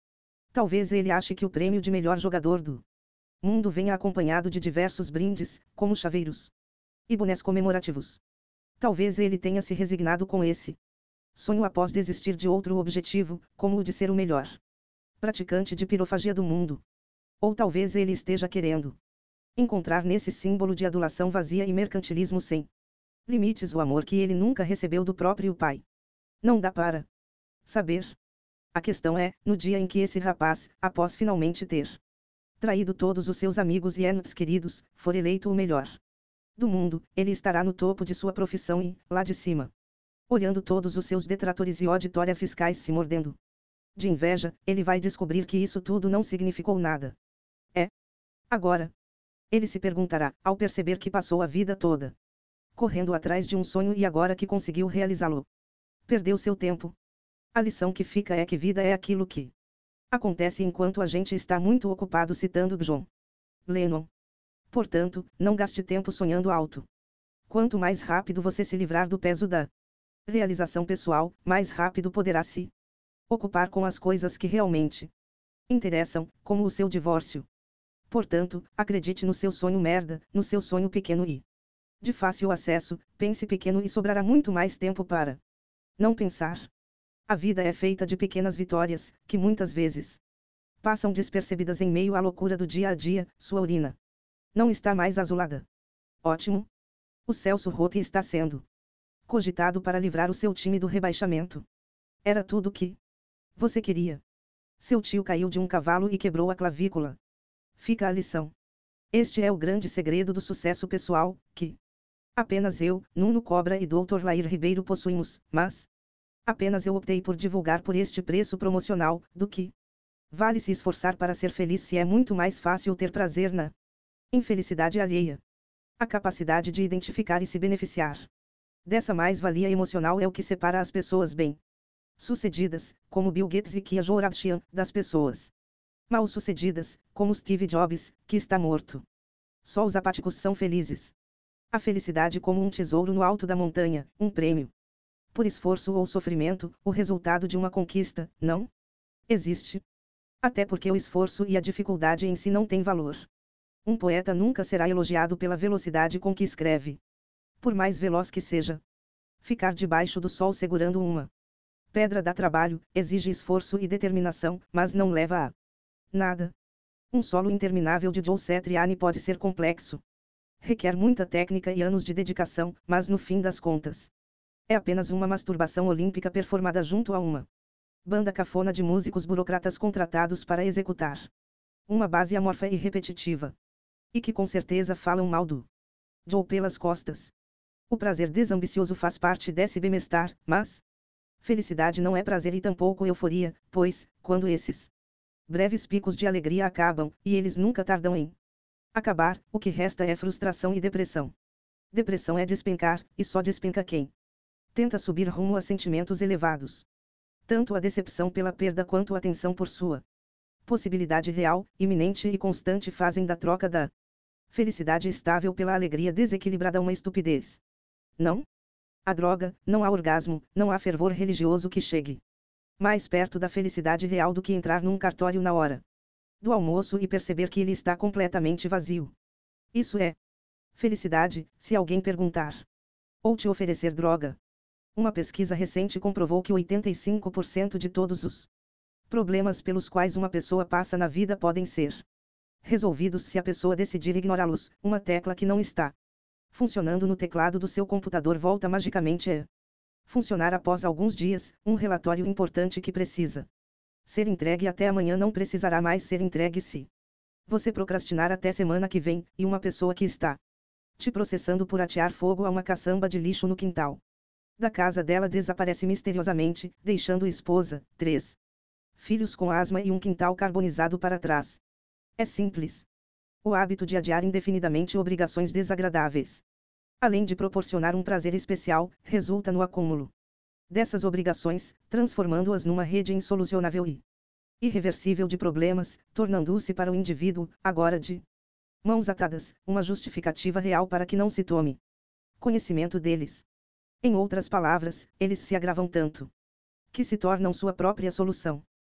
Talvez ele ache que o prêmio de melhor jogador do mundo venha acompanhado de diversos brindes, como chaveiros e bonés comemorativos. Talvez ele tenha se resignado com esse sonho após desistir de outro objetivo, como o de ser o melhor praticante de pirofagia do mundo. Ou talvez ele esteja querendo encontrar nesse símbolo de adulação vazia e mercantilismo sem limites o amor que ele nunca recebeu do próprio pai. Não dá para saber. A questão é, no dia em que esse rapaz, após finalmente ter traído todos os seus amigos e entes queridos, for eleito o melhor do mundo, ele estará no topo de sua profissão e, lá de cima, olhando todos os seus detratores e auditórias fiscais se mordendo de inveja, ele vai descobrir que isso tudo não significou nada. É. Agora. Ele se perguntará, ao perceber que passou a vida toda correndo atrás de um sonho e agora que conseguiu realizá-lo, perdeu seu tempo. A lição que fica é que vida é aquilo que acontece enquanto a gente está muito ocupado, citando John Lennon. Portanto, não gaste tempo sonhando alto. Quanto mais rápido você se livrar do peso da realização pessoal, mais rápido poderá se ocupar com as coisas que realmente interessam, como o seu divórcio. Portanto, acredite no seu sonho merda, no seu sonho pequeno e de fácil acesso, pense pequeno e sobrará muito mais tempo para não pensar. A vida é feita de pequenas vitórias, que muitas vezes passam despercebidas em meio à loucura do dia a dia. Sua urina não está mais azulada. Ótimo. O Celso Rotti está sendo cogitado para livrar o seu time do rebaixamento. Era tudo o que você queria. Seu tio caiu de um cavalo e quebrou a clavícula. Fica a lição. Este é o grande segredo do sucesso pessoal, que apenas eu, Nuno Cobra e doutor Lair Ribeiro possuímos, mas apenas eu optei por divulgar por este preço promocional, do que vale se esforçar para ser feliz se é muito mais fácil ter prazer na infelicidade alheia. A capacidade de identificar e se beneficiar dessa mais-valia emocional é o que separa as pessoas bem-sucedidas, como Bill Gates e Kia Jourabchian, das pessoas mal-sucedidas, como Steve Jobs, que está morto. Só os apáticos são felizes. A felicidade como um tesouro no alto da montanha, um prêmio por esforço ou sofrimento, o resultado de uma conquista, não existe. Até porque o esforço e a dificuldade em si não têm valor. Um poeta nunca será elogiado pela velocidade com que escreve. Por mais veloz que seja. Ficar debaixo do sol segurando uma pedra dá trabalho, exige esforço e determinação, mas não leva a nada. Um solo interminável de Joe Satriani pode ser complexo. Requer muita técnica e anos de dedicação, mas no fim das contas é apenas uma masturbação olímpica performada junto a uma banda cafona de músicos burocratas contratados para executar uma base amorfa e repetitiva. E que com certeza falam mal do Joe pelas costas. O prazer desambicioso faz parte desse bem-estar, mas felicidade não é prazer e tampouco euforia, pois, quando esses breves picos de alegria acabam, e eles nunca tardam em acabar, o que resta é frustração e depressão. Depressão é despencar, e só despenca quem tenta subir rumo a sentimentos elevados. Tanto a decepção pela perda quanto a tensão por sua possibilidade real, iminente e constante fazem da troca da felicidade estável pela alegria desequilibrada uma estupidez. Não? A droga, não há orgasmo, não há fervor religioso que chegue mais perto da felicidade real do que entrar num cartório na hora do almoço e perceber que ele está completamente vazio. Isso é felicidade, se alguém perguntar. Ou te oferecer droga. Uma pesquisa recente comprovou que oitenta e cinco por cento de todos os problemas pelos quais uma pessoa passa na vida podem ser resolvidos se a pessoa decidir ignorá-los. Uma tecla que não está funcionando no teclado do seu computador volta magicamente a funcionar após alguns dias. Um relatório importante que precisa ser entregue até amanhã não precisará mais ser entregue se você procrastinar até semana que vem, e uma pessoa que está te processando por atear fogo a uma caçamba de lixo no quintal da casa dela desaparece misteriosamente, deixando esposa, três filhos com asma e um quintal carbonizado para trás. É simples. O hábito de adiar indefinidamente obrigações desagradáveis, além de proporcionar um prazer especial, resulta no acúmulo dessas obrigações, transformando-as numa rede insolucionável e irreversível de problemas, tornando-se para o indivíduo, agora de mãos atadas, uma justificativa real para que não se tome conhecimento deles. Em outras palavras, eles se agravam tanto que se tornam sua própria solução.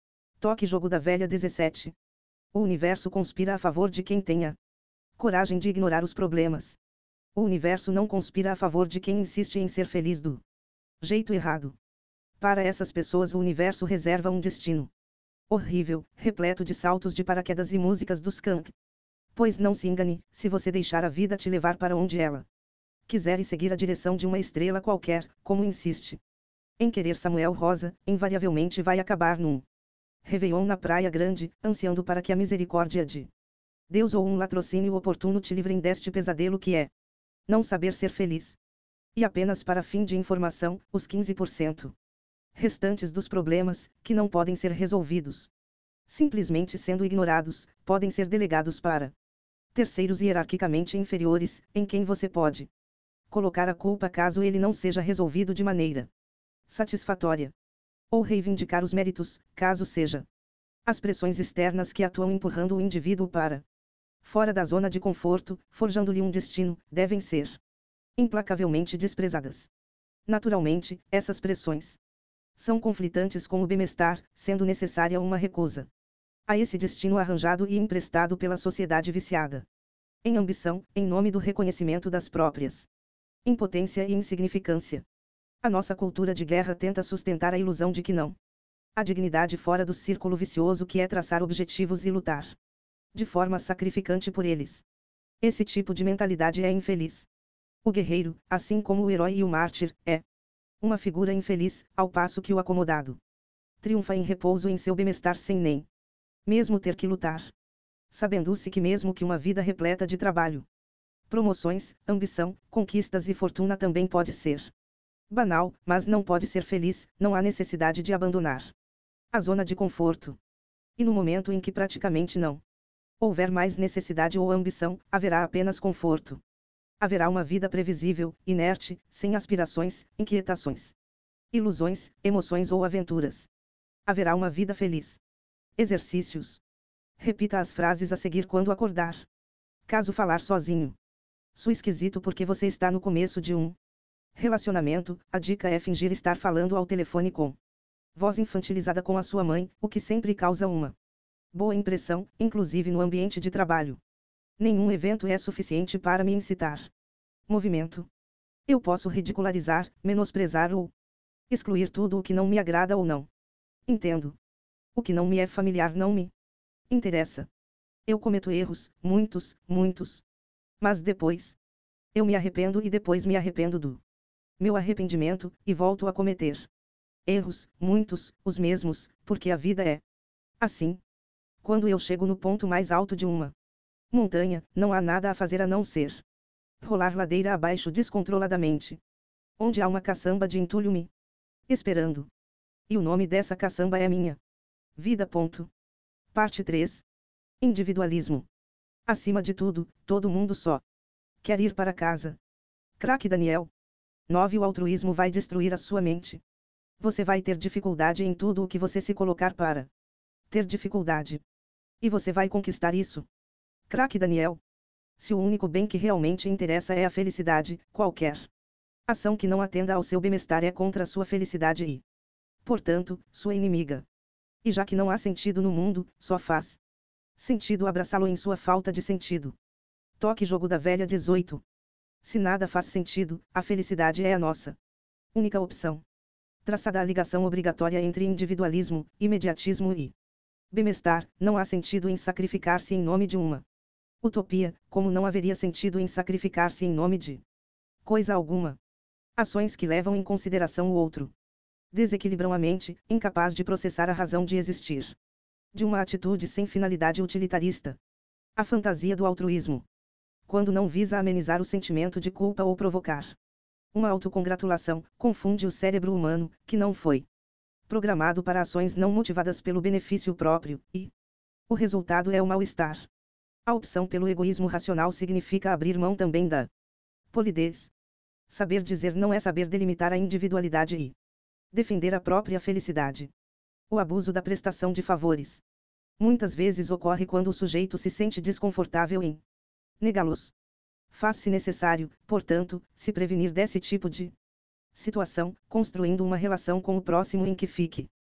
Toque Jogo da Velha dezessete. O universo conspira a favor de quem tenha coragem de ignorar os problemas. O universo não conspira a favor de quem insiste em ser feliz do jeito errado. Para essas pessoas o universo reserva um destino horrível, repleto de saltos de paraquedas e músicas dos Skank. Pois não se engane, se você deixar a vida te levar para onde ela quiser e seguir a direção de uma estrela qualquer, como insiste em querer Samuel Rosa, invariavelmente vai acabar num Réveillon na Praia Grande, ansiando para que a misericórdia de Deus ou um latrocínio oportuno te livrem deste pesadelo que é não saber ser feliz. E apenas para fim de informação, os quinze por cento restantes dos problemas, que não podem ser resolvidos simplesmente sendo ignorados, podem ser delegados para terceiros hierarquicamente inferiores, em quem você pode colocar a culpa caso ele não seja resolvido de maneira satisfatória. Ou reivindicar os méritos, caso seja as pressões externas que atuam empurrando o indivíduo para fora da zona de conforto, forjando-lhe um destino, devem ser implacavelmente desprezadas. Naturalmente, essas pressões são conflitantes com o bem-estar, sendo necessária uma recusa a esse destino arranjado e emprestado pela sociedade viciada em ambição, em nome do reconhecimento das próprias impotência e insignificância. A nossa cultura de guerra tenta sustentar a ilusão de que não há dignidade fora do círculo vicioso que é traçar objetivos e lutar de forma sacrificante por eles. Esse tipo de mentalidade é infeliz. O guerreiro, assim como o herói e o mártir, é uma figura infeliz, ao passo que o acomodado triunfa em repouso em seu bem-estar sem nem mesmo ter que lutar. Sabendo-se que mesmo que uma vida repleta de trabalho, promoções, ambição, conquistas e fortuna também pode ser banal, mas não pode ser feliz, não há necessidade de abandonar a zona de conforto. E no momento em que praticamente não houver mais necessidade ou ambição, haverá apenas conforto. Haverá uma vida previsível, inerte, sem aspirações, inquietações, ilusões, emoções ou aventuras. Haverá uma vida feliz. Exercícios. Repita as frases a seguir quando acordar. Caso falar sozinho. Sou esquisito porque você está no começo de um relacionamento, a dica é fingir estar falando ao telefone com voz infantilizada com a sua mãe, o que sempre causa uma boa impressão, inclusive no ambiente de trabalho. Nenhum evento é suficiente para me incitar movimento. Eu posso ridicularizar, menosprezar ou excluir tudo o que não me agrada ou não entendo. O que não me é familiar não me interessa. Eu cometo erros, muitos, muitos. Mas depois eu me arrependo e depois me arrependo do meu arrependimento, e volto a cometer erros, muitos, os mesmos, porque a vida é assim. Quando eu chego no ponto mais alto de uma montanha, não há nada a fazer a não ser rolar ladeira abaixo descontroladamente. Onde há uma caçamba de entulho me esperando. E o nome dessa caçamba é minha vida. Ponto. Parte três. Individualismo. Acima de tudo, todo mundo só quer ir para casa. Craque Daniel. nove. O altruísmo vai destruir a sua mente. Você vai ter dificuldade em tudo o que você se colocar para ter dificuldade. E você vai conquistar isso. Craque Daniel. Se o único bem que realmente interessa é a felicidade, qualquer ação que não atenda ao seu bem-estar é contra a sua felicidade e, portanto, sua inimiga. E já que não há sentido no mundo, só faz sentido abraçá-lo em sua falta de sentido. Toque Jogo da Velha dezoito. Se nada faz sentido, a felicidade é a nossa única opção. Traçada a ligação obrigatória entre individualismo, imediatismo e bem-estar, não há sentido em sacrificar-se em nome de uma utopia, como não haveria sentido em sacrificar-se em nome de coisa alguma. Ações que levam em consideração o outro desequilibram a mente, incapaz de processar a razão de existir. De uma atitude sem finalidade utilitarista. A fantasia do altruísmo. Quando não visa amenizar o sentimento de culpa ou provocar uma autocongratulação, confunde o cérebro humano, que não foi programado para ações não motivadas pelo benefício próprio, e o resultado é o mal-estar. A opção pelo egoísmo racional significa abrir mão também da polidez. Saber dizer não é saber delimitar a individualidade e defender a própria felicidade. O abuso da prestação de favores. Muitas vezes ocorre quando o sujeito se sente desconfortável em negá-los. Faz-se necessário, portanto, se prevenir desse tipo de situação, construindo uma relação com o próximo em que fique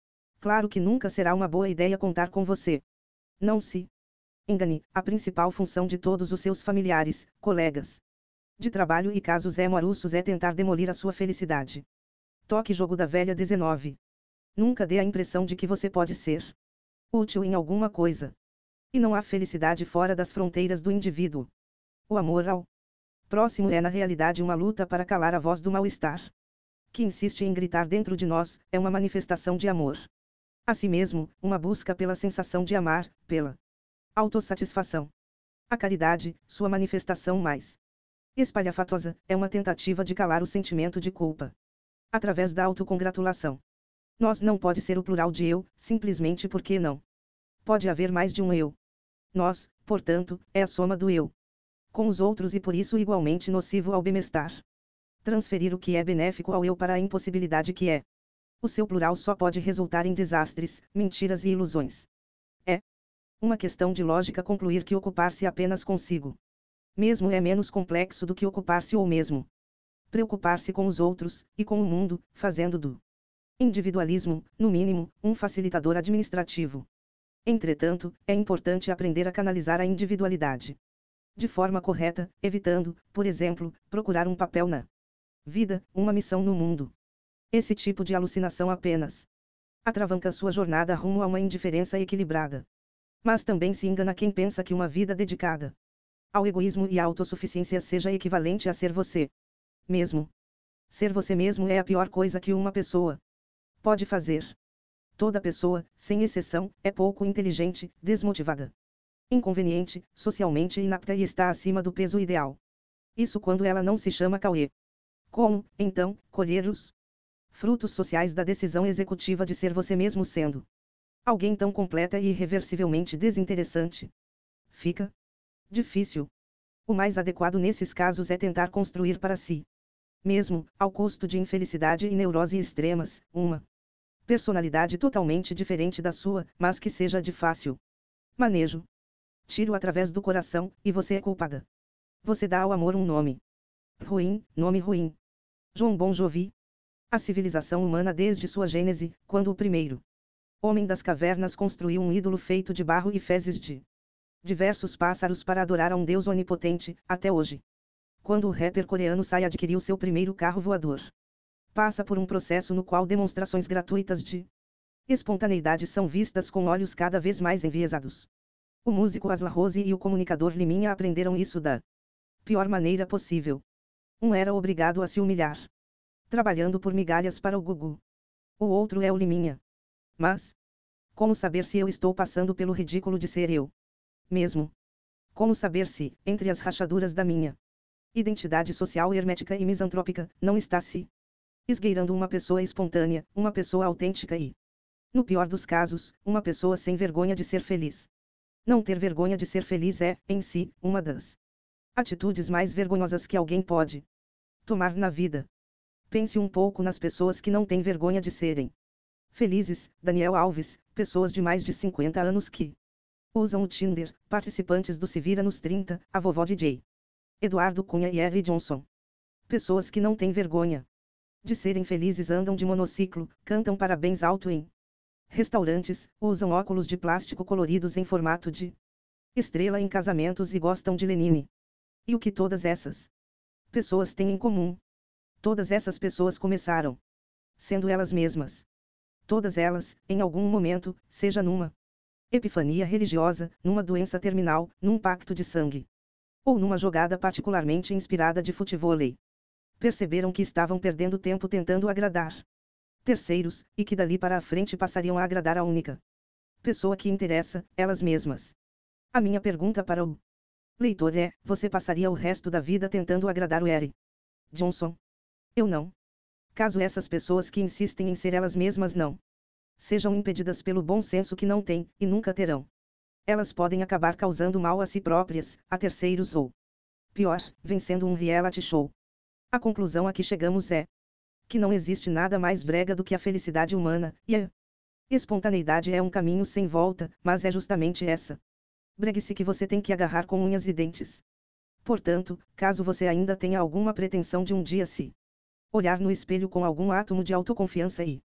Claro que nunca será uma boa ideia contar com você. Não se engane, a principal função de todos os seus familiares, colegas de trabalho e casos amorosos é tentar demolir a sua felicidade. Toque jogo da velha dezenove. Nunca dê a impressão de que você pode ser útil em alguma coisa. E não há felicidade fora das fronteiras do indivíduo. O amor ao próximo é na realidade uma luta para calar a voz do mal-estar, que insiste em gritar dentro de nós, é uma manifestação de amor a si mesmo, uma busca pela sensação de amar, pela autossatisfação. A caridade, sua manifestação mais espalhafatosa, é uma tentativa de calar o sentimento de culpa através da autocongratulação. Nós não pode ser o plural de eu, simplesmente porque não pode haver mais de um eu. Nós, portanto, é a soma do eu com os outros e por isso igualmente nocivo ao bem-estar. Transferir o que é benéfico ao eu para a impossibilidade que é o seu plural só pode resultar em desastres, mentiras e ilusões. É uma questão de lógica concluir que ocupar-se apenas consigo mesmo é menos complexo do que ocupar-se ou mesmo preocupar-se com os outros, e com o mundo, fazendo do individualismo, no mínimo, um facilitador administrativo. Entretanto, é importante aprender a canalizar a individualidade de forma correta, evitando, por exemplo, procurar um papel na vida, uma missão no mundo. Esse tipo de alucinação apenas atravanca sua jornada rumo a uma indiferença equilibrada. Mas também se engana quem pensa que uma vida dedicada ao egoísmo e à autossuficiência seja equivalente a ser você mesmo. Ser você mesmo é a pior coisa que uma pessoa pode fazer. Toda pessoa, sem exceção, é pouco inteligente, desmotivada, inconveniente, socialmente inapta e está acima do peso ideal. Isso quando ela não se chama Cauê. Como, então, colher os frutos sociais da decisão executiva de ser você mesmo sendo alguém tão completa e irreversivelmente desinteressante? Fica difícil. O mais adequado nesses casos é tentar construir para si mesmo, ao custo de infelicidade e neurose extremas, uma personalidade totalmente diferente da sua, mas que seja de fácil manejo. Tiro através do coração, e você é culpada. Você dá ao amor um nome ruim, nome ruim. João Bon Jovi. A civilização humana desde sua gênese, quando o primeiro homem das cavernas construiu um ídolo feito de barro e fezes de diversos pássaros para adorar a um deus onipotente, até hoje. Quando o rapper coreano Psy adquiriu seu primeiro carro voador, passa por um processo no qual demonstrações gratuitas de espontaneidade são vistas com olhos cada vez mais enviesados. O músico Asla Rose e o comunicador Liminha aprenderam isso da pior maneira possível. Um era obrigado a se humilhar, trabalhando por migalhas para o Gugu. O outro é o Liminha. Mas como saber se eu estou passando pelo ridículo de ser eu mesmo? Como saber se, entre as rachaduras da minha identidade social hermética e misantrópica, não está se esgueirando uma pessoa espontânea, uma pessoa autêntica e, no pior dos casos, uma pessoa sem vergonha de ser feliz? Não ter vergonha de ser feliz é, em si, uma das atitudes mais vergonhosas que alguém pode tomar na vida. Pense um pouco nas pessoas que não têm vergonha de serem felizes. Daniel Alves, pessoas de mais de cinquenta anos que usam o Tinder, participantes do Se Vira nos trinta, a vovó D J. Eduardo Cunha e Harry Johnson. Pessoas que não têm vergonha de serem felizes andam de monociclo, cantam parabéns alto em restaurantes, usam óculos de plástico coloridos em formato de estrela em casamentos e gostam de Lenine. E o que todas essas pessoas têm em comum? Todas essas pessoas começaram sendo elas mesmas. Todas elas, em algum momento, seja numa epifania religiosa, numa doença terminal, num pacto de sangue, ou numa jogada particularmente inspirada de futevôlei, perceberam que estavam perdendo tempo tentando agradar terceiros, e que dali para a frente passariam a agradar a única pessoa que interessa, elas mesmas. A minha pergunta para o leitor é: você passaria o resto da vida tentando agradar o Harry Johnson? Eu não. Caso essas pessoas que insistem em ser elas mesmas não sejam impedidas pelo bom senso que não têm, e nunca terão, elas podem acabar causando mal a si próprias, a terceiros ou, pior, vencendo um reality show. A conclusão a que chegamos é que não existe nada mais brega do que a felicidade humana, e a espontaneidade é um caminho sem volta, mas é justamente essa breguice que você tem que agarrar com unhas e dentes. Portanto, caso você ainda tenha alguma pretensão de um dia se olhar no espelho com algum átomo de autoconfiança e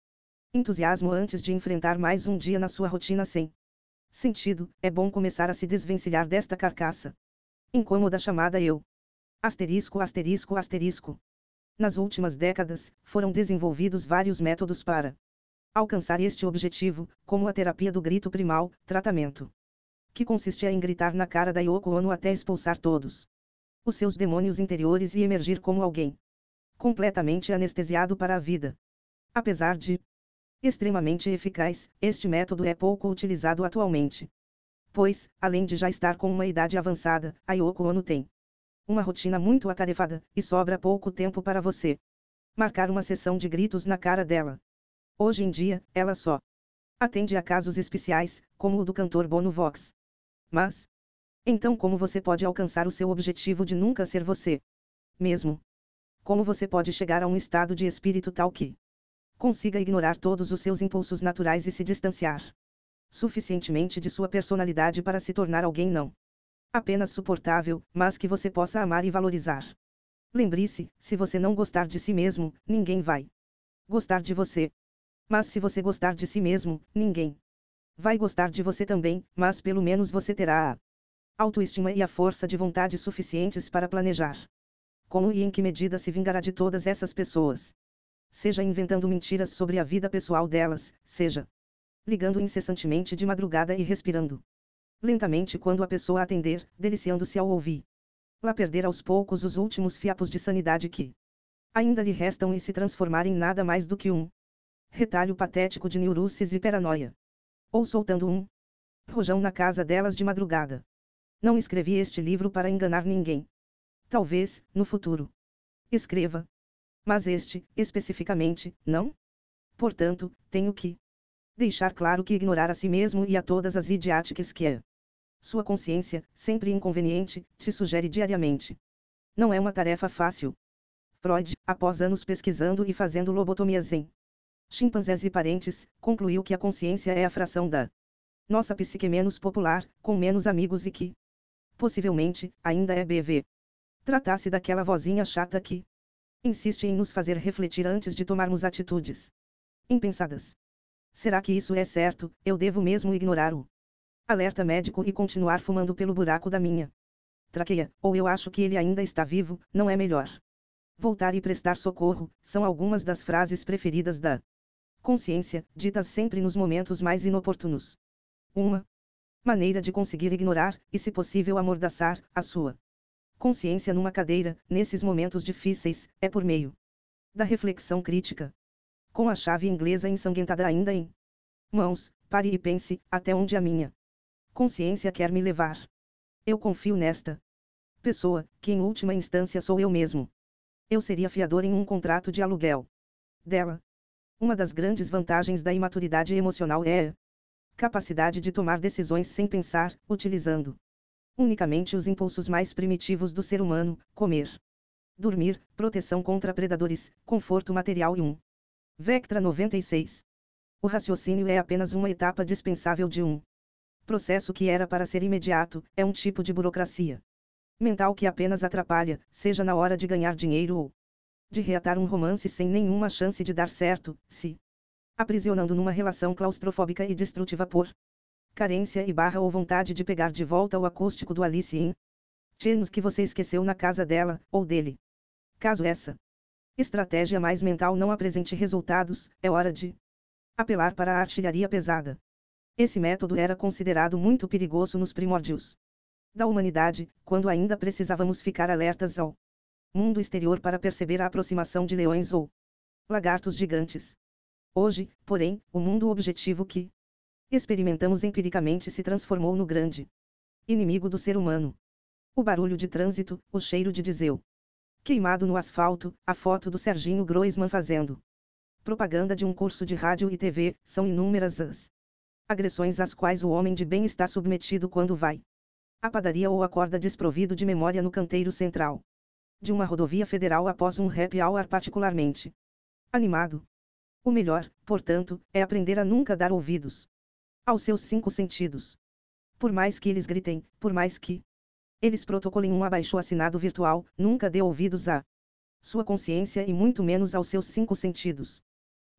Entusiasmo antes de enfrentar mais um dia na sua rotina sem sentido, é bom começar a se desvencilhar desta carcaça incômoda chamada eu. Asterisco, asterisco, asterisco. Nas últimas décadas, foram desenvolvidos vários métodos para alcançar este objetivo, como a terapia do grito primal, tratamento que consistia em gritar na cara da Yoko Ono até expulsar todos os seus demônios interiores e emergir como alguém completamente anestesiado para a vida. Apesar de extremamente eficaz, este método é pouco utilizado atualmente. Pois, além de já estar com uma idade avançada, a Yoko Ono tem uma rotina muito atarefada, e sobra pouco tempo para você marcar uma sessão de gritos na cara dela. Hoje em dia, ela só atende a casos especiais, como o do cantor Bono Vox. Mas, então como você pode alcançar o seu objetivo de nunca ser você mesmo? Como você pode chegar a um estado de espírito tal que consiga ignorar todos os seus impulsos naturais e se distanciar suficientemente de sua personalidade para se tornar alguém não apenas suportável, mas que você possa amar e valorizar? Lembre-se, se você não gostar de si mesmo, ninguém vai gostar de você. Mas se você gostar de si mesmo, ninguém vai gostar de você também, mas pelo menos você terá a autoestima e a força de vontade suficientes para planejar como e em que medida se vingará de todas essas pessoas. Seja inventando mentiras sobre a vida pessoal delas, seja ligando incessantemente de madrugada e respirando lentamente quando a pessoa atender, deliciando-se ao ouvir lá perder aos poucos os últimos fiapos de sanidade que ainda lhe restam e se transformar em nada mais do que um retalho patético de neuroses e paranoia. Ou soltando um rojão na casa delas de madrugada. Não escrevi este livro para enganar ninguém. Talvez, no futuro, escreva. Mas este, especificamente, não? Portanto, tenho que deixar claro que ignorar a si mesmo e a todas as idiáticas que é sua consciência, sempre inconveniente, te sugere diariamente. Não é uma tarefa fácil. Freud, após anos pesquisando e fazendo lobotomias em chimpanzés e parentes, concluiu que a consciência é a fração da nossa psique menos popular, com menos amigos e que, possivelmente, ainda é B V. Tratasse daquela vozinha chata que insiste em nos fazer refletir antes de tomarmos atitudes impensadas. Será que isso é certo? Eu devo mesmo ignorar o alerta médico e continuar fumando pelo buraco da minha traqueia, ou eu acho que ele ainda está vivo, não é melhor voltar e prestar socorro? São algumas das frases preferidas da consciência, ditas sempre nos momentos mais inoportunos. Uma maneira de conseguir ignorar, e se possível amordaçar, a sua consciência numa cadeira, nesses momentos difíceis, é por meio da reflexão crítica. Com a chave inglesa ensanguentada ainda em mãos, pare e pense, até onde a minha consciência quer me levar. Eu confio nesta pessoa, que em última instância sou eu mesmo. Eu seria fiador em um contrato de aluguel dela. Uma das grandes vantagens da imaturidade emocional é a capacidade de tomar decisões sem pensar, utilizando unicamente os impulsos mais primitivos do ser humano: comer, dormir, proteção contra predadores, conforto material e um Vectra noventa e seis. O raciocínio é apenas uma etapa dispensável de um processo que era para ser imediato, é um tipo de burocracia mental que apenas atrapalha, seja na hora de ganhar dinheiro ou de reatar um romance sem nenhuma chance de dar certo, se aprisionando numa relação claustrofóbica e destrutiva por carência e barra ou vontade de pegar de volta o acústico do Alice in Chains que você esqueceu na casa dela, ou dele. Caso essa estratégia mais mental não apresente resultados, é hora de apelar para a artilharia pesada. Esse método era considerado muito perigoso nos primórdios da humanidade, quando ainda precisávamos ficar alertas ao mundo exterior para perceber a aproximação de leões ou lagartos gigantes. Hoje, porém, o mundo objetivo que experimentamos empiricamente se transformou no grande inimigo do ser humano. O barulho de trânsito, o cheiro de diesel queimado no asfalto, a foto do Serginho Groisman fazendo propaganda de um curso de rádio e T V, são inúmeras as agressões às quais o homem de bem está submetido quando vai à padaria ou acorda desprovido de memória no canteiro central de uma rodovia federal após um happy hour particularmente animado. O melhor, portanto, é aprender a nunca dar ouvidos aos seus cinco sentidos. Por mais que eles gritem, por mais que eles protocolem um abaixo-assinado virtual, nunca dê ouvidos à sua consciência e muito menos aos seus cinco sentidos.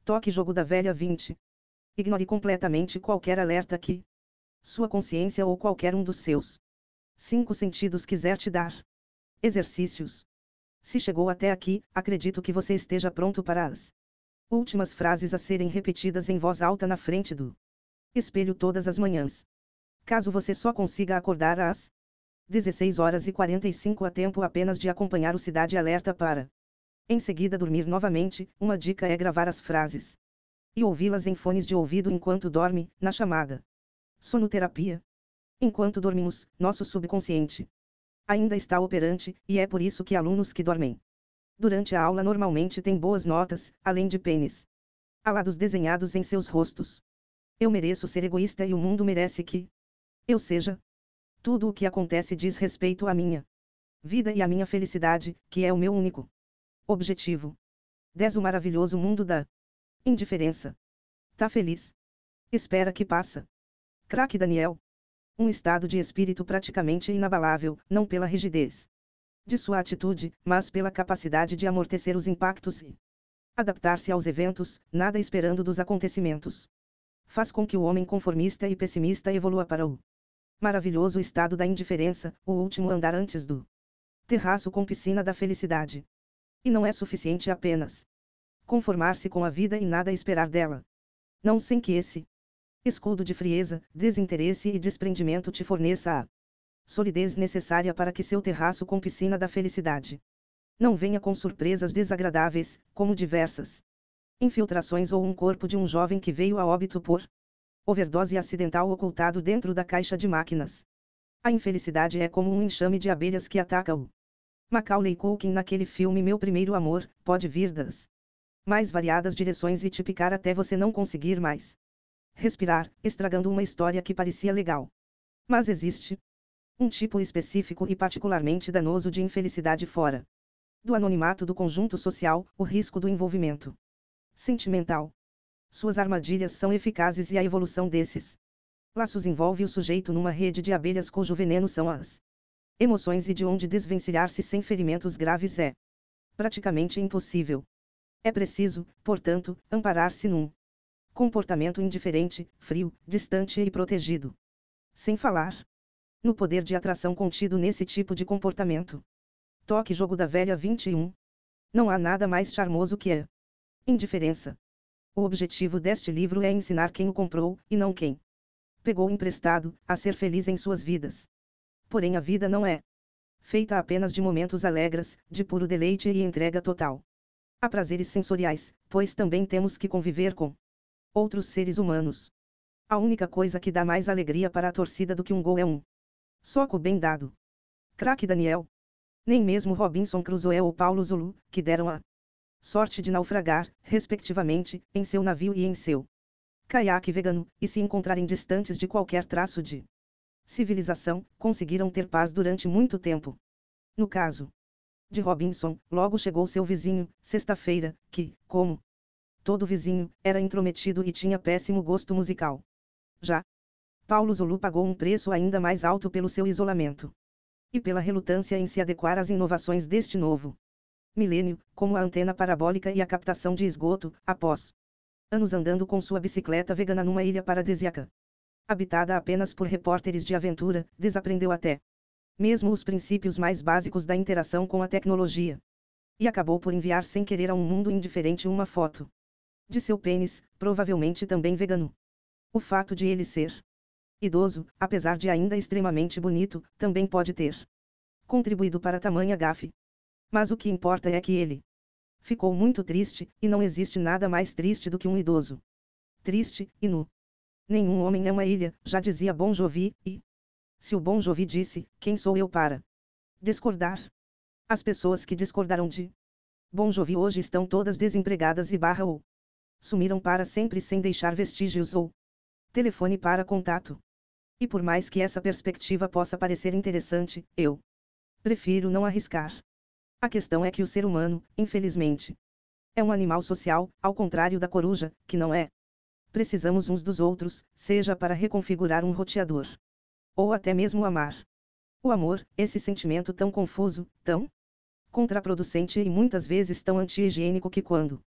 Toque jogo da velha vinte. Ignore completamente qualquer alerta que sua consciência ou qualquer um dos seus cinco sentidos quiser te dar. Exercícios. Se chegou até aqui, acredito que você esteja pronto para as últimas frases a serem repetidas em voz alta na frente do espelho todas as manhãs. Caso você só consiga acordar às dezesseis horas e quarenta e cinco a tempo apenas de acompanhar o Cidade Alerta para em seguida dormir novamente, uma dica é gravar as frases e ouvi-las em fones de ouvido enquanto dorme, na chamada sonoterapia. Enquanto dormimos, nosso subconsciente ainda está operante, e é por isso que alunos que dormem durante a aula normalmente têm boas notas, além de pênis alados desenhados em seus rostos. Eu mereço ser egoísta e o mundo merece que eu seja. Tudo o que acontece diz respeito à minha vida e à minha felicidade, que é o meu único objetivo. dez O maravilhoso mundo da indiferença. Tá feliz? Espera que passa. Craque Daniel. Um estado de espírito praticamente inabalável, não pela rigidez de sua atitude, mas pela capacidade de amortecer os impactos e adaptar-se aos eventos, nada esperando dos acontecimentos. Faz com que o homem conformista e pessimista evolua para o maravilhoso estado da indiferença, o último andar antes do terraço com piscina da felicidade. E não é suficiente apenas conformar-se com a vida e nada esperar dela. Não sem que esse escudo de frieza, desinteresse e desprendimento te forneça a solidez necessária para que seu terraço com piscina da felicidade não venha com surpresas desagradáveis, como diversas infiltrações ou um corpo de um jovem que veio a óbito por overdose acidental ocultado dentro da caixa de máquinas. A infelicidade é como um enxame de abelhas que ataca o Macaulay Culkin naquele filme Meu Primeiro Amor, pode vir das mais variadas direções e te picar até você não conseguir mais respirar, estragando uma história que parecia legal. Mas existe um tipo específico e particularmente danoso de infelicidade fora do anonimato do conjunto social, o risco do envolvimento sentimental. Suas armadilhas são eficazes e a evolução desses laços envolve o sujeito numa rede de abelhas cujo veneno são as emoções e de onde desvencilhar-se sem ferimentos graves é praticamente impossível. É preciso, portanto, amparar-se num comportamento indiferente, frio, distante e protegido. Sem falar no poder de atração contido nesse tipo de comportamento. Toque jogo da velha vinte e um. Não há nada mais charmoso que a indiferença. O objetivo deste livro é ensinar quem o comprou, e não quem pegou emprestado, a ser feliz em suas vidas. Porém a vida não é feita apenas de momentos alegres, de puro deleite e entrega total. Há prazeres sensoriais, pois também temos que conviver com outros seres humanos. A única coisa que dá mais alegria para a torcida do que um gol é um soco bem dado. Craque Daniel. Nem mesmo Robinson Crusoe ou Paulo Zulu, que deram a sorte de naufragar, respectivamente, em seu navio e em seu caiaque vegano, e se encontrarem distantes de qualquer traço de civilização, conseguiram ter paz durante muito tempo. No caso de Robinson, logo chegou seu vizinho, sexta-feira, que, como todo vizinho, era intrometido e tinha péssimo gosto musical. Já Paulo Zulu pagou um preço ainda mais alto pelo seu isolamento e pela relutância em se adequar às inovações deste novo milênio, como a antena parabólica e a captação de esgoto, após anos andando com sua bicicleta vegana numa ilha paradisíaca, habitada apenas por repórteres de aventura, desaprendeu até mesmo os princípios mais básicos da interação com a tecnologia. E acabou por enviar sem querer a um mundo indiferente uma foto de seu pênis, provavelmente também vegano. O fato de ele ser idoso, apesar de ainda extremamente bonito, também pode ter contribuído para tamanha gafe. Mas o que importa é que ele ficou muito triste, e não existe nada mais triste do que um idoso triste e nu. Nenhum homem é uma ilha, já dizia Bon Jovi, e se o Bon Jovi disse, quem sou eu para discordar? As pessoas que discordaram de Bon Jovi hoje estão todas desempregadas e barra ou sumiram para sempre sem deixar vestígios ou telefone para contato. E por mais que essa perspectiva possa parecer interessante, eu prefiro não arriscar. A questão é que o ser humano, infelizmente, é um animal social, ao contrário da coruja, que não é. Precisamos uns dos outros, seja para reconfigurar um roteador, ou até mesmo amar. O amor, esse sentimento tão confuso, tão contraproducente e muitas vezes tão anti-higiênico que quando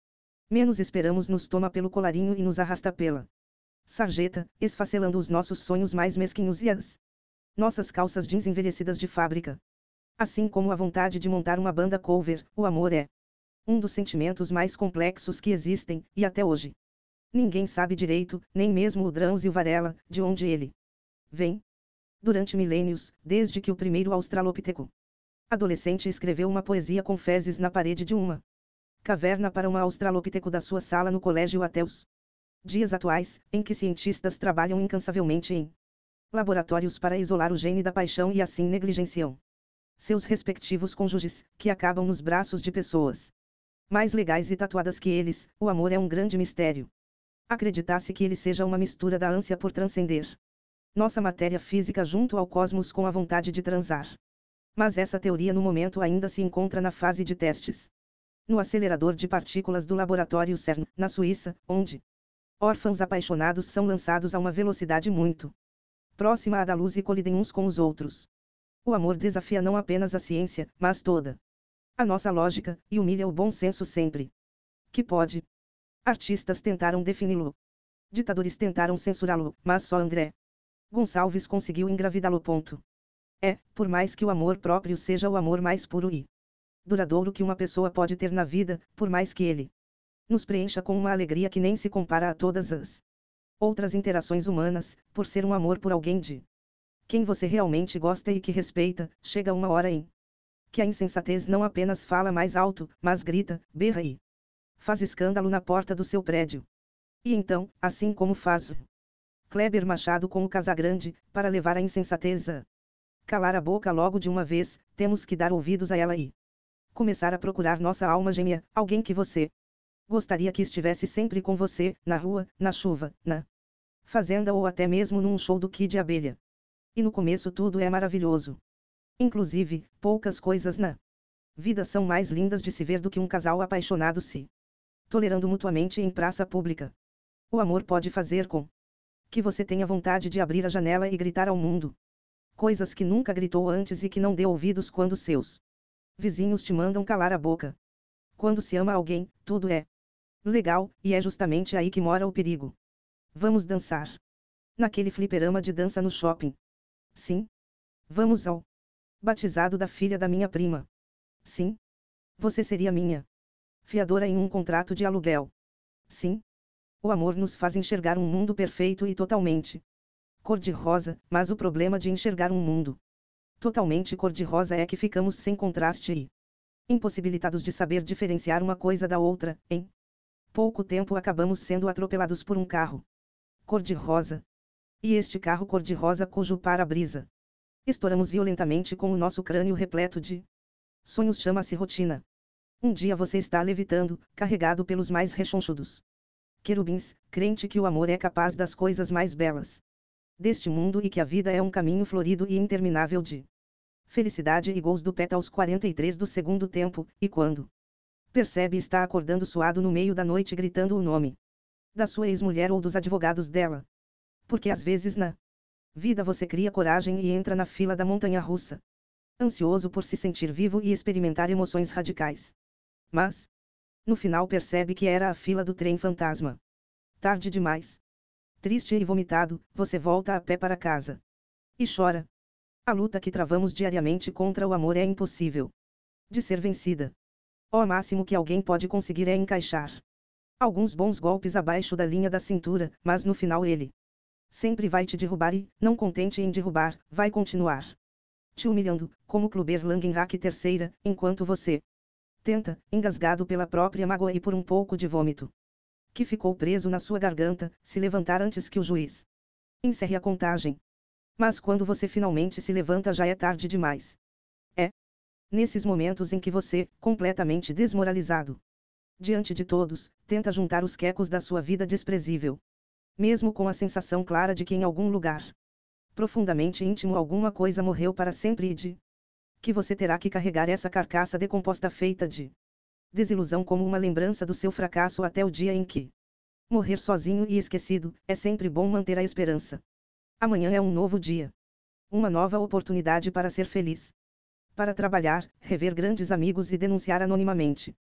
menos esperamos nos toma pelo colarinho e nos arrasta pela sarjeta, esfacelando os nossos sonhos mais mesquinhos e as nossas calças jeans envelhecidas de fábrica. Assim como a vontade de montar uma banda cover, o amor é um dos sentimentos mais complexos que existem, e até hoje ninguém sabe direito, nem mesmo o Drauzio Varela, de onde ele vem. Durante milênios, desde que o primeiro australopiteco adolescente escreveu uma poesia com fezes na parede de uma caverna para uma australopiteco da sua sala no colégio até os dias atuais, em que cientistas trabalham incansavelmente em laboratórios para isolar o gene da paixão e assim negligenciam seus respectivos cônjuges, que acabam nos braços de pessoas mais legais e tatuadas que eles. O amor é um grande mistério. Acredita-se que ele seja uma mistura da ânsia por transcender nossa matéria física junto ao cosmos com a vontade de transar. Mas essa teoria no momento ainda se encontra na fase de testes no acelerador de partículas do laboratório CERN, na Suíça, onde órfãos apaixonados são lançados a uma velocidade muito próxima à da luz e colidem uns com os outros. O amor desafia não apenas a ciência, mas toda a nossa lógica, e humilha o bom senso sempre que pode. Artistas tentaram defini-lo. Ditadores tentaram censurá-lo, mas só André Gonçalves conseguiu engravidá-lo. Ponto. É, por mais que o amor próprio seja o amor mais puro e duradouro que uma pessoa pode ter na vida, por mais que ele nos preencha com uma alegria que nem se compara a todas as outras interações humanas, por ser um amor por alguém de quem você realmente gosta e que respeita, chega uma hora em que a insensatez não apenas fala mais alto, mas grita, berra e faz escândalo na porta do seu prédio. E então, assim como faz Kleber Machado com o Casagrande, para levar a insensatez a calar a boca logo de uma vez, temos que dar ouvidos a ela e começar a procurar nossa alma gêmea, alguém que você gostaria que estivesse sempre com você, na rua, na chuva, na fazenda ou até mesmo num show do Kid Abelha. E no começo tudo é maravilhoso. Inclusive, poucas coisas na vida são mais lindas de se ver do que um casal apaixonado se tolerando mutuamente em praça pública. O amor pode fazer com que você tenha vontade de abrir a janela e gritar ao mundo coisas que nunca gritou antes e que não deu ouvidos quando seus vizinhos te mandam calar a boca. Quando se ama alguém, tudo é legal, e é justamente aí que mora o perigo. Vamos dançar naquele fliperama de dança no shopping. Sim. Vamos ao batizado da filha da minha prima. Sim. Você seria minha fiadora em um contrato de aluguel. Sim. O amor nos faz enxergar um mundo perfeito e totalmente cor-de-rosa, mas o problema de enxergar um mundo totalmente cor-de-rosa é que ficamos sem contraste e impossibilitados de saber diferenciar uma coisa da outra. Em pouco tempo acabamos sendo atropelados por um carro cor-de-rosa. E este carro cor-de-rosa cujo para-brisa estouramos violentamente com o nosso crânio repleto de sonhos chama-se rotina. Um dia você está levitando, carregado pelos mais rechonchudos querubins, crente que o amor é capaz das coisas mais belas deste mundo e que a vida é um caminho florido e interminável de felicidade e gols do pétalos quarenta e três do segundo tempo, e quando percebe está acordando suado no meio da noite gritando o nome da sua ex-mulher ou dos advogados dela. Porque às vezes na vida você cria coragem e entra na fila da montanha-russa, ansioso por se sentir vivo e experimentar emoções radicais. Mas, no final percebe que era a fila do trem fantasma. Tarde demais. Triste e vomitado, você volta a pé para casa. E chora. A luta que travamos diariamente contra o amor é impossível de ser vencida. O máximo que alguém pode conseguir é encaixar alguns bons golpes abaixo da linha da cintura, mas no final ele sempre vai te derrubar e, não contente em derrubar, vai continuar te humilhando, como Clubber Langenhack terceira, enquanto você tenta, engasgado pela própria mágoa e por um pouco de vômito que ficou preso na sua garganta, se levantar antes que o juiz encerre a contagem. Mas quando você finalmente se levanta já é tarde demais. É nesses momentos em que você, completamente desmoralizado diante de todos, tenta juntar os quecos da sua vida desprezível. Mesmo com a sensação clara de que em algum lugar profundamente íntimo alguma coisa morreu para sempre e de que você terá que carregar essa carcaça decomposta feita de desilusão como uma lembrança do seu fracasso até o dia em que morrer sozinho e esquecido. É sempre bom manter a esperança. Amanhã é um novo dia. Uma nova oportunidade para ser feliz. Para trabalhar, rever grandes amigos e denunciar anonimamente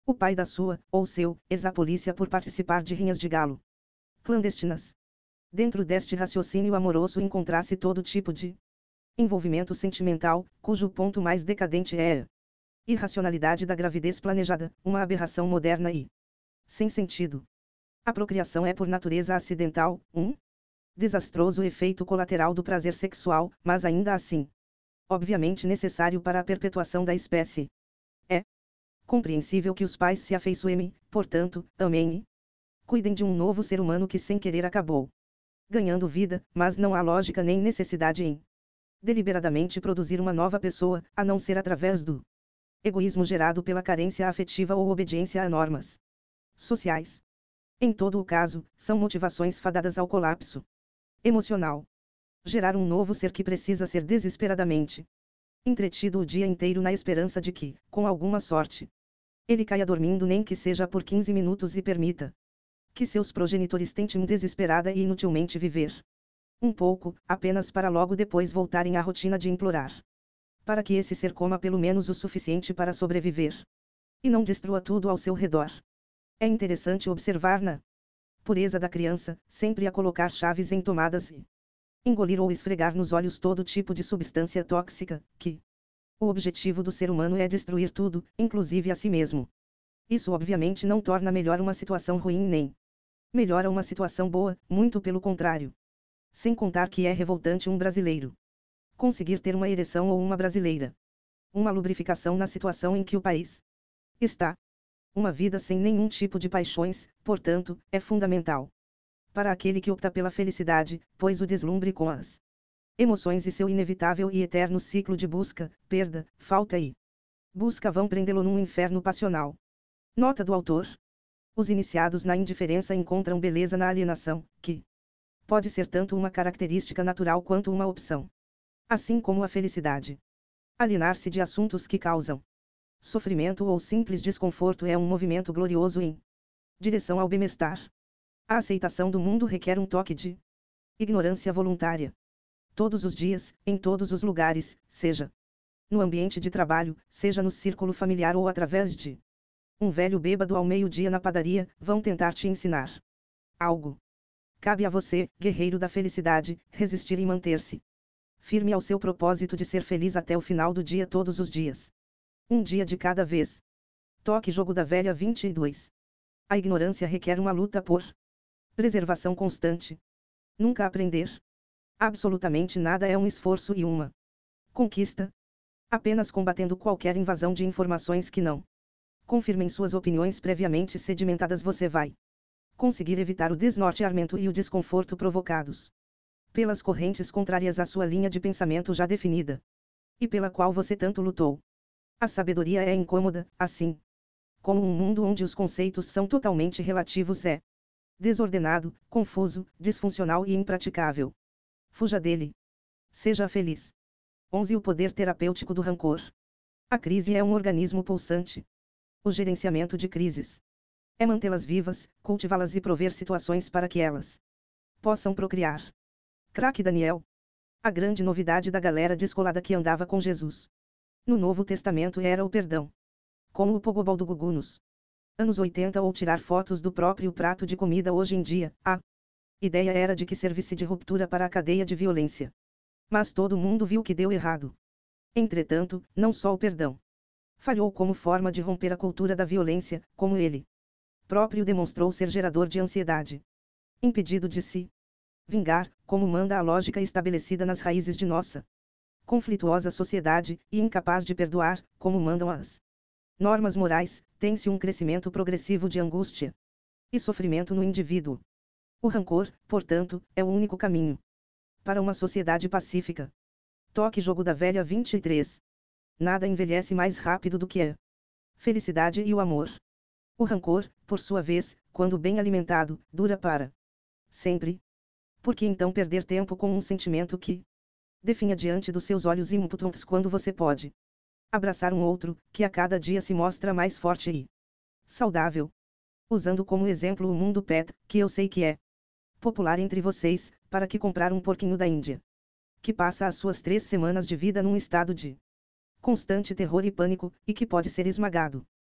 O pai da sua, ou seu, ex-polícia por participar de rinhas de galo clandestinas. Dentro deste raciocínio amoroso encontra-se todo tipo de envolvimento sentimental, cujo ponto mais decadente é a irracionalidade da gravidez planejada, uma aberração moderna e sem sentido. A procriação é por natureza acidental, um desastroso efeito colateral do prazer sexual, mas ainda assim, obviamente necessário para a perpetuação da espécie. É compreensível que os pais se afeiçoem, portanto, amem e cuidem de um novo ser humano que sem querer acabou ganhando vida, mas não há lógica nem necessidade em deliberadamente produzir uma nova pessoa, a não ser através do egoísmo gerado pela carência afetiva ou obediência a normas sociais. Em todo o caso, são motivações fadadas ao colapso emocional. Gerar um novo ser que precisa ser desesperadamente entretido o dia inteiro na esperança de que, com alguma sorte, ele caia dormindo nem que seja por quinze minutos e permita que seus progenitores tentem desesperada e inutilmente viver um pouco, apenas para logo depois voltarem à rotina de implorar para que esse ser coma pelo menos o suficiente para sobreviver e não destrua tudo ao seu redor. É interessante observar na pureza da criança, sempre a colocar chaves em tomadas e engolir ou esfregar nos olhos todo tipo de substância tóxica, que o objetivo do ser humano é destruir tudo, inclusive a si mesmo. Isso obviamente não torna melhor uma situação ruim nem melhora uma situação boa, muito pelo contrário. Sem contar que é revoltante um brasileiro conseguir ter uma ereção ou uma brasileira uma lubrificação na situação em que o país está. Uma vida sem nenhum tipo de paixões, portanto, é fundamental para aquele que opta pela felicidade, pois o deslumbre com as emoções e seu inevitável e eterno ciclo de busca, perda, falta e busca vão prendê-lo num inferno passional. Nota do autor. Os iniciados na indiferença encontram beleza na alienação, que pode ser tanto uma característica natural quanto uma opção. Assim como a felicidade. Alienar-se de assuntos que causam sofrimento ou simples desconforto é um movimento glorioso em direção ao bem-estar. A aceitação do mundo requer um toque de ignorância voluntária. Todos os dias, em todos os lugares, seja no ambiente de trabalho, seja no círculo familiar ou através de um velho bêbado ao meio-dia na padaria, vão tentar te ensinar algo. Cabe a você, guerreiro da felicidade, resistir e manter-se firme ao seu propósito de ser feliz até o final do dia todos os dias. Um dia de cada vez. Toque Jogo da Velha vinte e dois. A ignorância requer uma luta por preservação constante. Nunca aprender. Absolutamente nada é um esforço e uma conquista. Apenas combatendo qualquer invasão de informações que não confirmem suas opiniões previamente sedimentadas você vai conseguir evitar o desnorteamento e o desconforto provocados pelas correntes contrárias à sua linha de pensamento já definida e pela qual você tanto lutou. A sabedoria é incômoda, assim como um mundo onde os conceitos são totalmente relativos é desordenado, confuso, disfuncional e impraticável. Fuja dele. Seja feliz. onze O poder terapêutico do rancor. A crise é um organismo pulsante. O gerenciamento de crises é mantê-las vivas, cultivá-las e prover situações para que elas possam procriar. Craque Daniel. A grande novidade da galera descolada que andava com Jesus no Novo Testamento era o perdão. Como o pogobol do Gugu nos anos oitenta ou tirar fotos do próprio prato de comida hoje em dia, a ideia era de que servisse de ruptura para a cadeia de violência. Mas todo mundo viu que deu errado. Entretanto, não só o perdão falhou como forma de romper a cultura da violência, como ele próprio demonstrou ser gerador de ansiedade. Impedido de se vingar, como manda a lógica estabelecida nas raízes de nossa conflituosa sociedade, e incapaz de perdoar, como mandam as normas morais, tem-se um crescimento progressivo de angústia e sofrimento no indivíduo. O rancor, portanto, é o único caminho para uma sociedade pacífica. Toque Jogo da Velha vinte e três. Nada envelhece mais rápido do que a felicidade e o amor. O rancor, por sua vez, quando bem alimentado, dura para sempre. Por que então perder tempo com um sentimento que definha diante dos seus olhos impotentes quando você pode abraçar um outro, que a cada dia se mostra mais forte e saudável? Usando como exemplo o mundo pet, que eu sei que é popular entre vocês, para que comprar um porquinho da Índia que passa as suas três semanas de vida num estado de constante terror e pânico, e que pode ser esmagado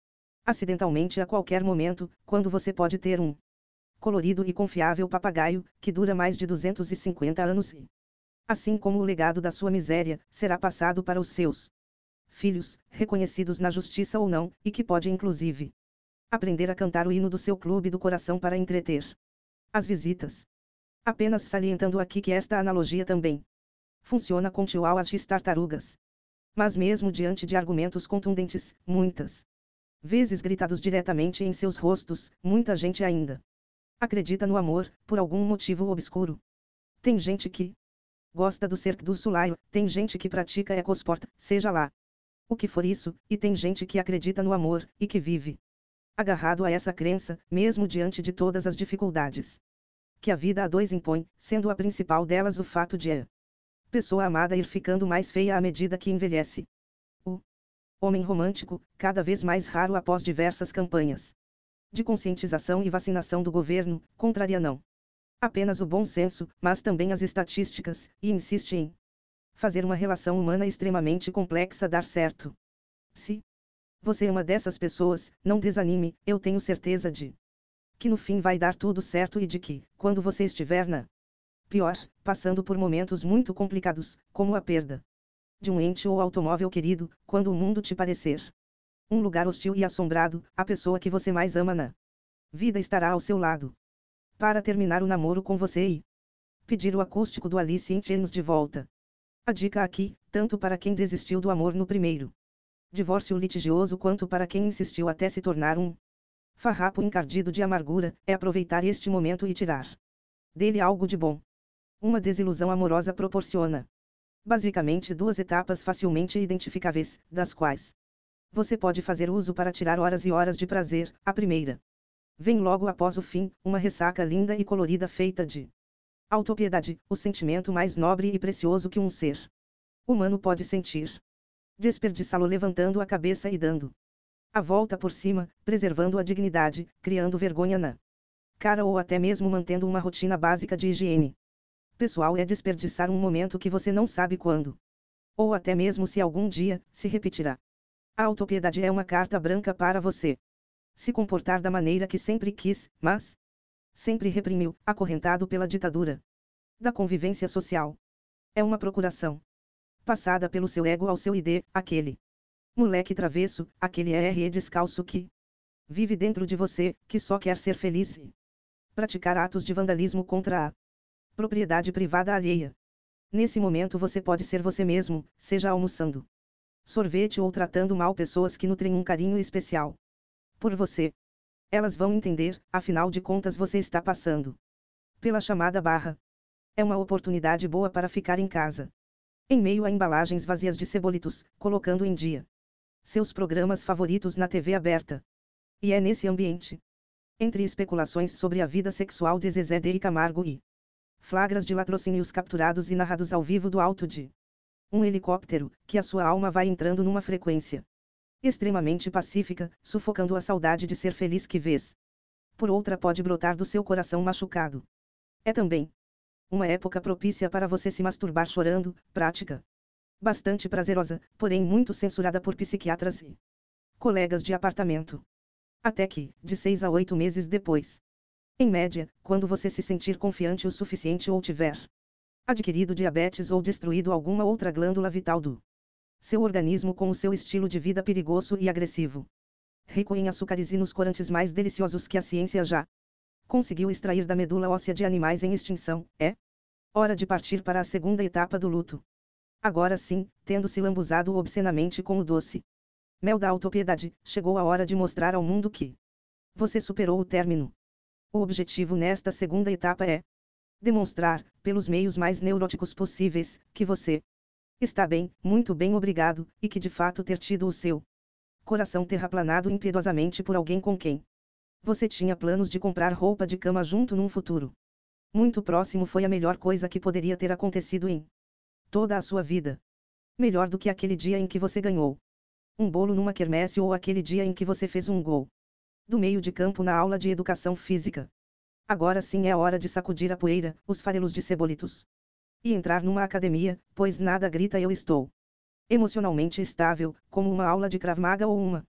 acidentalmente a qualquer momento, quando você pode ter um colorido e confiável papagaio, que dura mais de duzentos e cinquenta anos e, assim como o legado da sua miséria, será passado para os seus filhos, reconhecidos na justiça ou não, e que pode inclusive aprender a cantar o hino do seu clube do coração para entreter as visitas. Apenas salientando aqui que esta analogia também funciona com chihuahuas e tartarugas. Mas mesmo diante de argumentos contundentes, muitas vezes gritados diretamente em seus rostos, muita gente ainda acredita no amor, por algum motivo obscuro. Tem gente que gosta do Cirque du Soleil, tem gente que pratica ecosport, seja lá o que for isso, e tem gente que acredita no amor, e que vive agarrado a essa crença, mesmo diante de todas as dificuldades que a vida a dois impõe, sendo a principal delas o fato de a pessoa amada ir ficando mais feia à medida que envelhece. O homem romântico, cada vez mais raro após diversas campanhas de conscientização e vacinação do governo, contraria não apenas o bom senso, mas também as estatísticas, e insiste em fazer uma relação humana extremamente complexa dar certo. Se você é uma dessas pessoas, não desanime, eu tenho certeza de que no fim vai dar tudo certo e de que, quando você estiver na pior, passando por momentos muito complicados, como a perda de um ente ou automóvel querido, quando o mundo te parecer um lugar hostil e assombrado, a pessoa que você mais ama na vida estará ao seu lado para terminar o namoro com você e pedir o acústico do Alice in Chains de volta. A dica aqui, tanto para quem desistiu do amor no primeiro divórcio litigioso quanto para quem insistiu até se tornar um farrapo encardido de amargura, é aproveitar este momento e tirar dele algo de bom. Uma desilusão amorosa proporciona basicamente duas etapas facilmente identificáveis, das quais você pode fazer uso para tirar horas e horas de prazer. A primeira vem logo após o fim, uma ressaca linda e colorida feita de autopiedade, o sentimento mais nobre e precioso que um ser humano pode sentir. Desperdiçá-lo levantando a cabeça e dando a volta por cima, preservando a dignidade, criando vergonha na cara ou até mesmo mantendo uma rotina básica de higiene pessoal é desperdiçar um momento que você não sabe quando, ou até mesmo se algum dia, se repetirá. A autopiedade é uma carta branca para você se comportar da maneira que sempre quis, mas sempre reprimiu, acorrentado pela ditadura da convivência social. É uma procuração passada pelo seu ego ao seu id, aquele moleque travesso, aquele R E descalço que vive dentro de você, que só quer ser feliz e praticar atos de vandalismo contra a propriedade privada alheia. Nesse momento você pode ser você mesmo, seja almoçando sorvete ou tratando mal pessoas que nutrem um carinho especial por você. Elas vão entender, afinal de contas você está passando pela chamada barra. É uma oportunidade boa para ficar em casa, em meio a embalagens vazias de cebolitos, colocando em dia seus programas favoritos na T V aberta. E é nesse ambiente, entre especulações sobre a vida sexual de Zezé de Camargo e flagras de latrocínios capturados e narrados ao vivo do alto de um helicóptero, que a sua alma vai entrando numa frequência extremamente pacífica, sufocando a saudade de ser feliz que vez por outra pode brotar do seu coração machucado. É também uma época propícia para você se masturbar chorando, prática bastante prazerosa, porém muito censurada por psiquiatras e colegas de apartamento. Até que, de seis a oito meses depois, em média, quando você se sentir confiante o suficiente ou tiver adquirido diabetes ou destruído alguma outra glândula vital do seu organismo com o seu estilo de vida perigoso e agressivo, rico em açúcares e nos corantes mais deliciosos que a ciência já conseguiu extrair da medula óssea de animais em extinção, é hora de partir para a segunda etapa do luto. Agora sim, tendo se lambuzado obscenamente com o doce mel da autopiedade, chegou a hora de mostrar ao mundo que você superou o término. O objetivo nesta segunda etapa é demonstrar, pelos meios mais neuróticos possíveis, que você está bem, muito bem obrigado, e que de fato ter tido o seu coração terraplanado impiedosamente por alguém com quem você tinha planos de comprar roupa de cama junto num futuro muito próximo foi a melhor coisa que poderia ter acontecido em toda a sua vida. Melhor do que aquele dia em que você ganhou um bolo numa quermesse ou aquele dia em que você fez um gol do meio de campo na aula de educação física. Agora sim é a hora de sacudir a poeira, os farelos de cebolitos, e entrar numa academia, pois nada grita eu estou emocionalmente estável, como uma aula de Krav Maga ou uma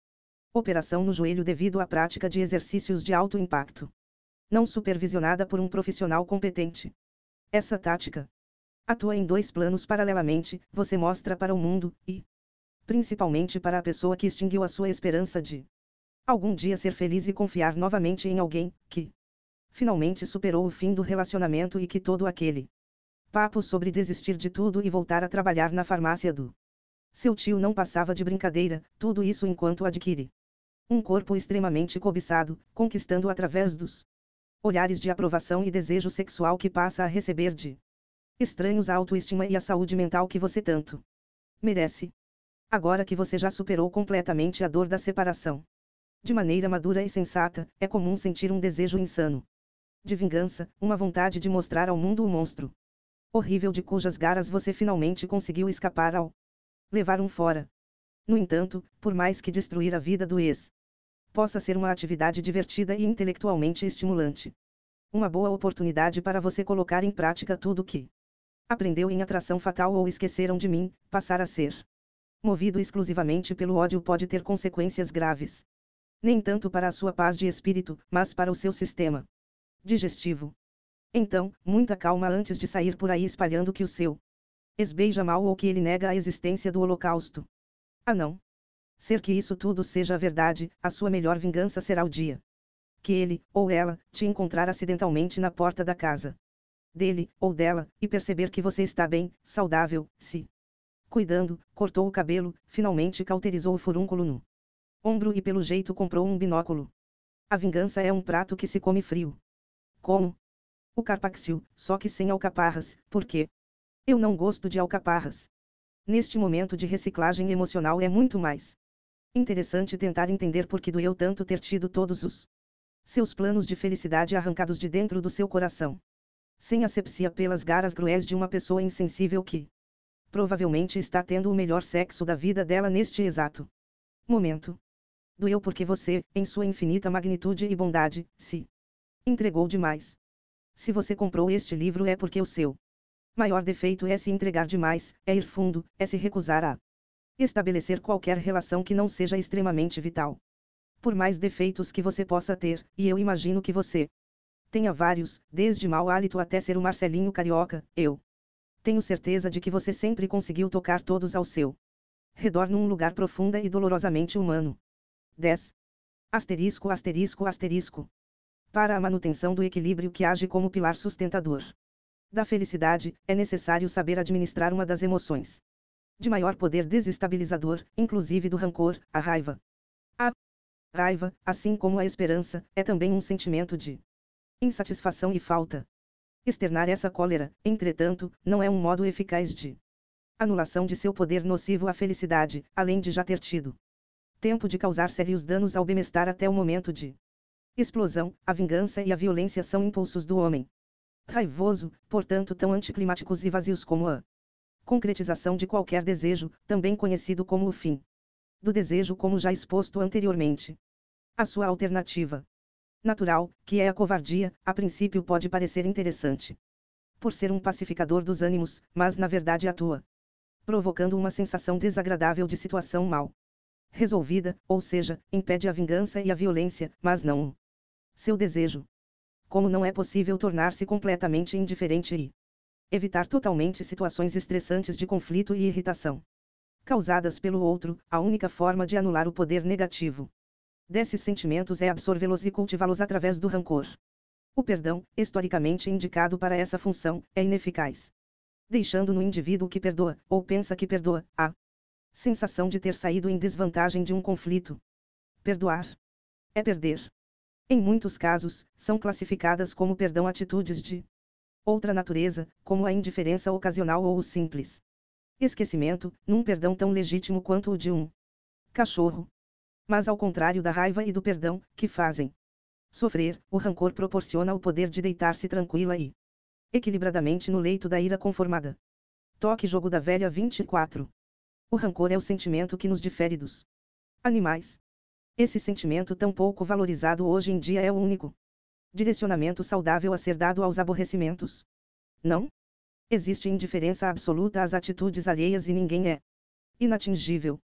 Operação no joelho devido à prática de exercícios de alto impacto. Não supervisionada por um profissional competente. Essa tática atua em dois planos paralelamente, você mostra para o mundo, e principalmente para a pessoa que extinguiu a sua esperança de algum dia ser feliz e confiar novamente em alguém, que finalmente superou o fim do relacionamento e que todo aquele papo sobre desistir de tudo e voltar a trabalhar na farmácia do seu tio não passava de brincadeira, tudo isso enquanto adquire um corpo extremamente cobiçado, conquistando através dos olhares de aprovação e desejo sexual que passa a receber de estranhos a autoestima e a saúde mental que você tanto merece. Agora que você já superou completamente a dor da separação, de maneira madura e sensata, é comum sentir um desejo insano de vingança, uma vontade de mostrar ao mundo o monstro horrível de cujas garras você finalmente conseguiu escapar ao levar um fora. No entanto, por mais que destruir a vida do ex possa ser uma atividade divertida e intelectualmente estimulante, uma boa oportunidade para você colocar em prática tudo o que aprendeu em Atração Fatal ou Esqueceram de Mim, passar a ser movido exclusivamente pelo ódio pode ter consequências graves. Nem tanto para a sua paz de espírito, mas para o seu sistema digestivo. Então, muita calma antes de sair por aí espalhando que o seu ex beija mal ou que ele nega a existência do holocausto. Ah não. Ser que isso tudo seja a verdade, a sua melhor vingança será o dia que ele, ou ela, te encontrar acidentalmente na porta da casa dele, ou dela, e perceber que você está bem, saudável, se cuidando, cortou o cabelo, finalmente cauterizou o furúnculo no ombro e pelo jeito comprou um binóculo. A vingança é um prato que se come frio. Como o carpaccio, só que sem alcaparras, porque eu não gosto de alcaparras. Neste momento de reciclagem emocional é muito mais interessante tentar entender por que doeu tanto ter tido todos os seus planos de felicidade arrancados de dentro do seu coração, sem asepsia pelas garras cruéis de uma pessoa insensível que provavelmente está tendo o melhor sexo da vida dela neste exato momento. Doeu porque você, em sua infinita magnitude e bondade, se entregou demais. Se você comprou este livro é porque o seu maior defeito é se entregar demais, é ir fundo, é se recusar a estabelecer qualquer relação que não seja extremamente vital. Por mais defeitos que você possa ter, e eu imagino que você tenha vários, desde mau hálito até ser o Marcelinho carioca, eu tenho certeza de que você sempre conseguiu tocar todos ao seu redor num lugar profunda e dolorosamente humano. dez. Asterisco asterisco asterisco. Para a manutenção do equilíbrio que age como pilar sustentador da felicidade, é necessário saber administrar uma das emoções de maior poder desestabilizador, inclusive do rancor, a raiva. A raiva, assim como a esperança, é também um sentimento de insatisfação e falta. Externar essa cólera, entretanto, não é um modo eficaz de anulação de seu poder nocivo à felicidade, além de já ter tido tempo de causar sérios danos ao bem-estar até o momento de explosão. A vingança e a violência são impulsos do homem raivoso, portanto tão anticlimáticos e vazios como a concretização de qualquer desejo, também conhecido como o fim do desejo, como já exposto anteriormente. A sua alternativa natural, que é a covardia, a princípio pode parecer interessante por ser um pacificador dos ânimos, mas na verdade atua provocando uma sensação desagradável de situação mal resolvida, ou seja, impede a vingança e a violência, mas não seu desejo. Como não é possível tornar-se completamente indiferente e evitar totalmente situações estressantes de conflito e irritação causadas pelo outro, a única forma de anular o poder negativo desses sentimentos é absorvê-los e cultivá-los através do rancor. O perdão, historicamente indicado para essa função, é ineficaz, deixando no indivíduo que perdoa, ou pensa que perdoa, a sensação de ter saído em desvantagem de um conflito. Perdoar é perder. Em muitos casos, são classificadas como perdão atitudes de outra natureza, como a indiferença ocasional ou o simples esquecimento, num perdão tão legítimo quanto o de um cachorro. Mas ao contrário da raiva e do perdão, que fazem sofrer, o rancor proporciona o poder de deitar-se tranquila e equilibradamente no leito da ira conformada. Toque Jogo da Velha vinte e quatro. O rancor é o sentimento que nos difere dos animais. Esse sentimento tão pouco valorizado hoje em dia é o único direcionamento saudável a ser dado aos aborrecimentos. Não existe indiferença absoluta às atitudes alheias e ninguém é inatingível.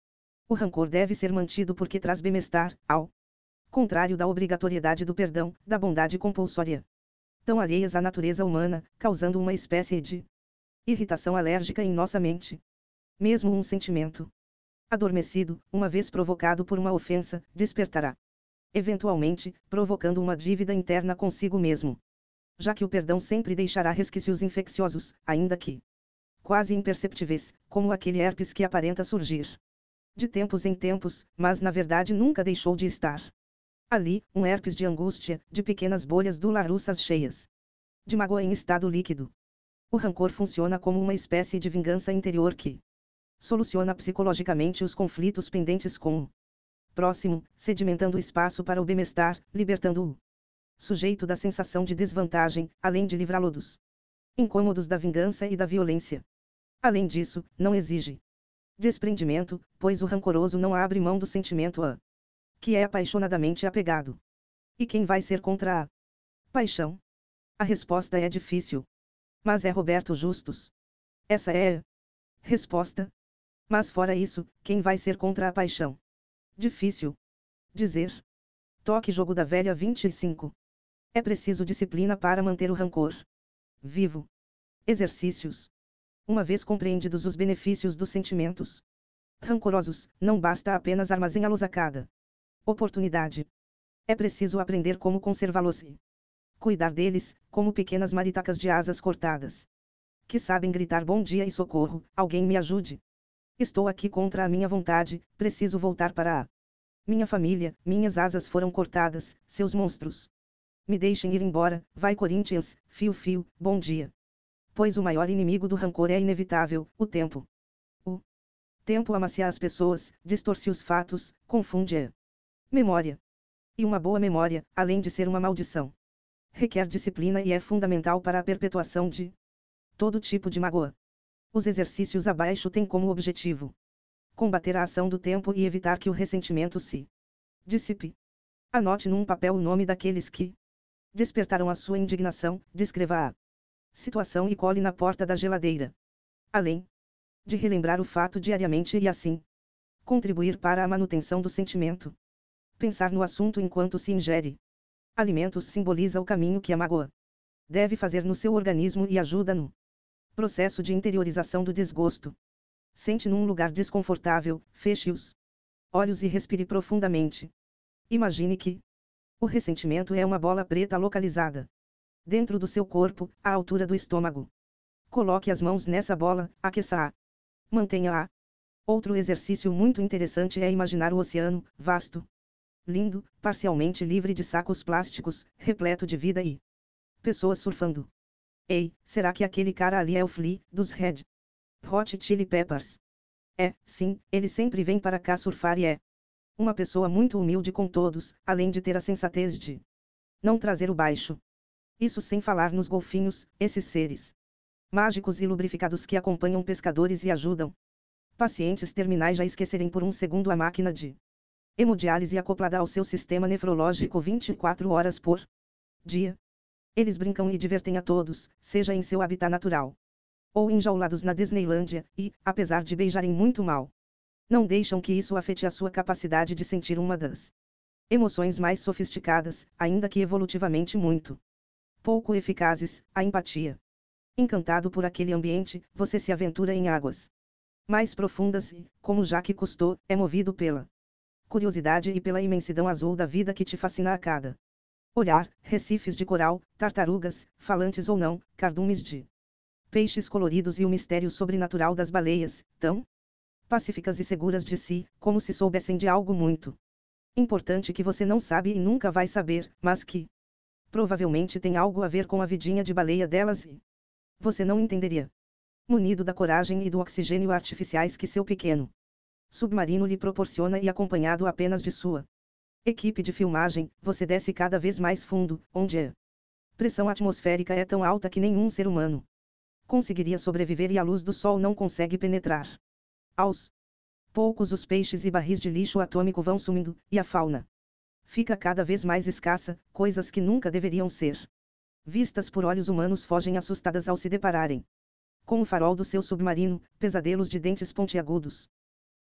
O rancor deve ser mantido porque traz bem-estar, ao contrário da obrigatoriedade do perdão, da bondade compulsória. Tão alheias à natureza humana, causando uma espécie de irritação alérgica em nossa mente. Mesmo um sentimento adormecido, uma vez provocado por uma ofensa, despertará. Eventualmente, provocando uma dívida interna consigo mesmo. Já que o perdão sempre deixará resquícios infecciosos, ainda que quase imperceptíveis, como aquele herpes que aparenta surgir de tempos em tempos, mas na verdade nunca deixou de estar ali, um herpes de angústia, de pequenas bolhas dolarussas cheias de mágoa em estado líquido. O rancor funciona como uma espécie de vingança interior que soluciona psicologicamente os conflitos pendentes com o próximo, sedimentando espaço para o bem-estar, libertando o sujeito da sensação de desvantagem, além de livrá-lo dos incômodos da vingança e da violência. Além disso, não exige desprendimento, pois o rancoroso não abre mão do sentimento a que é apaixonadamente apegado. E quem vai ser contra a paixão? A resposta é difícil. Mas é Roberto Justus. Essa é a resposta. Mas fora isso, quem vai ser contra a paixão? Difícil dizer. Toque jogo da velha vinte e cinco. É preciso disciplina para manter o rancor vivo. Exercícios. Uma vez compreendidos os benefícios dos sentimentos rancorosos, não basta apenas armazená-los a cada oportunidade. É preciso aprender como conservá-los e cuidar deles, como pequenas maritacas de asas cortadas, que sabem gritar bom dia e socorro, alguém me ajude. Estou aqui contra a minha vontade, preciso voltar para a minha família, minhas asas foram cortadas, seus monstros. Me deixem ir embora, vai Corinthians, fio fio, bom dia. Pois o maior inimigo do rancor é inevitável, o tempo. O tempo amacia as pessoas, distorce os fatos, confunde a memória. E uma boa memória, além de ser uma maldição, requer disciplina e é fundamental para a perpetuação de todo tipo de mágoa. Os exercícios abaixo têm como objetivo combater a ação do tempo e evitar que o ressentimento se dissipe. Anote num papel o nome daqueles que despertaram a sua indignação, descreva a situação e cole na porta da geladeira. Além de relembrar o fato diariamente e assim contribuir para a manutenção do sentimento. Pensar no assunto enquanto se ingere alimentos simboliza o caminho que a mágoa deve fazer no seu organismo e ajuda no processo de interiorização do desgosto. Sente num lugar desconfortável, feche os olhos e respire profundamente. Imagine que o ressentimento é uma bola preta localizada dentro do seu corpo, à altura do estômago. Coloque as mãos nessa bola, aqueça-a. Mantenha-a. Outro exercício muito interessante é imaginar o oceano, vasto, lindo, parcialmente livre de sacos plásticos, repleto de vida e pessoas surfando. Ei, será que aquele cara ali é o Flea, dos Red Hot Chili Peppers? É, sim, ele sempre vem para cá surfar e é uma pessoa muito humilde com todos, além de ter a sensatez de não trazer o baixo. Isso sem falar nos golfinhos, esses seres mágicos e lubrificados que acompanham pescadores e ajudam pacientes terminais a esquecerem por um segundo a máquina de hemodiálise acoplada ao seu sistema nefrológico vinte e quatro horas por dia. Eles brincam e divertem a todos, seja em seu habitat natural ou enjaulados na Disneylândia, e, apesar de beijarem muito mal, não deixam que isso afete a sua capacidade de sentir uma das emoções mais sofisticadas, ainda que evolutivamente muito pouco eficazes, a empatia. Encantado por aquele ambiente, você se aventura em águas mais profundas e, como Jacques Cousteau, é movido pela curiosidade e pela imensidão azul da vida que te fascina a cada olhar, recifes de coral, tartarugas, falantes ou não, cardumes de peixes coloridos e o mistério sobrenatural das baleias, tão pacíficas e seguras de si, como se soubessem de algo muito importante que você não sabe e nunca vai saber, mas que provavelmente tem algo a ver com a vidinha de baleia delas e você não entenderia. Munido da coragem e do oxigênio artificiais que seu pequeno submarino lhe proporciona e acompanhado apenas de sua equipe de filmagem, você desce cada vez mais fundo, onde a pressão atmosférica é tão alta que nenhum ser humano conseguiria sobreviver e a luz do sol não consegue penetrar. Aos poucos os peixes e barris de lixo atômico vão sumindo, e a fauna fica cada vez mais escassa, coisas que nunca deveriam ser vistas por olhos humanos fogem assustadas ao se depararem com o farol do seu submarino, pesadelos de dentes pontiagudos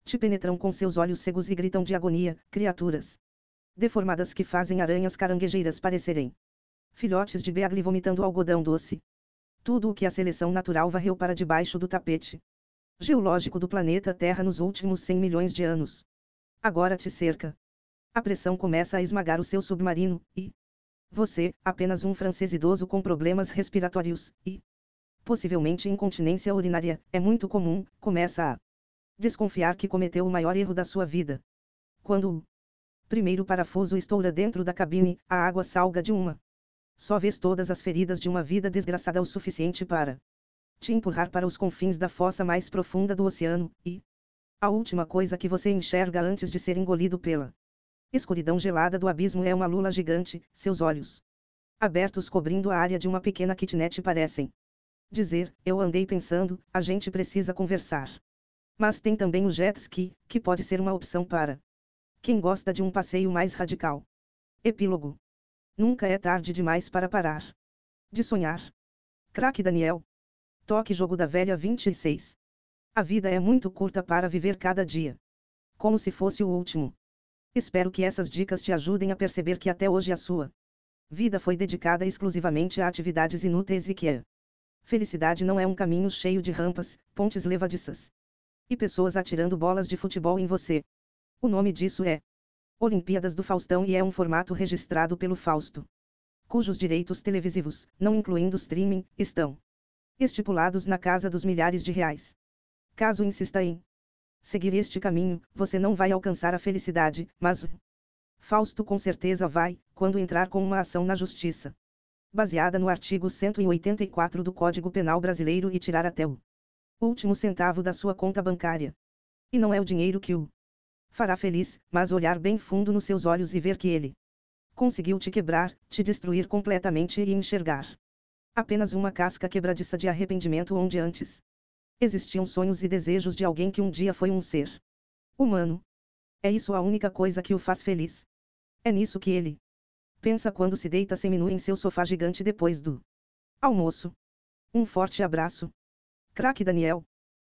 Te penetram com seus olhos cegos e gritam de agonia, criaturas deformadas que fazem aranhas caranguejeiras parecerem filhotes de beagle vomitando algodão doce. Tudo o que a seleção natural varreu para debaixo do tapete geológico do planeta Terra nos últimos cem milhões de anos. Agora te cerca. A pressão começa a esmagar o seu submarino, e você, apenas um francês idoso com problemas respiratórios, e possivelmente incontinência urinária, é muito comum, começa a desconfiar que cometeu o maior erro da sua vida. Quando o primeiro parafuso estoura dentro da cabine, a água salga de uma só vez todas as feridas de uma vida desgraçada o suficiente para te empurrar para os confins da fossa mais profunda do oceano, e a última coisa que você enxerga antes de ser engolido pela escuridão gelada do abismo é uma lula gigante, seus olhos abertos cobrindo a área de uma pequena kitnet parecem dizer, eu andei pensando, a gente precisa conversar. Mas tem também o jet ski, que pode ser uma opção para quem gosta de um passeio mais radical. Epílogo. Nunca é tarde demais para parar de sonhar. Craque Daniel. Toque Jogo da Velha vinte e seis. A vida é muito curta para viver cada dia como se fosse o último. Espero que essas dicas te ajudem a perceber que até hoje a sua vida foi dedicada exclusivamente a atividades inúteis e que a felicidade não é um caminho cheio de rampas, pontes levadiças e pessoas atirando bolas de futebol em você. O nome disso é Olimpíadas do Faustão e é um formato registrado pelo Fausto, cujos direitos televisivos, não incluindo streaming, estão estipulados na casa dos milhares de reais. Caso insista em seguir este caminho, você não vai alcançar a felicidade, mas o Fausto com certeza vai, quando entrar com uma ação na justiça, baseada no artigo cento e oitenta e quatro do Código Penal Brasileiro e tirar até o último centavo da sua conta bancária. E não é o dinheiro que o fará feliz, mas olhar bem fundo nos seus olhos e ver que ele conseguiu te quebrar, te destruir completamente e enxergar apenas uma casca quebradiça de arrependimento onde antes existiam sonhos e desejos de alguém que um dia foi um ser humano. É isso a única coisa que o faz feliz. É nisso que ele pensa quando se deita seminu em seu sofá gigante depois do almoço. Um forte abraço. Craque Daniel.